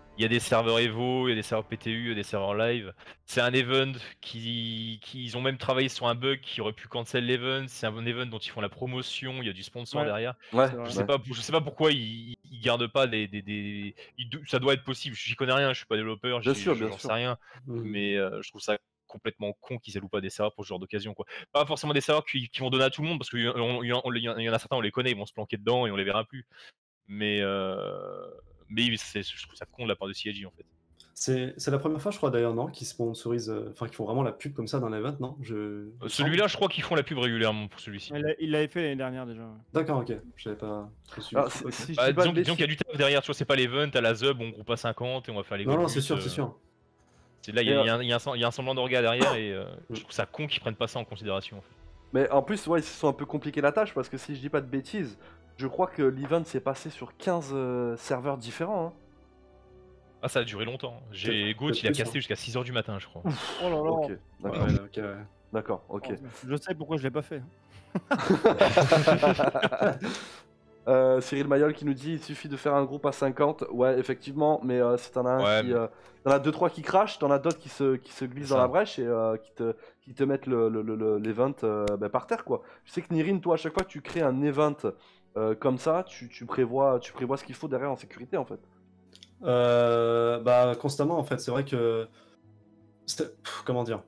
Il y a des serveurs Evo, il y a des serveurs P T U, il y a des serveurs live. C'est un event qui, qui ils ont même travaillé sur un bug qui aurait pu cancel l'event. C'est un event dont ils font la promotion. Il y a du sponsor Ouais. derrière. Ouais, C'est vrai. Je sais ouais. pas, je sais pas pourquoi ils, ils gardent pas des, des, des... ils do- ça doit être possible. J'y connais rien, je suis pas développeur, Bien j'y- sûr, je- bien j'en sûr. sais rien. Mhm. Mais euh, je trouve ça complètement con qu'ils allouent pas des serveurs pour ce genre d'occasion, quoi. Pas forcément des serveurs qui, qui vont donner à tout le monde parce qu'il y, en- il y en il y en a certains, on les connaît, ils vont se planquer dedans et on les verra plus. Mais euh... mais c'est- je trouve ça con de la part de C I G en fait. C'est c'est la première fois, je crois d'ailleurs, non, qu'ils sponsorisent, euh, enfin, qu'ils font vraiment la pub comme ça dans l'event, non? Je... il me semble. Celui-là, je crois qu'ils font la pub régulièrement pour celui-ci. Il l'a- Il l'avait fait l'année dernière déjà. ouais. D'accord, ok. J'avais pas trop suivi. Alors, si, Ok. si je Bah, dis pas disons de disons qu'il y a bêtises- du taf derrière, tu vois, c'est pas l'event à la Zub, on groupe à cinquante et on va faire les Non, non, godus, c'est sûr, euh, c'est sûr. c'est là, il y, a- Mais, il y a un- il y a un sem- il y a un semblant d'orga derrière et euh, Mm. je trouve ça con qu'ils prennent pas ça en considération. En fait. Mais en plus, ouais, ils se sont un peu compliqué la tâche parce que si je dis pas de bêtises, je crois que l'event s'est passé sur quinze euh, serveurs différents. Hein. Ah, ça a duré longtemps. J'ai Peut-être- Goat, peut-être il a plus, cassé hein. jusqu'à six heures du matin, je crois. Oh là là. Ok, Ouais, d'accord, ouais, ok, ouais. d'accord, ok. Je sais pourquoi je l'ai pas fait. Euh, Cyril Mayol qui nous dit il suffit de faire un groupe à cinquante. Ouais, effectivement, mais euh, si t'en as un Ouais, qui. mais- euh, t'en as deux trois qui crachent, t'en as d'autres qui se, qui se glissent C'est dans ça. la brèche et euh, qui, te, qui te mettent le, le, le- le- l'event euh, bah, par terre quoi. Je sais que Nirin, toi, à chaque fois que tu crées un event euh, comme ça, tu, tu prévois, tu prévois ce qu'il faut derrière en sécurité en fait. Euh, bah, constamment, en fait. C'est vrai que. c'était- pff, Comment dire?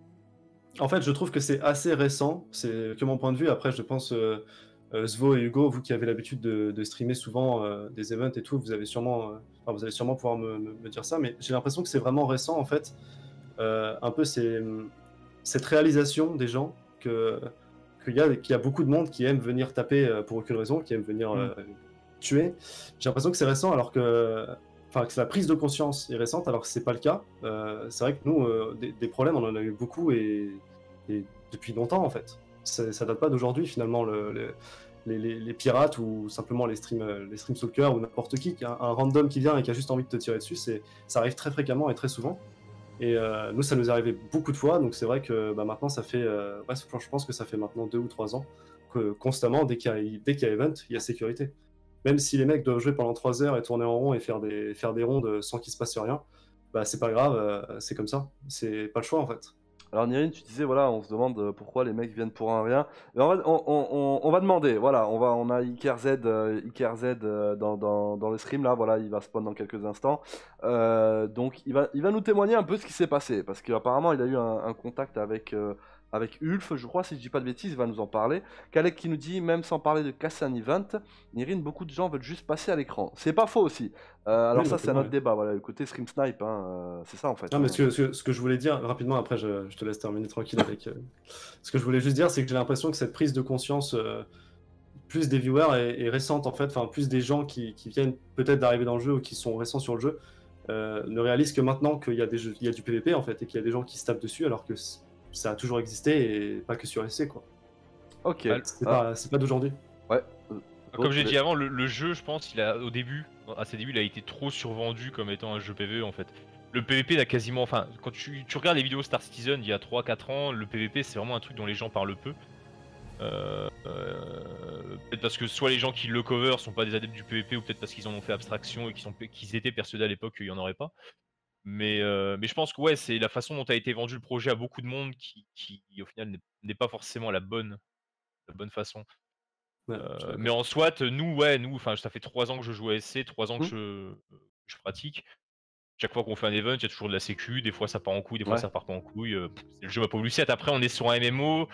En fait, je trouve que c'est assez récent. C'est que mon point de vue. Après, je pense. euh, euh, Svo et Hugo, vous qui avez l'habitude de, de streamer souvent euh, des events et tout, vous avez sûrement, euh, enfin, vous allez sûrement pouvoir me, me- me dire ça, mais j'ai l'impression que c'est vraiment récent en fait. Euh, un peu c'est cette réalisation des gens que qu'il y a qu'il y a beaucoup de monde qui aime venir taper euh, pour aucune raison, qui aime venir euh, tuer. J'ai l'impression que c'est récent alors que enfin que la prise de conscience est récente alors que c'est pas le cas. Euh, c'est vrai que nous euh, des, des problèmes on en a eu beaucoup et, et depuis longtemps en fait. Ça, ça date pas d'aujourd'hui finalement le, le- les, les- les pirates ou simplement les stream euh, les stream stalkers ou n'importe qui, qui a un, un random qui vient et qui a juste envie de te tirer dessus, c'est ça arrive très fréquemment et très souvent. Et euh, nous, ça nous est arrivé beaucoup de fois, donc c'est vrai que bah, maintenant, ça fait, euh, ouais, je pense que ça fait maintenant deux ou trois ans que constamment, dès qu'il y a, dès qu'il y a event, il y a sécurité. Même si les mecs doivent jouer pendant trois heures et tourner en rond et faire des, faire des rondes sans qu'il se passe rien, bah c'est pas grave, euh, c'est comme ça. C'est pas le choix en fait. Alors Nirin, tu disais voilà, on se demande euh, pourquoi les mecs viennent pour un rien. Mais on va, on, on- on- on va demander, voilà, on va, on a Iker Z, euh, Iker Z euh, dans, dans, dans le stream là, voilà, il va spawn dans quelques instants. Euh, donc il va, il va nous témoigner un peu ce qui s'est passé parce qu'apparemment il a eu un, un contact avec euh, avec Ulf, je crois, si je dis pas de bêtises, il va nous en parler. Kalek qui nous dit même sans parler de casser un event, Nirin, beaucoup de gens veulent juste passer à l'écran. C'est pas faux aussi. Euh, alors Oui, ça bah, c'est un ouais. autre débat, voilà, le côté stream snipe, hein, euh, c'est ça en fait. Non, mais ce que, ce que- ce que je voulais dire rapidement, après je, je te laisse terminer tranquille avec. euh, ce que je voulais juste dire, c'est que j'ai l'impression que cette prise de conscience, euh, plus des viewers, est, est récente en fait, enfin plus des gens qui, qui viennent peut-être d'arriver dans le jeu ou qui sont récents sur le jeu, euh, ne réalisent que maintenant qu'il y a des jeux, il y a du P V P en fait et qu'il y a des gens qui se tapent dessus alors que c- ça a toujours existé et pas que sur S C quoi. Ok. Ah, C'est Ah, pas, c'est pas d'aujourd'hui. ouais. Euh, Comme j'ai mais- dit avant, le, le jeu, je pense, il a au début, à ses débuts, il a été trop survendu comme étant un jeu P V E en fait. Le P V P, il a quasiment, enfin, quand tu, tu regardes les vidéos Star Citizen il y a trois quatre ans, le P V P c'est vraiment un truc dont les gens parlent peu. Euh, euh, peut-être parce que soit les gens qui le cover sont pas des adeptes du P V P ou peut-être parce qu'ils en ont fait abstraction et qu'ils sont, qu'ils étaient persuadés à l'époque qu'il y en aurait pas. Mais, euh, mais je pense que ouais, c'est la façon dont a été vendu le projet à beaucoup de monde qui, qui au final n'est- n'est pas forcément la bonne, la bonne façon. Ouais, Euh, je suis d'accord. mais en soit, nous, ouais, nous, enfin, ça fait trois ans que je joue à S C, trois ans que Mhm. je, je pratique. Chaque fois qu'on fait un event, il y a toujours de la sécu. Des fois, ça part en couille, des fois, Ouais. ça part pas en couille. euh, pff, c'est le jeu m'a pas voulu sept. Après, on est sur un M M O.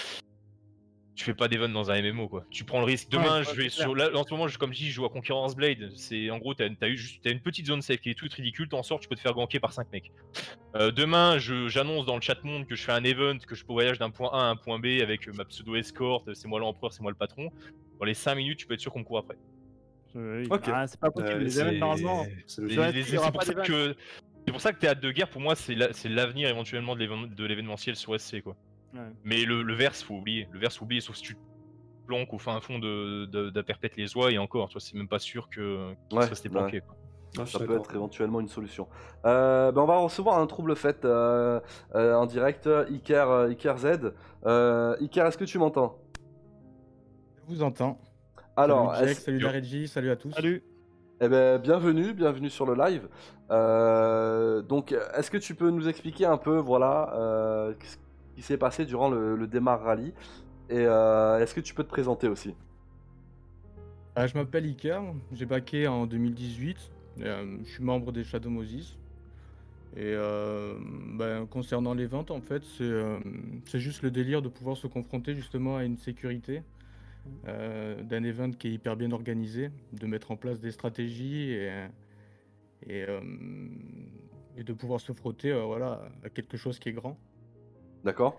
Tu fais pas d'event dans un M M O, quoi. Tu prends le risque. Demain, Ouais, je ouais, vais c'est sur. Là, en ce moment, je- comme je dis, je joue à Conqueror's Blade. C'est en gros, t'as as eu juste, t'as une petite zone safe qui est toute ridicule. T'en sors, tu peux te faire ganker par cinq mecs. Euh, demain, je- j'annonce dans le chat monde que je fais un event, que je voyage d'un point A à un point B avec euh, ma pseudo escorte. C'est moi l'empereur, c'est moi le patron. Dans les cinq minutes, tu peux être sûr qu'on me court après. Euh, oui. Ok. Ah, c'est pas possible. Euh, les c'est- events, normalement. C'est le Les- jeu. Ouais, les- il y aura c'est pour pas ça d'event. que c'est pour ça que Théâtre de guerre pour moi c'est la- c'est l'avenir éventuellement de l'événement- de l'événementiel sur S C quoi. Ouais. Mais le, le verse faut oublier, le verse faut oublier sauf si tu te planques au fin fond de, de, de perpète les oies et encore, tu vois, c'est même pas sûr que qu'il Ouais, soit resté planqué. ouais. Quoi. Ah, je suis Ça peut d'accord. être éventuellement une solution. Euh, ben on va recevoir un trouble fait euh, euh, en direct, Iker, euh, Iker Z. Euh, Iker, est-ce que tu m'entends? Je vous entends. Alors, salut Jack, est-ce- salut Yo. la régie, salut à tous. Salut. Eh ben, bienvenue, bienvenue sur le live. Euh, donc, est-ce que tu peux nous expliquer un peu, voilà, euh, ce qui s'est passé durant le, le Démarre Rally et euh, est-ce que tu peux te présenter aussi? Ah, je m'appelle Iker, j'ai backé en deux mille dix-huit, euh, je suis membre des Shadow Moses. Et euh, ben, concernant les ventes, en fait, c'est euh, c'est juste le délire de pouvoir se confronter justement à une sécurité euh, d'un event qui est hyper bien organisé, de mettre en place des stratégies et, et, euh, et de pouvoir se frotter euh, voilà, à quelque chose qui est grand. D'accord?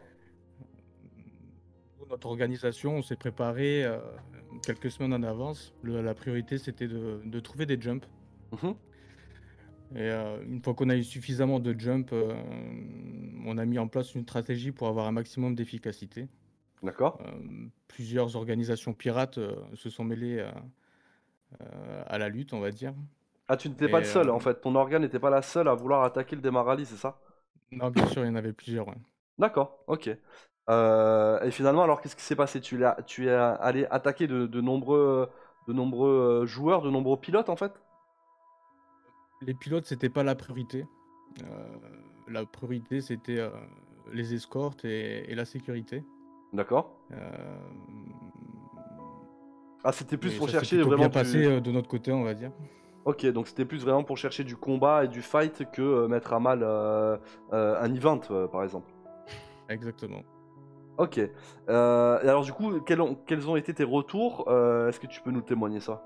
Pour notre organisation, on s'est préparé euh, quelques semaines en avance. Le- la priorité, c'était de, de trouver des jumps. Mhm. Et euh, une fois qu'on a eu suffisamment de jumps, euh, on a mis en place une stratégie pour avoir un maximum d'efficacité. D'accord? Euh, plusieurs organisations pirates euh, se sont mêlées à, euh, à la lutte, on va dire. Ah, tu n'étais Et, pas le seul, euh, en fait. Ton organe n'était pas la seule à vouloir attaquer le Démarre Rally, c'est ça? non, bien sûr, il y en avait plusieurs. Ouais. D'accord, ok. Euh, et finalement, alors, qu'est-ce qui s'est passé? Tu l'as, tu es allé attaquer de, de nombreux, de nombreux euh, joueurs, de nombreux pilotes, en fait? Les pilotes, c'était pas la priorité. Euh, la priorité, c'était euh, les escortes et, et la sécurité. D'accord. Euh, Ah, c'était plus et pour ça s'est chercher plutôt vraiment bien du... passé euh, de notre côté, on va dire. Ok, donc c'était plus vraiment pour chercher du combat et du fight que euh, mettre à mal euh, euh, un event, euh, par exemple. Exactement. Ok. Euh, et alors du coup, quels ont, quels ont été tes retours? Euh, Est-ce que tu peux nous témoigner ça?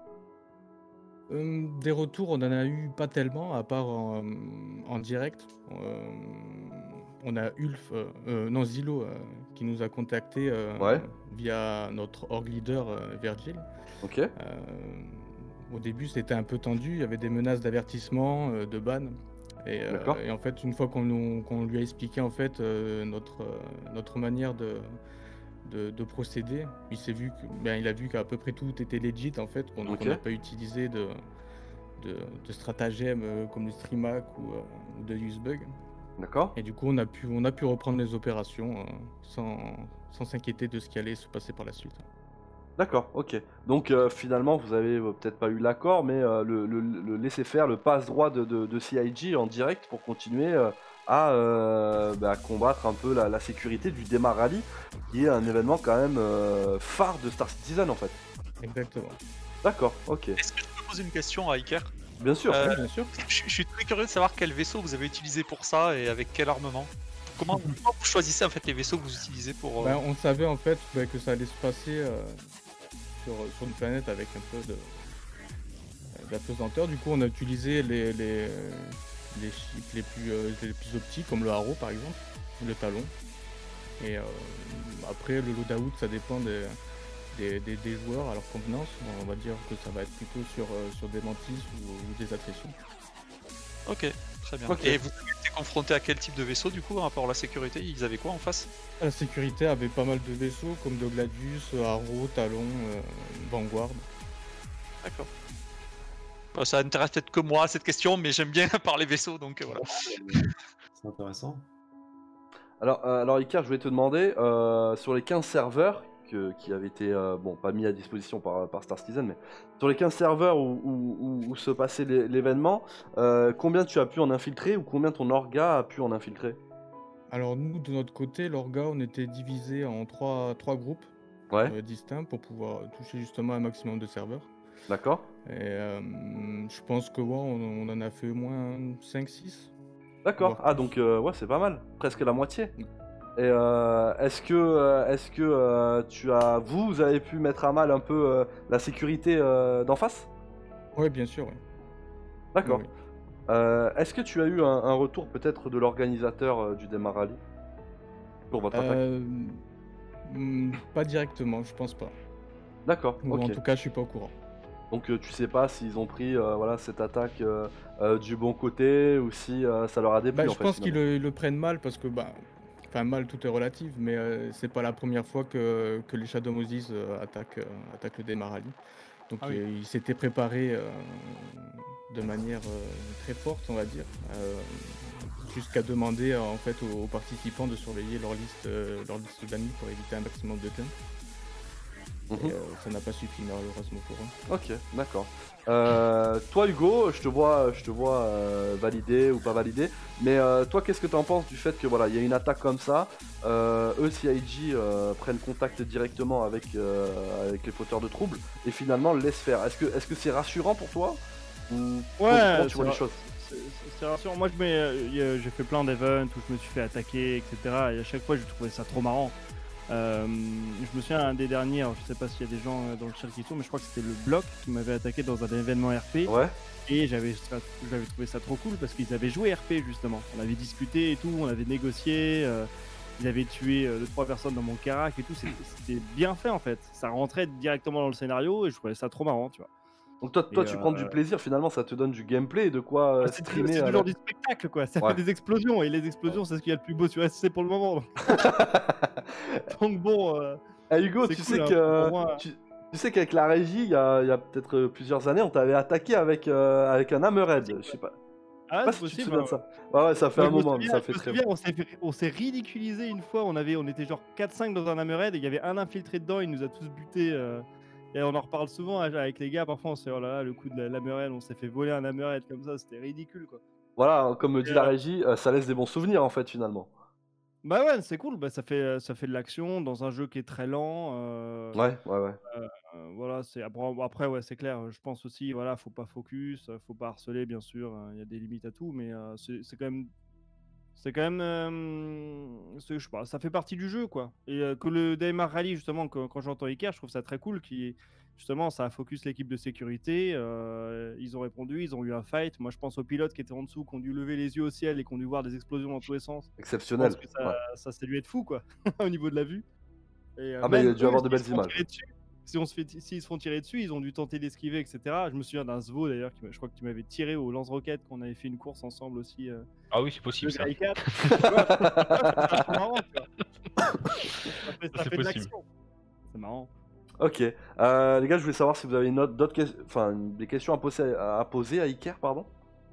Euh, des retours, on en a eu pas tellement, à part en, en direct. Euh, on a Ulf, euh, euh, non Zilo, euh, qui nous a contacté euh, Ouais. via notre org leader euh, Virgil. Ok. Euh, au début, c'était un peu tendu, il y avait des menaces d'avertissement, euh, de ban. Et, euh, D'accord. et en fait, une fois qu'on nous- qu'on lui a expliqué en fait euh, notre, euh, notre manière de, de, de procéder, il s'est vu que, ben, il a vu qu'à peu près tout était legit en fait, qu'on Ok. qu'on n'a pas utilisé de, de, de stratagèmes euh, comme le streamac ou, euh, ou de usebug. D'accord. Et du coup, on a pu, on a pu reprendre les opérations euh, sans, sans s'inquiéter de ce qui allait se passer par la suite. D'accord, ok. Donc euh, finalement, vous avez euh, peut-être pas eu l'accord, mais euh, le, le- le laisser-faire, le passe-droit de, de, de C I G en direct pour continuer euh, à euh, bah, combattre un peu la, la sécurité du Démarre Rally, qui est un événement quand même euh, phare de Star Citizen en fait. Exactement. D'accord, ok. Est-ce que je peux poser une question à Iker? Bien sûr. Euh, Oui, bien sûr. je, je suis très curieux de savoir quel vaisseau vous avez utilisé pour ça et avec quel armement. Comment, comment vous choisissez en fait les vaisseaux que vous utilisez pour. euh, Ben, on savait en fait ben, que ça allait se passer euh, sur, sur une planète avec un peu de, de la pesanteur. Du coup, on a utilisé les, les, les chips les plus, euh, les plus optiques, comme le haro par exemple, ou le talon. Et euh, après, le loadout, ça dépend des, des, des- des joueurs à leur convenance. On va dire que ça va être plutôt sur, euh, sur des mantis ou, ou des attritions. Ok, très bien. Ok. Et vous avez été confronté à quel type de vaisseau du coup par rapport à la sécurité? Ils avaient quoi en face? La sécurité avait pas mal de vaisseaux comme de Gladius, Haro, Talon, euh, Vanguard. D'accord. Bon, ça intéresse peut-être que moi cette question, mais j'aime bien parler vaisseau donc euh, voilà. C'est intéressant. Alors, euh, alors Iker, je voulais te demander, euh, sur les quinze serveurs que- qui avaient été, euh, bon, pas mis à disposition par, par Star Citizen, mais sur les quinze serveurs où, où- où- où se passait l'é- l'événement, euh, combien tu as pu en infiltrer ou combien ton orga a pu en infiltrer? Alors nous, de notre côté, l'orga, on était divisé en trois, trois groupes Ouais, euh, distincts pour pouvoir toucher justement un maximum de serveurs. d'accord. Et euh, je pense que ouais, on, on en a fait au moins cinq six. D'accord. Voire Ah, plus. donc, euh, ouais, c'est pas mal. Presque la moitié. Et euh, est-ce que, euh, est-ce que euh, tu as, vous, vous avez pu mettre à mal un peu euh, la sécurité euh, d'en face? Oui, bien sûr. Ouais. D'accord. Oui, oui. Euh, est-ce que tu as eu un, un retour peut-être de l'organisateur euh, du Démarre Rally pour votre attaque? Euh, hmm, pas directement, je pense pas. D'accord, Ou en ok. tout cas, je suis pas au courant. Donc euh, tu sais pas s'ils ont pris euh, voilà, cette attaque euh, euh, du bon côté ou si euh, ça leur a déplu Bah, en je fait. pense qu'ils finalement. le, ils le prennent mal parce que, bah, enfin, mal, tout est relatif, mais euh, c'est pas la première fois que, que les Shadow Moses euh, attaquent, euh, attaquent le Démarre Rally. Donc Ah oui. euh, ils s'étaient préparés euh, de manière euh, très forte, on va dire, euh, jusqu'à demander euh, en fait aux, aux participants de surveiller leur liste, euh, leur liste d'amis pour éviter un maximum de temps. Mhm. Et euh, ça n'a pas suffi malheureusement pour eux. Ok, d'accord. Euh, toi Hugo, je te vois, je te vois euh, valider ou pas valider, mais euh, toi qu'est-ce que tu en penses du fait que voilà, il y a une attaque comme ça, euh, eux C I G euh, prennent contact directement avec, euh, avec les fauteurs de troubles et finalement le laissent faire. Est-ce que est-ce que c'est rassurant pour toi ou Ouais, comment tu c'est vois les ra- choses? c'est- c'est- c'est rassurant. Moi, je mets, euh, y a- j'ai fait plein d'events où je me suis fait attaquer, et cetera. Et à chaque fois, je trouvais ça trop marrant. Euh, je me souviens, un des derniers, alors, je sais pas s'il y a des gens euh, dans le chat qui sont, mais je crois que c'était le Bloc qui m'avait attaqué dans un événement R P. Ouais. Et j'avais j'avais trouvé ça trop cool parce qu'ils avaient joué R P justement. On avait discuté et tout, on avait négocié. euh, ils avaient tué euh, deux trois personnes dans mon carac et tout. C'était c'était bien fait en fait. Ça rentrait directement dans le scénario et je trouvais ça trop marrant, tu vois. Donc toi, toi Et tu euh, prends du plaisir finalement, ça te donne du gameplay et de quoi euh, bah, c'est du, streamer. c'est à du la- genre du spectacle quoi. Ça Ouais. fait des explosions et les explosions c'est ce qu'il y a de plus beau sur S C pour le moment. Donc bon, euh, Eh, Hugo, c'est tu cool sais hein, que pour moi. tu, tu sais qu'avec la régie, il y a, il y a peut-être euh, plusieurs années, on t'avait attaqué avec, euh, avec un Hammerhead. Je sais pas, je sais Ah, pas c'est si tu te possible. souviens hein. de ça. Ouais, ouais, ça fait Moi, un je me moment, mais souviens, ça fait je me très. souviens, on s'est fait- on s'est ridiculisé une fois. On avait, on était genre quatre cinq dans un Hammerhead et il y avait un infiltré dedans. Il nous a tous butés. euh, et on en reparle souvent hein, avec les gars. Parfois, on se fait oh là là, le coup de la- l'Hammerhead. On s'est fait voler un Hammerhead comme ça. C'était ridicule quoi. Voilà, comme me dit Et, la euh, régie, euh, ça laisse des bons souvenirs en fait finalement. bah ouais, c'est cool. Bah, ça fait, euh, ça fait de l'action dans un jeu qui est très lent. euh, Ouais, ouais, ouais. euh, voilà, c'est après, après, ouais, c'est clair. Je pense aussi, voilà, faut pas focus, euh, faut pas harceler, bien sûr. hein, Il y a des limites à tout, mais euh, c'est c'est quand même C'est quand même, euh, c'est- je sais pas, ça fait partie du jeu, quoi. Et euh, que le D M R Rally, justement, quand, quand j'entends Iker, je trouve ça très cool. Qui, justement, ça a focus l'équipe de sécurité. euh, ils ont répondu, ils ont eu un fight. Moi, je pense aux pilotes qui étaient en dessous, qui ont dû lever les yeux au ciel et qui ont dû voir des explosions dans tous les sens. Je Exceptionnel. pense que ça, Ouais. ça, ça dû être fou, quoi, au niveau de la vue. Et euh, Ah bah il y a même dû eux, avoir de s'ils se belles font images. tirer dessus, si on se fait, s'ils se font tirer dessus, ils ont dû tenter d'esquiver, et cetera. Je me souviens d'un Zvo d'ailleurs, qui m'a- je crois que tu m'avais tiré au lance-roquette, qu'on avait fait une course ensemble aussi. euh, Ah oui, c'est le possible ça. Grey Cat. Tu vois, je trouve ça trop marrant, tu vois. Ça fait, ça C'est fait de possible. l'action. C'est marrant. Ok. Euh, les gars, je voulais savoir si vous avez une autre, d'autres ques- enfin, des questions à poser à, à poser à Iker, pardon.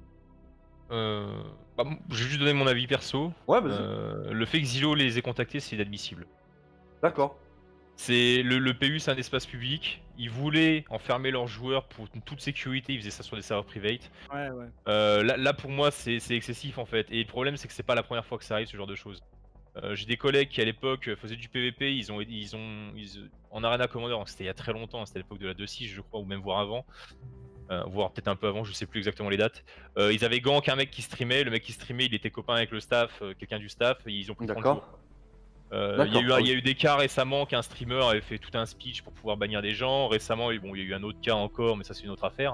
Euh, bah, m- je vais juste donner mon avis perso. Ouais, vas-y. Euh, le fait que Zillow les ait contactés, c'est inadmissible. D'accord. C'est le, le P U, c'est un espace public. Ils voulaient enfermer leurs joueurs pour une toute sécurité. Ils faisaient ça sur des serveurs private. Ouais, ouais. Euh, là, là, pour moi, c'est c'est excessif en fait. Et le problème, c'est que c'est pas la première fois que ça arrive ce genre de choses. Euh, J'ai des collègues qui à l'époque faisaient du P V P. Ils ont, ils ont, ils- en Arena Commander. donc C'était il y a très longtemps. C'était à l'époque de la deux six, je crois, ou même voire avant. Euh, voire peut-être un peu avant, je sais plus exactement les dates. Euh, ils avaient gank un mec qui streamait. Le mec qui streamait, il était copain avec le staff, euh, quelqu'un du staff. Et ils ont pris trente jours. D'accord. Euh, Il y, a eu D'accord, un- ah il y a oui. eu des cas récemment qu'un streamer avait fait tout un speech pour pouvoir bannir des gens. Récemment, et bon, il y a eu un autre cas encore, mais ça c'est une autre affaire.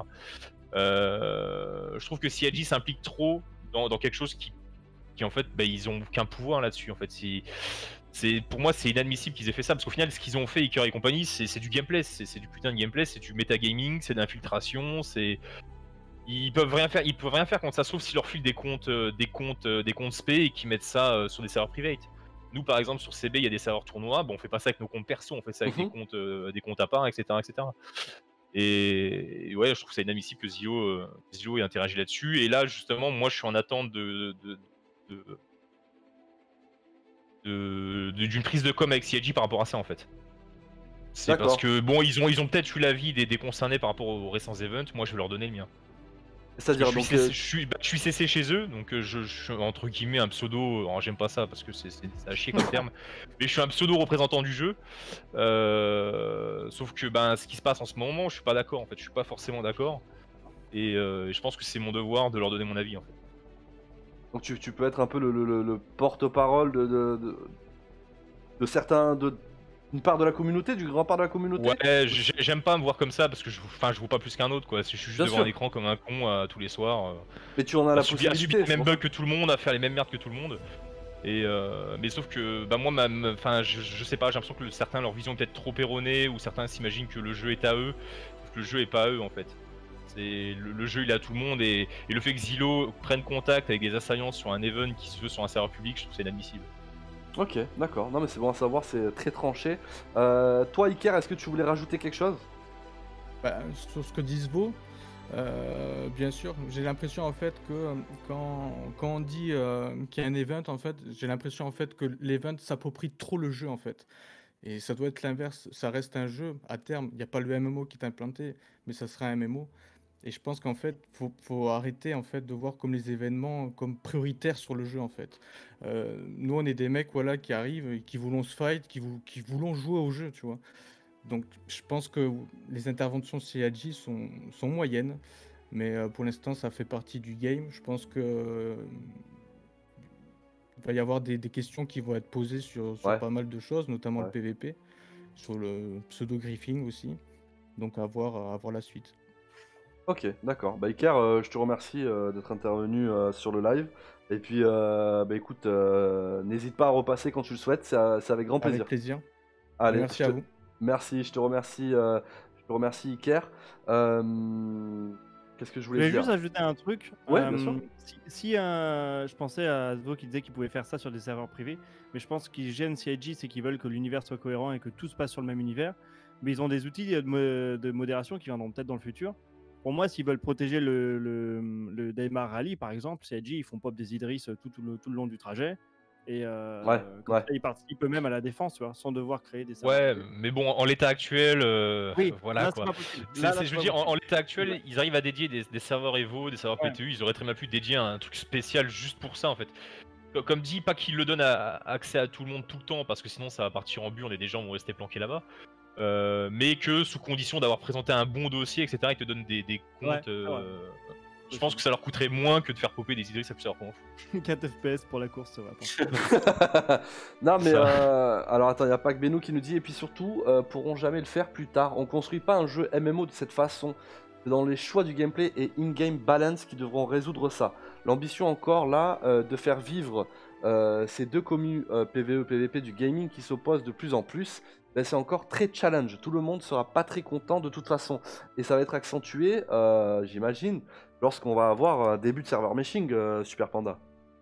Euh, je trouve que C I G s'implique trop dans, dans quelque chose qui, qui en fait, bah, ils ont aucun pouvoir là-dessus. En fait, c'est, c'est, pour moi, c'est inadmissible qu'ils aient fait ça parce qu'au final, ce qu'ils ont fait, Iker et compagnie, c'est c'est du gameplay, c'est c'est du putain de gameplay, c'est du metagaming, c'est de l'infiltration, c'est ils peuvent rien faire, ils peuvent rien faire contre ça, sauf s'ils leur filent des comptes, euh, des comptes, euh, des comptes S P et qu'ils mettent ça euh, sur des serveurs private. Nous, par exemple, sur C B, il y a des serveurs tournois. Bon, on fait pas ça avec nos comptes perso, on fait ça avec Mhm. des comptes, euh, des comptes à part, et cetera, et cetera. Et, et ouais, je trouve ça inadmissible que Zillow, euh, Zillow ait interagi là-dessus. Et là, justement, moi, je suis en attente de, de, de- de- de- d'une prise de com avec C I G par rapport à ça, en fait. C'est parce D'accord. que bon, ils ont, ils ont peut-être eu l'avis des, des concernés par rapport aux récents events. Moi, je vais leur donner le mien. Parce que C'est-à-dire je suis, donc. C C euh, je, suis, bah, je suis C C chez eux, donc euh, je, je suis entre guillemets un pseudo. Alors j'aime pas ça parce que c'est c'est- c'est à chier comme terme, mais je suis un pseudo représentant du jeu. Euh, sauf que ben ce qui se passe en ce moment, je suis pas d'accord en fait. Je suis pas forcément d'accord, et euh, je pense que c'est mon devoir de leur donner mon avis en fait. Donc tu, tu peux être un peu le, le- le- le porte-parole de, de, de, de certains, de une part de la communauté, du grand part de la communauté. Ouais, j'ai- j'aime pas me voir comme ça parce que je, enfin, je vaux pas plus qu'un autre quoi. Si je suis juste Bien devant sûr. un écran comme un con euh, tous les soirs. euh, Mais tu en as à la subir, à possibilité. subir les c'est mêmes pour ça. bugs que tout le monde, à faire les mêmes merdes que tout le monde. Et euh, mais sauf que bah moi, ma, ma- enfin, je, je sais pas, j'ai l'impression que le- certains leur vision est peut-être trop erronée ou certains s'imaginent que le jeu est à eux, sauf que le jeu est pas à eux en fait. C'est le, le jeu il est à tout le monde et, et le fait que Zillow prenne contact avec des assaillants sur un event qui se veut sur un serveur public, je trouve que c'est inadmissible. Ok, d'accord. Non mais c'est bon à savoir, c'est très tranché. Euh, toi Iker, est-ce que tu voulais rajouter quelque chose? Bah, sur ce que dit Zvo, euh, bien sûr, j'ai l'impression en fait que euh, quand, quand on dit euh, qu'il y a un event, en fait, j'ai l'impression en fait que l'event s'approprie trop le jeu en fait. Et ça doit être l'inverse. Ça reste un jeu. À terme, il n'y a pas le M M O qui est implanté, mais ça sera un M M O. Et je pense qu'en fait, faut, faut arrêter en fait de voir comme les événements comme prioritaires sur le jeu en fait. Euh, nous, on est des mecs voilà qui arrivent, et qui voulons se fight, qui, vou- qui voulons jouer au jeu, tu vois. Donc, je pense que les interventions C I G sont, sont moyennes, mais euh, pour l'instant, ça fait partie du game. Je pense que euh, il va y avoir des, des questions qui vont être posées sur, sur Ouais, pas mal de choses, notamment le ouais. P V P, sur le pseudo-griefing aussi. Donc, à voir, à voir la suite. Ok, d'accord. Bah Iker, euh, je te remercie euh, d'être intervenu euh, sur le live. Et puis, euh, bah écoute, euh, n'hésite pas à repasser quand tu le souhaites, c'est c'est avec grand plaisir. Avec plaisir. Allez, Merci je à te- vous. merci, je te remercie, euh, je te remercie Iker. Euh, Qu'est-ce que je Je voulais voulais juste dire? ajouter un truc. Ouais, bien sûr. Euh, si si, euh, je pensais à Zvo qui disait qu'il pouvait faire ça sur des serveurs privés, mais je pense ce qui gêne C I G, c'est qu'ils veulent que l'univers soit cohérent et que tout se passe sur le même univers. Mais ils ont des outils de, mo- de modération qui viendront peut-être dans le futur. Pour moi, s'ils veulent protéger le, le, le Daimar Rally, par exemple, C I G, ils font pop des Idriss tout, tout le, tout le long du trajet. Et euh, Ouais, comme ouais. ça, ils participent eux-mêmes à la défense, tu vois, sans devoir créer des serveurs Ouais, privés. mais bon, en l'état actuel, euh, Oui, voilà là, c'est quoi. pas possible. C'est, Là, c'est- là, je c'est veux pas dire, en, possible. en l'état actuel, ils arrivent à dédier des, des serveurs Evo, des serveurs Ouais. P T U, ils auraient très bien pu dédier un truc spécial juste pour ça en fait. Co- Comme dit, pas qu'ils le donnent à- à accès à tout le monde tout le temps, parce que sinon ça va partir en burn et des gens vont rester planqués là-bas. Euh, mais que sous condition d'avoir présenté un bon dossier, et cetera, ils te donnent des, des Ouais, comptes. c'est vrai. euh, Je pense que ça leur coûterait moins que de faire popper des Idriss à plusieurs points. quatre F P S pour la course, ça va. Attends. Non mais Ça. euh, alors attends, il y a pas que Beno qui nous dit et puis surtout euh, pourront jamais le faire plus tard. On construit pas un jeu M M O de cette façon. C'est dans les choix du gameplay et in-game balance qui devront résoudre ça. L'ambition encore là euh, de faire vivre euh, ces deux communes euh, P V E P V P du gaming qui s'opposent de plus en plus. Ben, c'est encore très challenge. Tout le monde sera pas très content de toute façon et ça va être accentué, euh, j'imagine, lorsqu'on va avoir un début de server meshing, euh, Super Panda.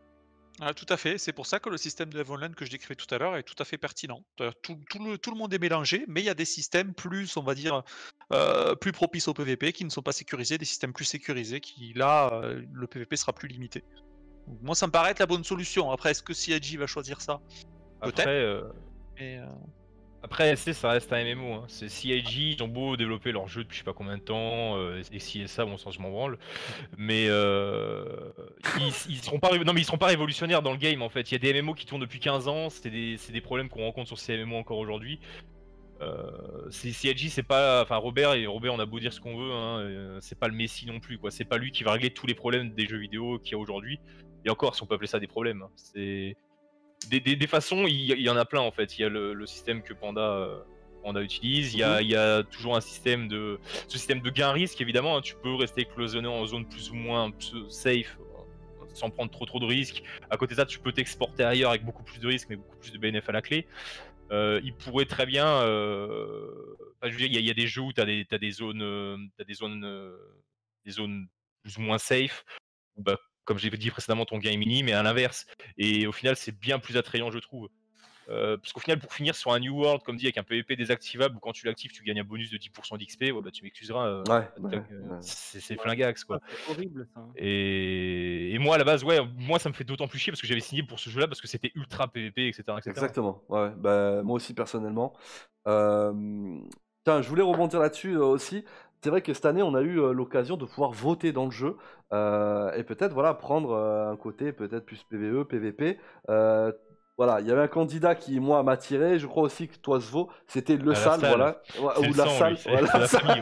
Ah, tout à fait, c'est pour ça que le système de Evo Online que je décris tout à l'heure est tout à fait pertinent. Euh, Tout, tout le, tout le monde est mélangé, mais il y a des systèmes plus, on va dire, euh, plus propices au P V P qui ne sont pas sécurisés, des systèmes plus sécurisés qui, là, euh, le P V P sera plus limité. Donc, moi, ça me paraît être la bonne solution. Après, est-ce que C I G va choisir ça? Peut-être. Après, euh, Mais, euh, après S C, ça reste un M M O. Hein. C'est C I G, ils ont beau développer leur jeu depuis je sais pas combien de temps, euh, et si et ça, bon sens, je m'en branle. Mais euh, ils, ils seront pas, ré- non mais ils seront pas révolutionnaires dans le game en fait. Il y a des M M O qui tournent depuis quinze ans, c'est des, c'est des problèmes qu'on rencontre sur ces M M O encore aujourd'hui. Euh, c'est- C I G, c'est pas, enfin Robert et Robert, on a beau dire ce qu'on veut, hein, euh, c'est pas le Messi non plus quoi. C'est pas lui qui va régler tous les problèmes des jeux vidéo qu'il y a aujourd'hui. Et encore, si on peut appeler ça des problèmes, hein. c'est des, des, des façons, il y, il y en a plein en fait. Il y a le, le système que Panda, euh, Panda utilise, il y, a, il y a toujours un système de, ce système de gain risque évidemment. Hein, tu peux rester cloisonné en zone plus ou moins ps- safe, euh, sans prendre trop trop de risques. À côté de ça, tu peux t'exporter ailleurs avec beaucoup plus de risques, mais beaucoup plus de B N F à la clé. Euh, il pourrait très bien, euh, enfin, je veux dire, il y, a- il y a des jeux où tu as des, t'as des zones, euh, t'as des zones, euh, des zones plus ou moins safe, où, bah, comme j'ai dit précédemment, ton gain est mini, mais à l'inverse. Et au final, c'est bien plus attrayant, je trouve. Euh, parce qu'au final, pour finir sur un New World, comme dit, avec un P V P désactivable, où quand tu l'actives, tu gagnes un bonus de dix pour cent d'X P, ouais, bah, tu m'excuseras, euh, Ouais, euh, ouais, euh, ouais. c'est c'est flingax, quoi. Ah, c'est horrible ça. Et... et moi, à la base, ouais, moi, ça me fait d'autant plus chier parce que j'avais signé pour ce jeu-là, parce que c'était ultra P V P, et cetera, et cetera. Exactement, ouais, bah, moi aussi personnellement. Euh, Tiens, je voulais rebondir là-dessus euh, aussi. C'est vrai que cette année, on a eu euh, l'occasion de pouvoir voter dans le jeu euh, et peut-être voilà prendre euh, un côté peut-être plus P V E, P V P. Euh, voilà, il y avait un candidat qui moi m'a tiré. Je crois aussi que toi, Svo, c'était le Ah, la sale, salle. voilà, Ouais, C'est ou le la sang, salle. lui, c'est Voilà, c'est la ça. famille,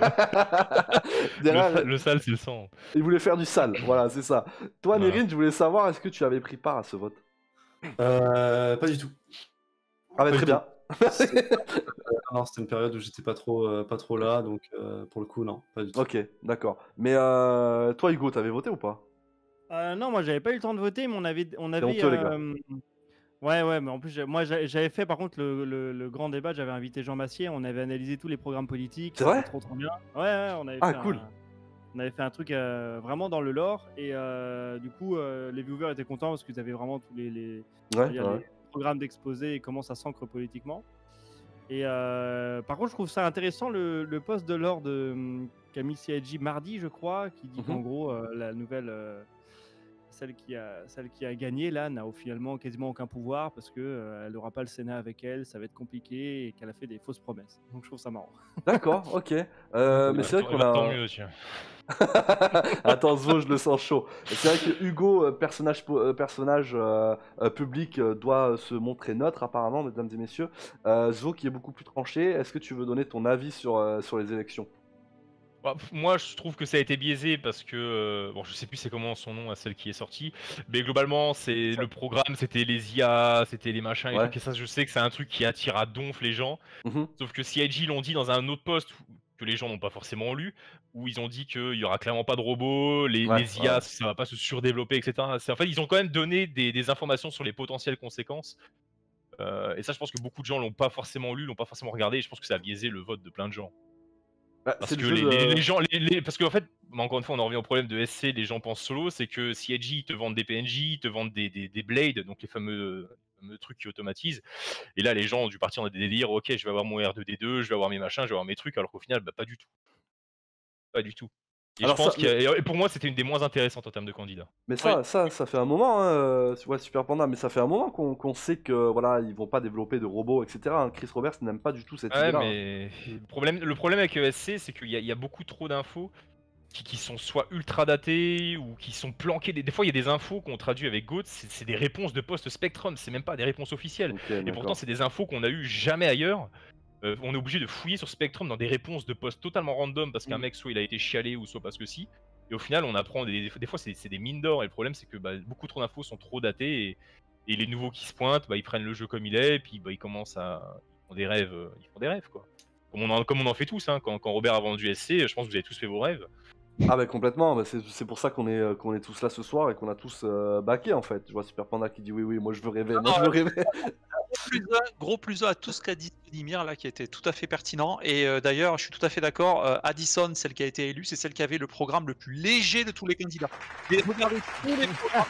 Le, Derrière, sa- le sale, c'est le sang. il voulait faire du sale. Voilà, c'est ça. Toi, Voilà. Nérine, je voulais savoir, est-ce que tu avais pris part à ce vote? Euh, pas du tout. Ah, bah, Pas très du bien. C'était alors, c'était une période où j'étais pas trop, euh, pas trop là, donc euh, pour le coup, non, pas du tout. Ok, d'accord. Mais euh, toi, Hugo, t'avais voté ou pas? Euh, non, moi j'avais pas eu le temps de voter, mais on avait, on avait. honteux, les gars. euh, Ouais, ouais, mais en plus, j'ai- moi j'a- j'avais fait par contre le, le- le grand débat, j'avais invité Jean Massier, on avait analysé tous les programmes politiques. C'est c'était vrai trop trop bien. Ouais, ouais, on avait Ah, fait cool. un, on avait fait un truc euh, vraiment dans le lore, et euh, du coup, euh, les viewers étaient contents parce qu'ils avaient vraiment tous les, les, on va Ouais, dire, ouais. les programmes d'exposé et comment ça s'ancre politiquement. Et euh, par contre, je trouve ça intéressant le, le post de lore de hum, Camille C I G mardi, je crois, qui dit Mhm. qu'en gros, euh, la nouvelle. euh, celle qui a, celle qui a gagné, là, n'a au- finalement quasiment aucun pouvoir parce que euh, elle n'aura pas le Sénat avec elle, ça va être compliqué et qu'elle a fait des fausses promesses. Donc je trouve ça marrant. D'accord, ok. Euh, mais Bah, c'est vrai tant- qu'on bah, a. tant mieux, tiens. Attends, Zo, je le sens chaud. C'est vrai que Hugo, euh, personnage, po- euh, personnage euh, euh, public, euh, doit se montrer neutre, apparemment, mesdames et messieurs. Euh, Zo, qui est beaucoup plus tranché, est-ce que tu veux donner ton avis sur, euh, sur les élections? Bah, pff, moi, je trouve que ça a été biaisé parce que euh, bon, je sais plus c'est comment son nom à celle qui est sortie, mais globalement, c'est le programme, c'était les I A, c'était les machins et Ouais. trucs, et ça, je sais que c'est un truc qui attire à donf les gens. Mhm. Sauf que C I G l'ont dit dans un autre post où- que les gens n'ont pas forcément lu, où ils ont dit qu'il y aura clairement pas de robots, les, Ouais, les ouais, I A, ouais. ça va pas se surdévelopper, et cetera. C'est- En fait, ils ont quand même donné des, des informations sur les potentielles conséquences. Euh, et ça, je pense que beaucoup de gens l'ont pas forcément lu, l'ont pas forcément regardé, et je pense que ça a biaisé le vote de plein de gens. Bah, Parce c'est le que jeu les, de- les- les gens, les, les- parce qu'en fait, encore une fois, on en revient au problème de S C, les gens pensent solo, c'est que C I G, ils te vendent des P N J, ils te vendent des, des, des blades, donc les fameux, fameux trucs qui automatisent. Et là, les gens ont dû partir dans des délires, ok, je vais avoir mon R deux D deux, je vais avoir mes machins, je vais avoir mes trucs, alors qu'au final, bah, pas du tout. Pas du tout. Et Alors je pense ça- qu'il y a- et pour moi, c'était une des moins intéressantes en termes de candidats. Mais ça, ça, ça fait un moment, hein, euh, ouais, Super Panda, mais ça fait un moment qu'on qu'on sait que voilà, ils vont pas développer de robots, et cetera. hein. Chris Roberts n'aime pas du tout cette Ouais, idée-là. hein. mais le problème, le problème avec E S C, c'est qu'il y, a- il y a beaucoup trop d'infos qui, qui sont soit ultra datées ou qui sont planquées. Des, des fois, il y a des infos qu'on traduit avec Goat, c'est c'est des réponses de post Spectrum, c'est même pas des réponses officielles. Ok, Et pourtant, d'accord. c'est des infos qu'on a eu jamais ailleurs. Euh, on est obligé de fouiller sur Spectrum dans des réponses de posts totalement random parce qu'un Mm. mec soit il a été chialé ou soit parce que si. Et au final, on apprend des, des fois c'est c'est des mines d'or. Et le problème, c'est que bah, beaucoup trop d'infos sont trop datées et, et les nouveaux qui se pointent, bah, ils prennent le jeu comme il est et puis bah, ils commencent à ils font des rêves, euh, ils font des rêves quoi. Comme on en, comme on en fait tous. Hein. Quand, quand Robert a vendu S C, je pense que vous avez tous fait vos rêves. Ah bah complètement, bah, c'est c'est pour ça qu'on est, euh, qu'on est tous là ce soir et qu'on a tous euh, backé en fait. Je vois Super Panda qui dit oui oui, moi je veux rêver, moi je veux rêver. Gros plus un, gros plus un à tout ce qu'a dit Nimir là, qui était tout à fait pertinent. Et euh, d'ailleurs, je suis tout à fait d'accord. euh, Addison, celle qui a été élue, c'est celle qui avait le programme le plus léger de tous les candidats. Et regardez tous les programmes.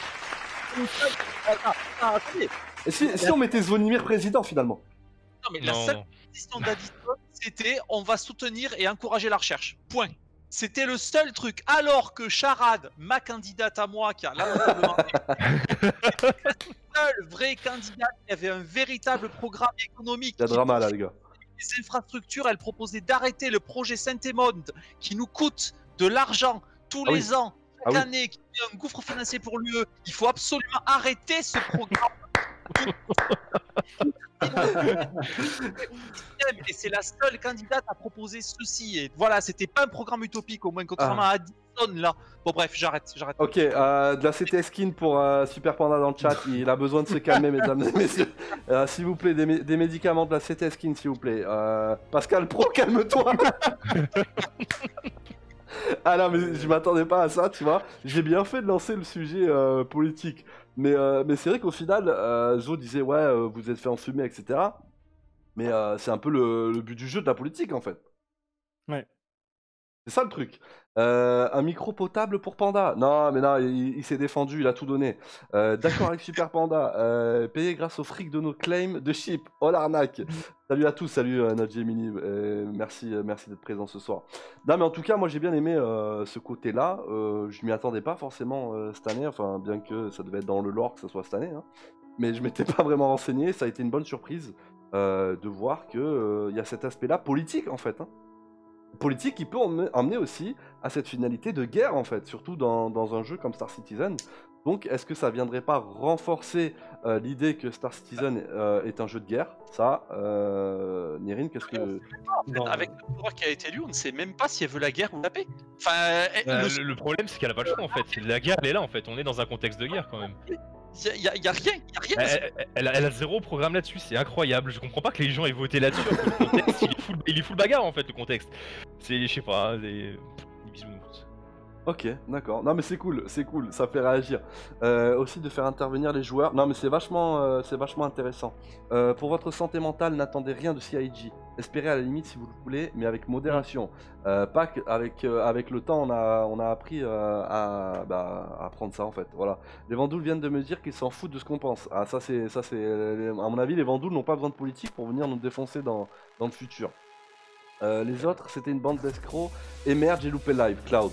Attends, attends, attendez. Et si, si on mettait Zvonimir président finalement? Non, mais la Non, seule non. position d'Addison, c'était on va soutenir et encourager la recherche. Point. C'était le seul truc. Alors que Charade, ma candidate à moi, qui a lamentablement été la seule vraie candidate qui avait un véritable programme économique. Il y a qui drama là les gars. les infrastructures, elle proposait d'arrêter le projet Saint-Émond qui nous coûte de l'argent tous Ah oui. les ans, Ah chaque oui. année, qui est un gouffre financier pour l'U E. Il faut absolument arrêter ce programme. Et c'est la seule candidate à proposer ceci. Et voilà, c'était pas un programme utopique, au moins, contrairement Ah. à Addison là. Bon, bref, j'arrête. j'arrête. Ok, euh, de la C T skin pour euh, Super Panda dans le chat, il a besoin de se calmer mesdames et messieurs. Euh, s'il vous plaît, des, mé- des médicaments de la C T skin s'il vous plaît. Euh, Pascal Pro, calme-toi. Ah non, mais je m'attendais pas à ça, tu vois. J'ai bien fait de lancer le sujet euh, politique. Mais, euh, mais c'est vrai qu'au final, euh, Zo disait, ouais, euh, vous êtes fait enfumer, et cetera. Mais euh, c'est un peu le, le but du jeu de la politique, en fait. Ouais. C'est ça le truc. Euh, un micro potable pour Panda. Non, mais non, il, il s'est défendu, il a tout donné. Euh, D'accord avec Super Panda. Euh, payé grâce au fric de nos claims de chip. Oh l'arnaque. Salut à tous, salut euh, notre Gemini. Euh, merci euh, merci d'être présent ce soir. Non, mais en tout cas, moi j'ai bien aimé euh, ce côté-là. Euh, je m'y attendais pas forcément euh, cette année. Enfin, bien que ça devait être dans le lore que ça soit cette année. Hein. Mais je m'étais pas vraiment renseigné. Ça a été une bonne surprise euh, de voir qu'il euh, y a cet aspect-là politique en fait. Hein. Politique qui peut emmener, emmener aussi à cette finalité de guerre en fait, surtout dans, dans un jeu comme Star Citizen. Donc est-ce que ça viendrait pas renforcer euh, l'idée que Star Citizen euh, est un jeu de guerre? Ça, euh, Nérine, qu'est-ce que... Non. Avec le pouvoir qui a été élu, on ne sait même pas si elle veut la guerre ou la paix. Enfin, elle- Euh, le- le, le problème, c'est qu'elle a pas le choix en fait. La guerre, elle est là en fait. On est dans un contexte de guerre quand même. il y, a- il y a rien, il y a rien. Elle, elle- elle a, elle a zéro programme là-dessus, c'est incroyable. Je comprends pas que les gens aient voté là-dessus. alors que le contexte, il est full, il est full bagarre en fait, le contexte. C'est, je sais pas, des des bisounours. Ok, d'accord. Non mais c'est cool, c'est cool, ça fait réagir. Euh, aussi de faire intervenir les joueurs. Non mais c'est vachement, euh, c'est vachement intéressant. Euh, pour votre santé mentale, n'attendez rien de C I G. Espérez à la limite si vous le voulez, mais avec modération. Euh, pas que- avec, euh, avec le temps, on a, on a appris euh, à, bah, à prendre ça en fait. Voilà. Les Vandouls viennent de me dire qu'ils s'en foutent de ce qu'on pense. Ah ça c'est, ça c'est, à mon avis, les Vandouls n'ont pas besoin de politique pour venir nous défoncer dans, dans le futur. Euh, les autres, c'était une bande d'escrocs. Et merde, j'ai loupé le live, Cloud.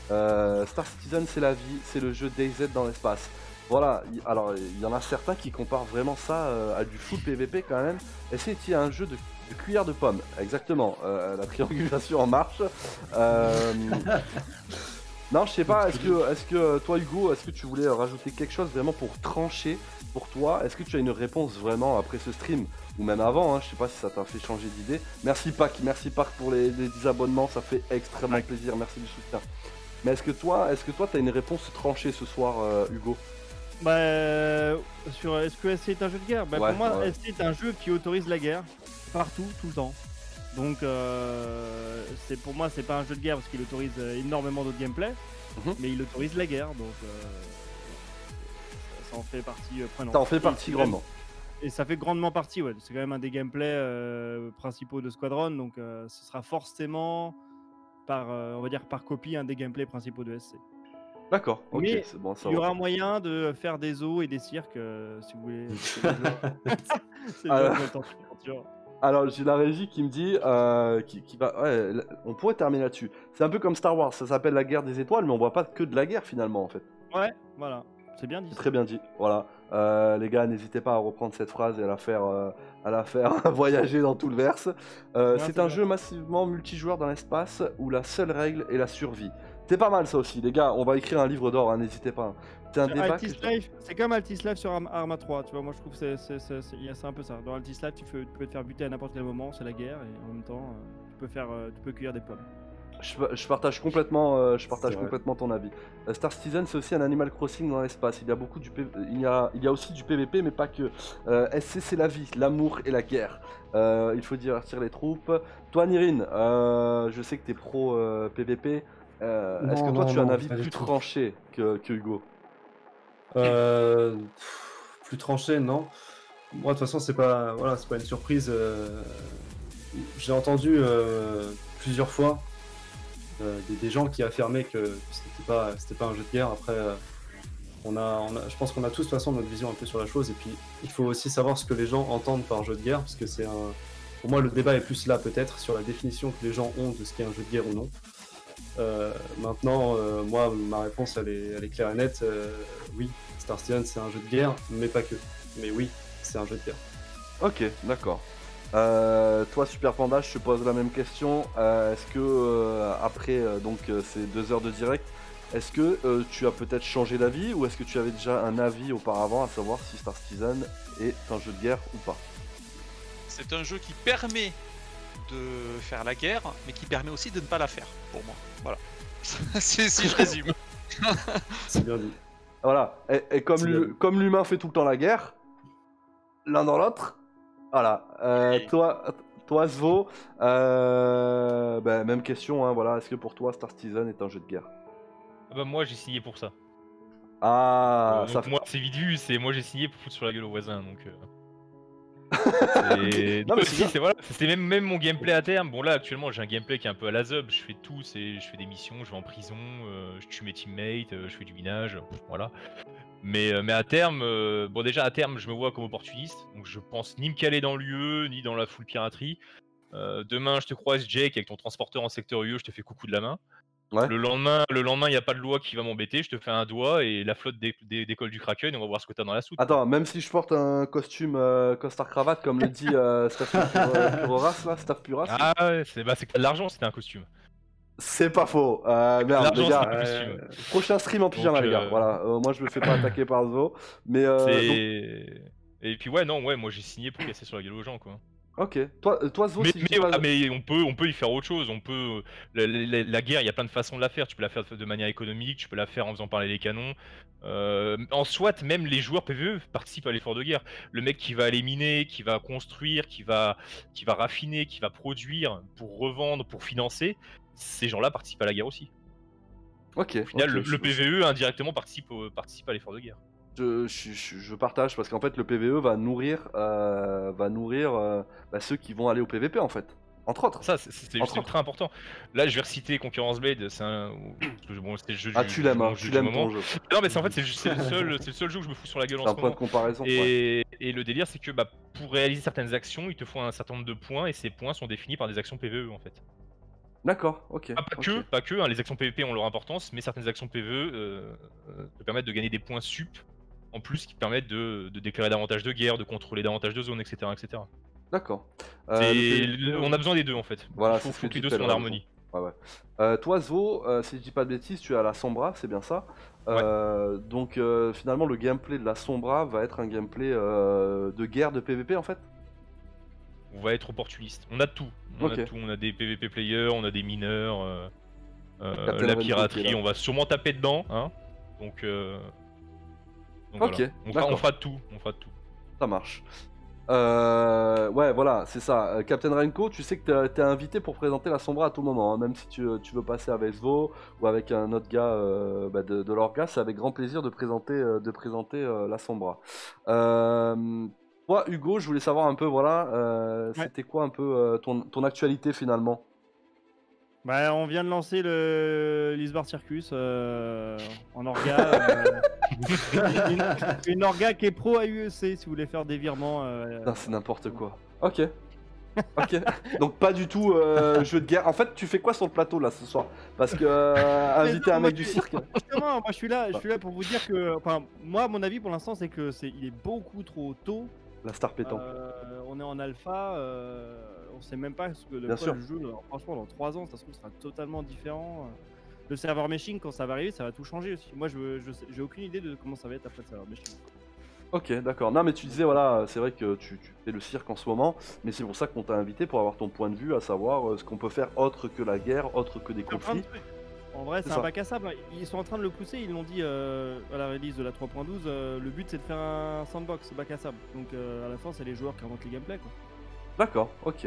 Euh, Star Citizen, c'est la vie, c'est le jeu DayZ dans l'espace. Voilà, y- alors il y en a certains qui comparent vraiment ça euh, à du full P V P quand même. Et c'est un jeu de, de cuillère de pomme, exactement. Euh, la triangulation en marche. Euh, Non, je sais pas, est-ce que, est-ce que toi Hugo, est-ce que tu voulais rajouter quelque chose vraiment pour trancher pour toi? Est-ce que tu as une réponse vraiment après ce stream ou même avant, hein, je sais pas si ça t'a fait changer d'idée. Merci Pac, merci Pac pour les, les dix abonnements, ça fait extrêmement plaisir, merci du soutien. Mais est-ce que toi, est-ce que toi t'as une réponse tranchée ce soir euh, Hugo? Bah, euh, sur est-ce que S C est un jeu de guerre? Bah, Ouais, pour moi, ouais. S C est un jeu qui autorise la guerre partout, tout le temps. Donc, euh, c'est pour moi, c'est pas un jeu de guerre parce qu'il autorise euh, énormément de gameplay, Mhm. mais il autorise la guerre, donc euh, ça en fait partie euh, prenante. Ça en fait Et partie c'est grandement. même- Et ça fait grandement partie, ouais. C'est quand même un des gameplays euh, principaux de Squadron, donc euh, ce sera forcément par, euh, on va dire par copie, un des gameplays principaux de S C. D'accord, ok, Mais c'est bon ça Il y va. aura moyen de faire des zoos et des cirques euh, si vous voulez. C'est le jeu. C'est le Alors- jeu de votre aventure. Alors j'ai la régie qui me dit, euh, qui, qui va, ouais, l- on pourrait terminer là-dessus. C'est un peu comme Star Wars, ça s'appelle la guerre des étoiles, mais on voit pas que de la guerre finalement en fait. Ouais, voilà. C'est bien dit. C'est très bien dit, voilà. Euh, les gars, n'hésitez pas à reprendre cette phrase et à la faire, euh, à la faire voyager dans tout le verse. Euh, Ouais, c'est c'est un bien. jeu massivement multijoueur dans l'espace où la seule règle est la survie. C'est pas mal ça aussi, les gars, on va écrire un livre d'or, hein, n'hésitez pas. C'est un débat que Altis je- Life, c'est comme Altis Life sur Arm- Arma trois, tu vois. Moi, je trouve que c'est- c'est c'est- c'est- il y a- c'est un peu ça. Dans Altis Life, tu, fais- tu peux te faire buter à n'importe quel moment, c'est la guerre, et en même temps, euh, tu peux faire, euh, tu peux cueillir des pommes. Je, je partage complètement, euh, je partage C'est vrai. complètement ton avis. Euh, Star Citizen, c'est aussi un Animal Crossing dans l'espace. Il y a beaucoup du, P- il y a, il y a aussi du P V P, mais pas que. Euh, S C, c'est la vie, l'amour et la guerre. Euh, il faut divertir les troupes. Toi, Nirine, euh, je sais que t'es pro euh, P V P. Euh, Est-ce que Non, toi, non, tu as un non, avis pas du plus tout. tranché que, que Hugo? Euh, pff, plus tranché, non. Moi, de toute façon, c'est pas, voilà, c'est pas une surprise. euh, J'ai entendu euh, plusieurs fois euh, des, des gens qui affirmaient que c'était pas, c'était pas un jeu de guerre. Après, euh, on a, on a- je pense qu'on a tous de toute façon notre vision un peu sur la chose. Et puis, il faut aussi savoir ce que les gens entendent par jeu de guerre, parce que c'est un. Pour moi, le débat est plus là peut-être sur la définition que les gens ont de ce qu'est un jeu de guerre ou non. Euh, maintenant, euh, moi, ma réponse, elle est, elle est claire et nette. Euh, oui, Star Citizen, c'est un jeu de guerre, mais pas que. Mais oui, c'est un jeu de guerre. Ok, d'accord. Euh, toi, Super Panda, je te pose la même question. Euh, est-ce que, euh, après euh, donc, euh, ces deux heures de direct, est-ce que euh, tu as peut-être changé d'avis ou est-ce que tu avais déjà un avis auparavant à savoir si Star Citizen est un jeu de guerre ou pas? C'est un jeu qui permet de faire la guerre, mais qui permet aussi de ne pas la faire, pour moi. Voilà. C'est- si je résume. C'est bien dit. Voilà, et, et comme C'est l'hu- bien. comme l'humain fait tout le temps la guerre, l'un dans l'autre, voilà. Euh, Oui. toi, toi, Svo, euh, ben, même question, hein, voilà. Est-ce que pour toi, Star Citizen est un jeu de guerre? Ah bah moi j'ai signé pour ça. Ah, Euh, ça donc fait... moi c'est vite vu, c'est moi j'ai signé pour foutre sur la gueule aux voisins donc. euh, c'est- Non, mais donc, c'est si, bien. c'est voilà, c'est même même mon gameplay à terme. Bon là actuellement j'ai un gameplay qui est un peu à la zub, je fais tout, c'est je fais des missions, je vais en prison, euh, je tue mes teammates, euh, je fais du minage, pff, voilà. Mais euh, mais à terme, euh, bon déjà à terme je me vois comme opportuniste, donc je pense ni me caler dans l'U E ni dans la full piraterie. Euh, demain je te croise Jake avec ton transporteur en secteur U E, je te fais coucou de la main. Ouais. Le lendemain, le lendemain, il n'y a pas de loi qui va m'embêter. Je te fais un doigt et la flotte dé- dé- décolle du Kraken. Et on va voir ce que t'as dans la soupe. Attends, même si je porte un costume euh, costard cravate, comme le dit euh, Staff Pur- Puroras, là, Staff Puras, là, Ah ouais, c'est bah, c'est que t'as de l'argent, c'était un costume. c'est pas faux. Euh, merde, L'argent, les gars, c'est un euh, costume. prochain stream en pyjama, Donc, les gars. euh, Voilà, euh, moi je me fais pas attaquer par Zo, mais euh, donc- C'est- Et puis ouais, non, ouais, moi j'ai signé pour casser sur la gueule aux gens, quoi. ok. Toi, euh, toi Zo, Mais, si je mais, dis pas- voilà, mais on peut, on peut y faire autre chose. On peut la, la- la guerre, il y a plein de façons de la faire. Tu peux la faire de manière économique, tu peux la faire en faisant parler les canons. Euh, en soit, même les joueurs P V E participent à l'effort de guerre. Le mec qui va aller miner, qui va construire, qui va, qui va raffiner, qui va produire pour revendre, pour financer, ces gens-là participent à la guerre aussi. Ok. Au final, ok, le, je- le P V E indirectement participe, au- participe à l'effort de guerre. Je, je, je- je partage parce qu'en fait le P V E va nourrir, euh, va nourrir euh, bah, ceux qui vont aller au P V P en fait, entre autres. Ça, c'est c'est- Entre c'est autres. ultra important. Là, je vais reciter Concurrence Blade, c'est un. parce que, bon, c'est le jeu Ah du- tu l'aimes, du- hein, du- tu du l'aimes moment. ton jeu. Non, mais c'est en fait, c'est le, c'est le seul, c'est le seul jeu où je me fous sur la gueule en C'est un ce point de moment. comparaison. ouais. Et, et le délire, c'est que bah, pour réaliser certaines actions, il te faut un certain nombre de points, et ces points sont définis par des actions P V E en fait. D'accord, ok. Ah, pas ok. que, pas que, hein, les actions P V P ont leur importance, mais certaines actions P V E euh, euh, te permettent de gagner des points sup en plus qui te permettent de, de déclarer davantage de guerres, de contrôler davantage de zones, et cetera et cetera. D'accord. Euh, C'est- le P V P, le- On a besoin des deux en fait. Voilà, Il faut, c'est ce faut que que les tu deux fais, soient en le harmonie. Ouais, ouais. Euh, toi, Zo, euh, si je dis pas de bêtises, tu es à la Sombra, c'est bien ça. Euh, Donc euh, finalement, le gameplay de la Sombra va être un gameplay euh, de guerre de P V P en fait. On va être opportuniste. On a tout. On Ok. a tout. On a des P V P players, on a des mineurs, euh, euh, Captain la Renko qui est piraterie, là. on va sûrement taper dedans. Hein. Donc, euh, donc Ok, voilà. on, fera, d'accord. on fera de tout. On fera de tout. Ça marche. Euh, ouais, voilà, c'est ça. Euh, Captain Renko, tu sais que t'es- t'es invité pour présenter la Sombra à tout moment, hein. Même si tu, tu veux passer avec Svo ou avec un autre gars euh, bah, de, de l'orga, c'est avec grand plaisir de présenter, euh, de présenter euh, la Sombra. Euh, toi, Hugo, je voulais savoir un peu, voilà, euh, Ouais. c'était quoi un peu euh, ton, ton actualité finalement? Bah, on vient de lancer le l'Isbar Circus euh, en orga. euh, une, une orga qui est pro A U E C si vous voulez faire des virements. euh, Putain, c'est n'importe quoi. Ok. Ok. Donc pas du tout euh, jeu de guerre. En fait, tu fais quoi sur le plateau là ce soir? Parce que euh, Mais inviter non, un moi, mec du je- cirque. Justement, moi je suis là, je suis là pour vous dire que, enfin, moi, mon avis pour l'instant, c'est que c'est, il est beaucoup trop tôt. La star pétanque. Euh, on est en alpha, euh, on sait même pas ce que de Bien quoi sûr. le jeu. Alors, franchement, dans trois ans, ça se trouve, sera totalement différent. Le serveur meshing, quand ça va arriver, ça va tout changer aussi. Moi, je, veux- je sais- j'ai aucune idée de comment ça va être après le serveur meshing. Ok, d'accord. Non, mais tu disais, voilà, c'est vrai que tu, tu fais le cirque en ce moment, mais c'est pour ça qu'on t'a invité pour avoir ton point de vue, à savoir euh, ce qu'on peut faire autre que la guerre, autre que des Il y a plein de conflits. trucs. En vrai, C'est c'est ça. un bac à sable. Ils sont en train de le pousser. Ils l'ont dit euh, à la release de la trois point douze. euh, le but, c'est de faire un sandbox bac à sable. Donc, euh, à la fin, c'est les joueurs qui inventent les gameplays. Quoi. D'accord, ok.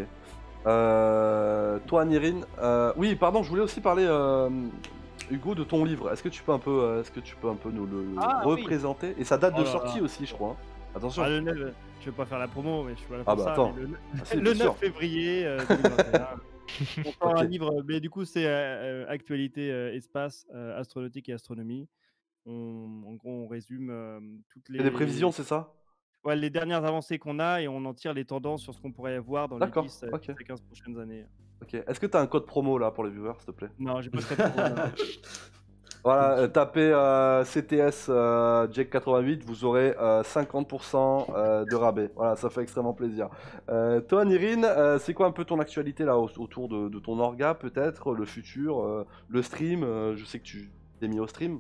Euh, toi, Nirine, euh, oui, pardon, je voulais aussi parler, euh, Hugo, de ton livre. Est-ce que tu peux un peu, euh, est-ce que tu peux un peu nous le Ah, oui. représenter? Et sa date Oh de là sortie là. aussi, je crois. hein. Attention. Ah, le neuf, euh, je vais pas faire la promo, mais je suis pas là pour Ah bah, ça. attends. mais Le, Ah, si, le bien sûr. neuf février euh, deux mille vingt et un. On sort Ok. un livre, mais du coup, c'est euh, euh, actualité euh, espace, euh, astronautique et astronomie. On, en gros, on résume euh, toutes Et des prévisions, les, c'est ça? ouais, les dernières avancées qu'on a et on en tire les tendances sur ce qu'on pourrait avoir dans les D'accord, dix à ok. quinze prochaines années. Ok. Est-ce que t'as un code promo là pour les viewers, s'il te plaît? Non, j'ai pas de code promo, là. Voilà, euh, tapez euh, C T S euh, Jake quatre-vingt-huit, vous aurez euh, cinquante pour cent euh, de rabais. Voilà, ça fait extrêmement plaisir. Euh, toi, Nirine, euh, c'est quoi un peu ton actualité là au- autour de, de ton orga, peut-être, le futur, euh, le stream? euh, Je sais que tu t'es mis au stream.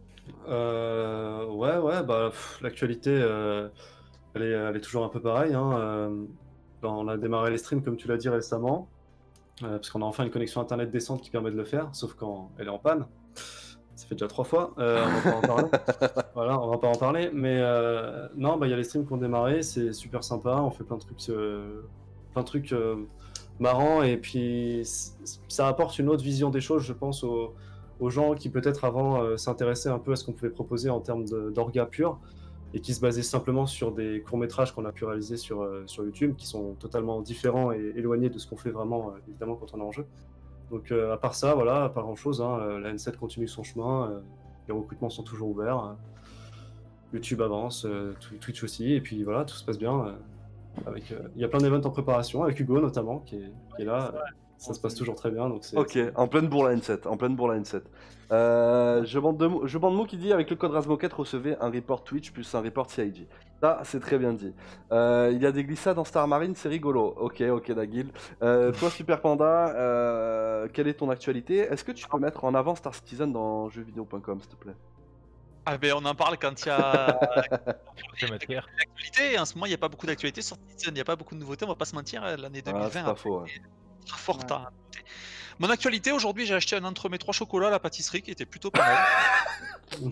Euh, ouais, ouais, bah, pff, l'actualité, euh, elle est, elle est toujours un peu pareille. Hein, euh, ben, on a démarré les streams, comme tu l'as dit récemment, euh, parce qu'on a enfin une connexion internet décente qui permet de le faire, sauf quand elle est en panne. Ça fait déjà trois fois, euh, on va pas en parler. Voilà, on va pas en parler. Mais euh, non, bah, il y a les streams qui ont démarré, c'est super sympa, on fait plein de trucs, euh, plein de trucs euh, marrants, et puis c- ça apporte une autre vision des choses, je pense, aux, aux gens qui peut-être avant euh, s'intéressaient un peu à ce qu'on pouvait proposer en termes de- d'orga pur, et qui se basaient simplement sur des courts-métrages qu'on a pu réaliser sur, euh, sur YouTube, qui sont totalement différents et éloignés de ce qu'on fait vraiment, euh, évidemment, quand on est en jeu. Donc euh, à part ça, voilà, pas grand-chose. Hein, euh, la N sept continue son chemin, euh, les recrutements sont toujours ouverts, euh, YouTube avance, euh, Tw- Twitch aussi, et puis voilà, tout se passe bien. euh, avec, euh, il y a plein d'événements en préparation, avec Hugo notamment, qui est, qui est là. euh, ça se passe toujours très bien. Donc c'est, Ok, c'est- en pleine bourre la N sept, en pleine bourre la N sept. Euh, je bande de mots, je bande mot qui dit avec le code Razmoket recevez un report Twitch plus un report C I G. Ça, c'est très bien dit. Euh, il y a des glissades en Star Marine, c'est rigolo. Ok, ok, Nagil. Euh, toi, Super Panda, euh, quelle est ton actualité? Est-ce que tu peux mettre en avant Star Citizen dans jeux vidéo point com, s'il te plaît? Ah ben on en parle quand il y a De matière. l'actualité. En ce moment, il n'y a pas beaucoup d'actualité sur Citizen, il n'y a pas beaucoup de nouveautés, on va pas se mentir. L'année Ah, deux mille c'est vingt pas a faux. ouais. très fort Ouais. temps à noter. Mon actualité aujourd'hui, j'ai acheté un entremets trois chocolats à la pâtisserie qui était plutôt pas mal.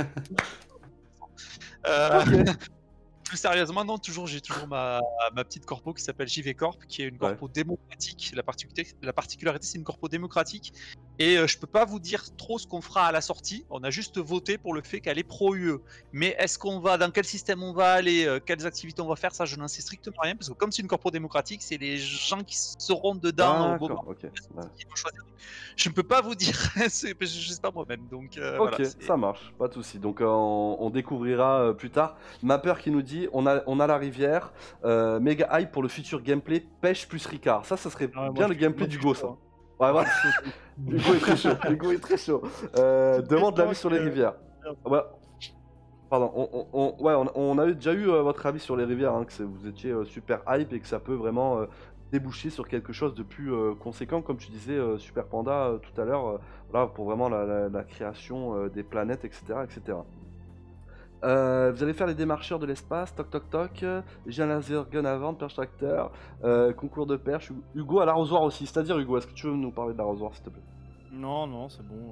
Euh, Plus sérieusement, non, toujours, j'ai toujours ma, ma petite corpo qui s'appelle J V Corp, qui est une corpo démocratique. La particularité, la particularité, c'est une corpo démocratique. Et euh, je peux pas vous dire trop ce qu'on fera à la sortie. On a juste voté pour le fait qu'elle est pro-U E. Mais est-ce qu'on va, dans quel système on va aller, euh, quelles activités on va faire, ça, je n'en sais strictement rien. Parce que comme c'est une corpo démocratique, c'est les gens qui seront dedans au moment D'accord, ok. Ouais. qui vont choisir. Je ne peux pas vous dire, c'est- je je sais pas moi-même. Donc euh, Ok, voilà, c'est- ça marche, pas de souci. Donc euh, on, on découvrira euh, plus tard. Mapper qui nous dit on a, on a la rivière, euh, méga hype pour le futur gameplay pêche plus Ricard. Ça, ça serait Ah ouais, moi, bien je le suis- gameplay moi, je du suis Go, chaud, ça. hein. Ouais, voilà. Hugo est très chaud. Hugo est très chaud. Euh, demande l'avis sur les rivières. Ouais. Pardon, on, on, on- ouais, on, on a déjà eu euh, votre avis sur les rivières, hein, que c'est- vous étiez euh, super hype et que ça peut vraiment euh, déboucher sur quelque chose de plus euh, conséquent, comme tu disais, euh, Super Panda euh, tout à l'heure, euh, voilà, pour vraiment la, la- la création euh, des planètes, et cetera, et cetera. Euh, vous allez faire les démarcheurs de l'espace, toc toc toc, euh, j'ai un laser gun à vendre, perche tracteur, euh, concours de perche, Hugo à l'arrosoir aussi, c'est-à-dire Hugo, est-ce que tu veux nous parler de l'arrosoir s'il te plaît? Non, non, c'est bon.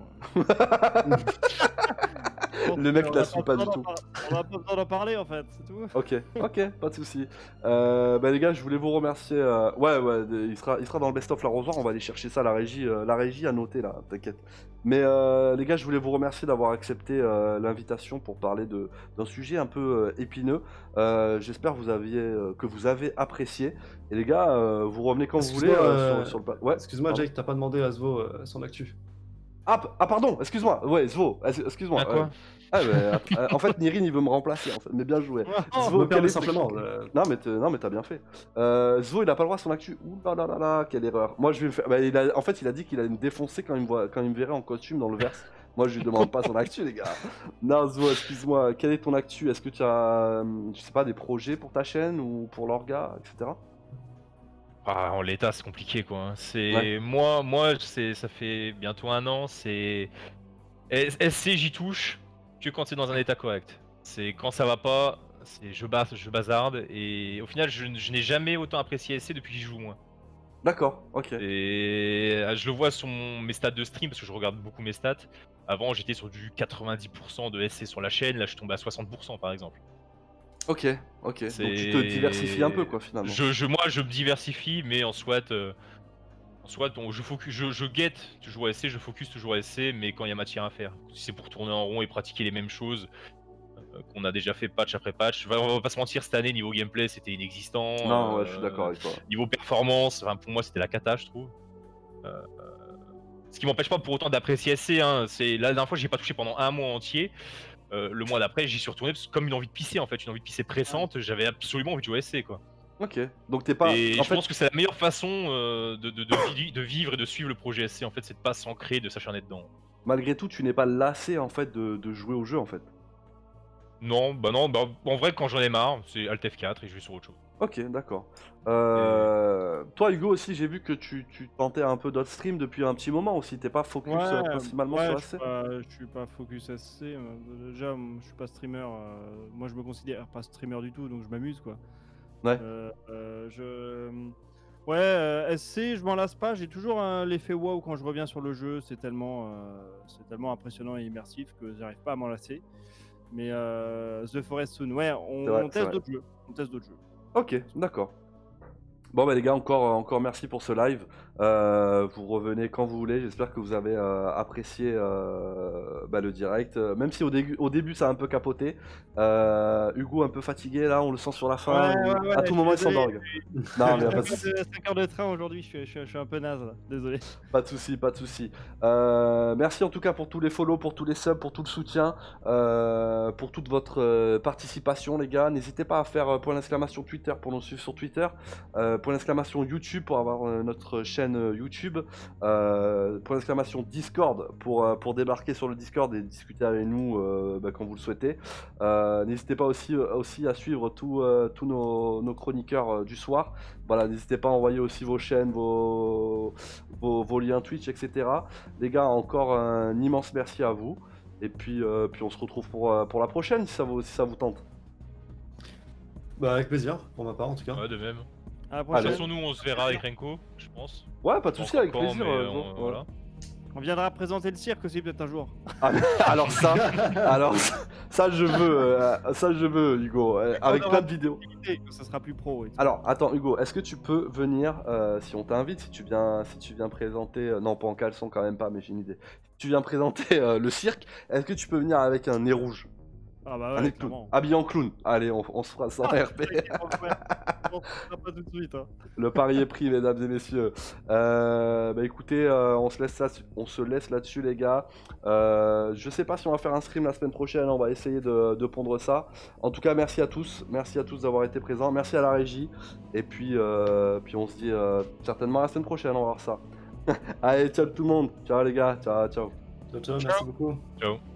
Le mec On la a suit pas pas du besoin tout. d'en par- On a pas besoin d'en parler en fait, c'est tout. Ok, ok, pas de souci. Euh, bah les gars, je voulais vous remercier. euh, Ouais, ouais, de- il sera, il sera dans le best-of l'arrosoir. On va aller chercher ça, la régie, euh, la régie à noter là, t'inquiète. Mais euh, les gars, je voulais vous remercier d'avoir accepté euh, l'invitation pour parler de d'un sujet un peu euh, épineux. Euh, J'espère vous aviez euh, que vous avez apprécié. Et les gars, euh, vous revenez quand vous voulez Excuse-moi, euh, euh, sur, sur le. pa- Ouais. Excuse-moi, pardon. Jake, t'as pas demandé à Svo euh, son actu. Ah, p- ah, pardon, excuse-moi. Ouais, Svo, es- excuse-moi. Ah, quoi euh, ah, bah, euh, en fait, Nirin il veut me remplacer. En fait, mais bien joué. Je Svo, me quel permets est- simplement. euh, Non mais, t'es- non mais t'as bien fait. Euh, Zo il a pas le droit à son actu. Ouh là là là là, quelle erreur. Moi je vais me faire. Bah, il a... En fait il a dit qu'il allait me défoncer quand il me, voit... quand il me verrait en costume dans le verse. Moi je lui demande pas son actu les gars. Non Zo, excuse-moi, quel est ton actu? Est-ce que tu as, euh, je sais pas, des projets pour ta chaîne ou pour l'orga, et cetera. Ah, en l'état, c'est compliqué quoi. hein. C'est Ouais. moi, moi, c'est ça fait bientôt un an. C'est S- SC, j'y touche que quand c'est dans un état correct. C'est quand ça va pas, c'est je bas, je bazarde et au final, je, n- je n'ai jamais autant apprécié S C depuis que j'y joue moins. D'accord, ok. Et euh, je le vois sur mon- mes stats de stream parce que je regarde beaucoup mes stats. Avant, j'étais sur du quatre-vingt-dix pour cent de S C sur la chaîne. Là, je tombe à soixante pour cent par exemple. Ok, ok. Donc tu te C'est- diversifies un peu quoi finalement. Je, je- moi, je me diversifie, mais en soit, euh, en soit, on- je focus, je, je guette toujours S C, je focus toujours S C, mais quand il y a matière à faire. Si c'est pour tourner en rond et pratiquer les mêmes choses euh, qu'on a déjà fait patch après patch, on va, on va pas se mentir, cette année niveau gameplay, c'était inexistant. Non, ouais, euh, je suis d'accord avec toi. Niveau performance, enfin, pour moi, c'était la cata, je trouve. Euh, euh, ce qui m'empêche pas pour autant d'apprécier S C. Hein. C'est la dernière fois, j'ai pas touché pendant un mois entier. Euh, le mois d'après, j'y suis retourné parce que comme une envie de pisser en fait, une envie de pisser pressante, j'avais absolument envie de jouer S C quoi. Ok. Donc t'es pas. Et en je fait, pense que c'est la meilleure façon euh, de, de, de vi- de vivre et de suivre le projet S C en fait, c'est de pas s'ancrer, de s'acharner dedans. malgré tout, tu n'es pas lassé en fait de, de jouer au jeu en fait. Non, bah non, bah en vrai quand j'en ai marre, c'est Alt F quatre et je vais sur autre chose. Ok, d'accord. Euh, Toi, Hugo, aussi, j'ai vu que tu, tu tentais un peu d'autres streams depuis un petit moment aussi. T'es pas focus euh, principalement ouais, sur je suis A C? pas- je suis pas focus S C. euh, Déjà, m- je suis pas streamer. euh, Moi, je me considère pas streamer du tout, donc je m'amuse quoi. Ouais. Euh, euh, je... Ouais, euh, S C, je m'en lasse pas. J'ai toujours un- l'effet wow quand je reviens sur le jeu. C'est tellement, euh, c'est tellement impressionnant et immersif que j'arrive pas à m'en lasser. Mais euh, The Forest Soon, ouais, on, C'est vrai, on c'est teste vrai. d'autres jeux. On teste d'autres jeux. Ok, d'accord. Bon bah les gars, encore, encore merci pour ce live. Euh, vous revenez quand vous voulez. J'espère que vous avez euh, apprécié euh, bah, le direct. Euh, Même si au, début au début ça a un peu capoté. Euh, Hugo un peu fatigué là, on le sent sur la fin. Ouais, il- ouais, ouais, à tout je suis moment il désolé. s'endort. les gars. Non mais y a pas de J'ai souci. fait cinq heures de train aujourd'hui, je suis, je suis- je suis un peu naze là. Désolé. Pas de souci, pas de souci. Euh, merci en tout cas pour tous les follow, pour tous les subs, pour tout le soutien, euh, pour toute votre euh, participation, les gars. N'hésitez pas à faire euh, point d'exclamation Twitter pour nous suivre sur Twitter, euh, point d'exclamation YouTube pour avoir euh, notre chaîne euh, YouTube, euh, point d'exclamation Discord pour, euh, pour débarquer sur le Discord et discuter avec nous euh, bah, quand vous le souhaitez. Euh, N'hésitez pas aussi, euh, aussi à suivre tous euh, tous nos, nos chroniqueurs euh, du soir. Voilà, n'hésitez pas à envoyer aussi vos chaînes, vos, vos, vos liens Twitch, et cetera. Les gars, encore un immense merci à vous. Et puis, euh, puis on se retrouve pour, euh, pour la prochaine si ça vous, si ça vous tente. Bah, avec plaisir, pour ma part en tout cas. Ouais, de même. À la De toute prochaine. façon, nous on se verra avec Renko, je pense. Ouais, pas de souci, Encore avec quand, plaisir. mais, euh, on- Zo. Ouais. voilà. On viendra présenter le cirque aussi peut-être un jour. Ah, alors ça, alors ça, ça, je veux, euh, ça je veux, Hugo, euh, avec On plein aura de vidéos. Et que ça sera plus pro. Et tout. Alors, attends, Hugo, est-ce que tu peux venir, euh, si on t'invite, si tu viens, si tu viens présenter, euh, non pas en caleçon quand même pas, mais j'ai une idée. Si tu viens présenter euh, le cirque, est-ce que tu peux venir avec un nez rouge, Ah bah un ouais, nez de clown, clairement. habillé en clown? Allez, on, on se fera ça en R P. On fera pas tout de suite. Hein. Le pari est pris, mesdames et messieurs. Euh, bah écoutez, euh, on se laisse là, on se laisse là-dessus, les gars. Euh, je sais pas si on va faire un stream la semaine prochaine. On va essayer de, de pondre ça. En tout cas, merci à tous, merci à tous d'avoir été présents. Merci à la régie. Et puis, euh, puis on se dit euh, certainement la semaine prochaine. On va voir ça. Allez, ciao tout le monde. Ciao les gars. Ciao, ciao. Ciao, ciao, Ciao. merci beaucoup. Ciao.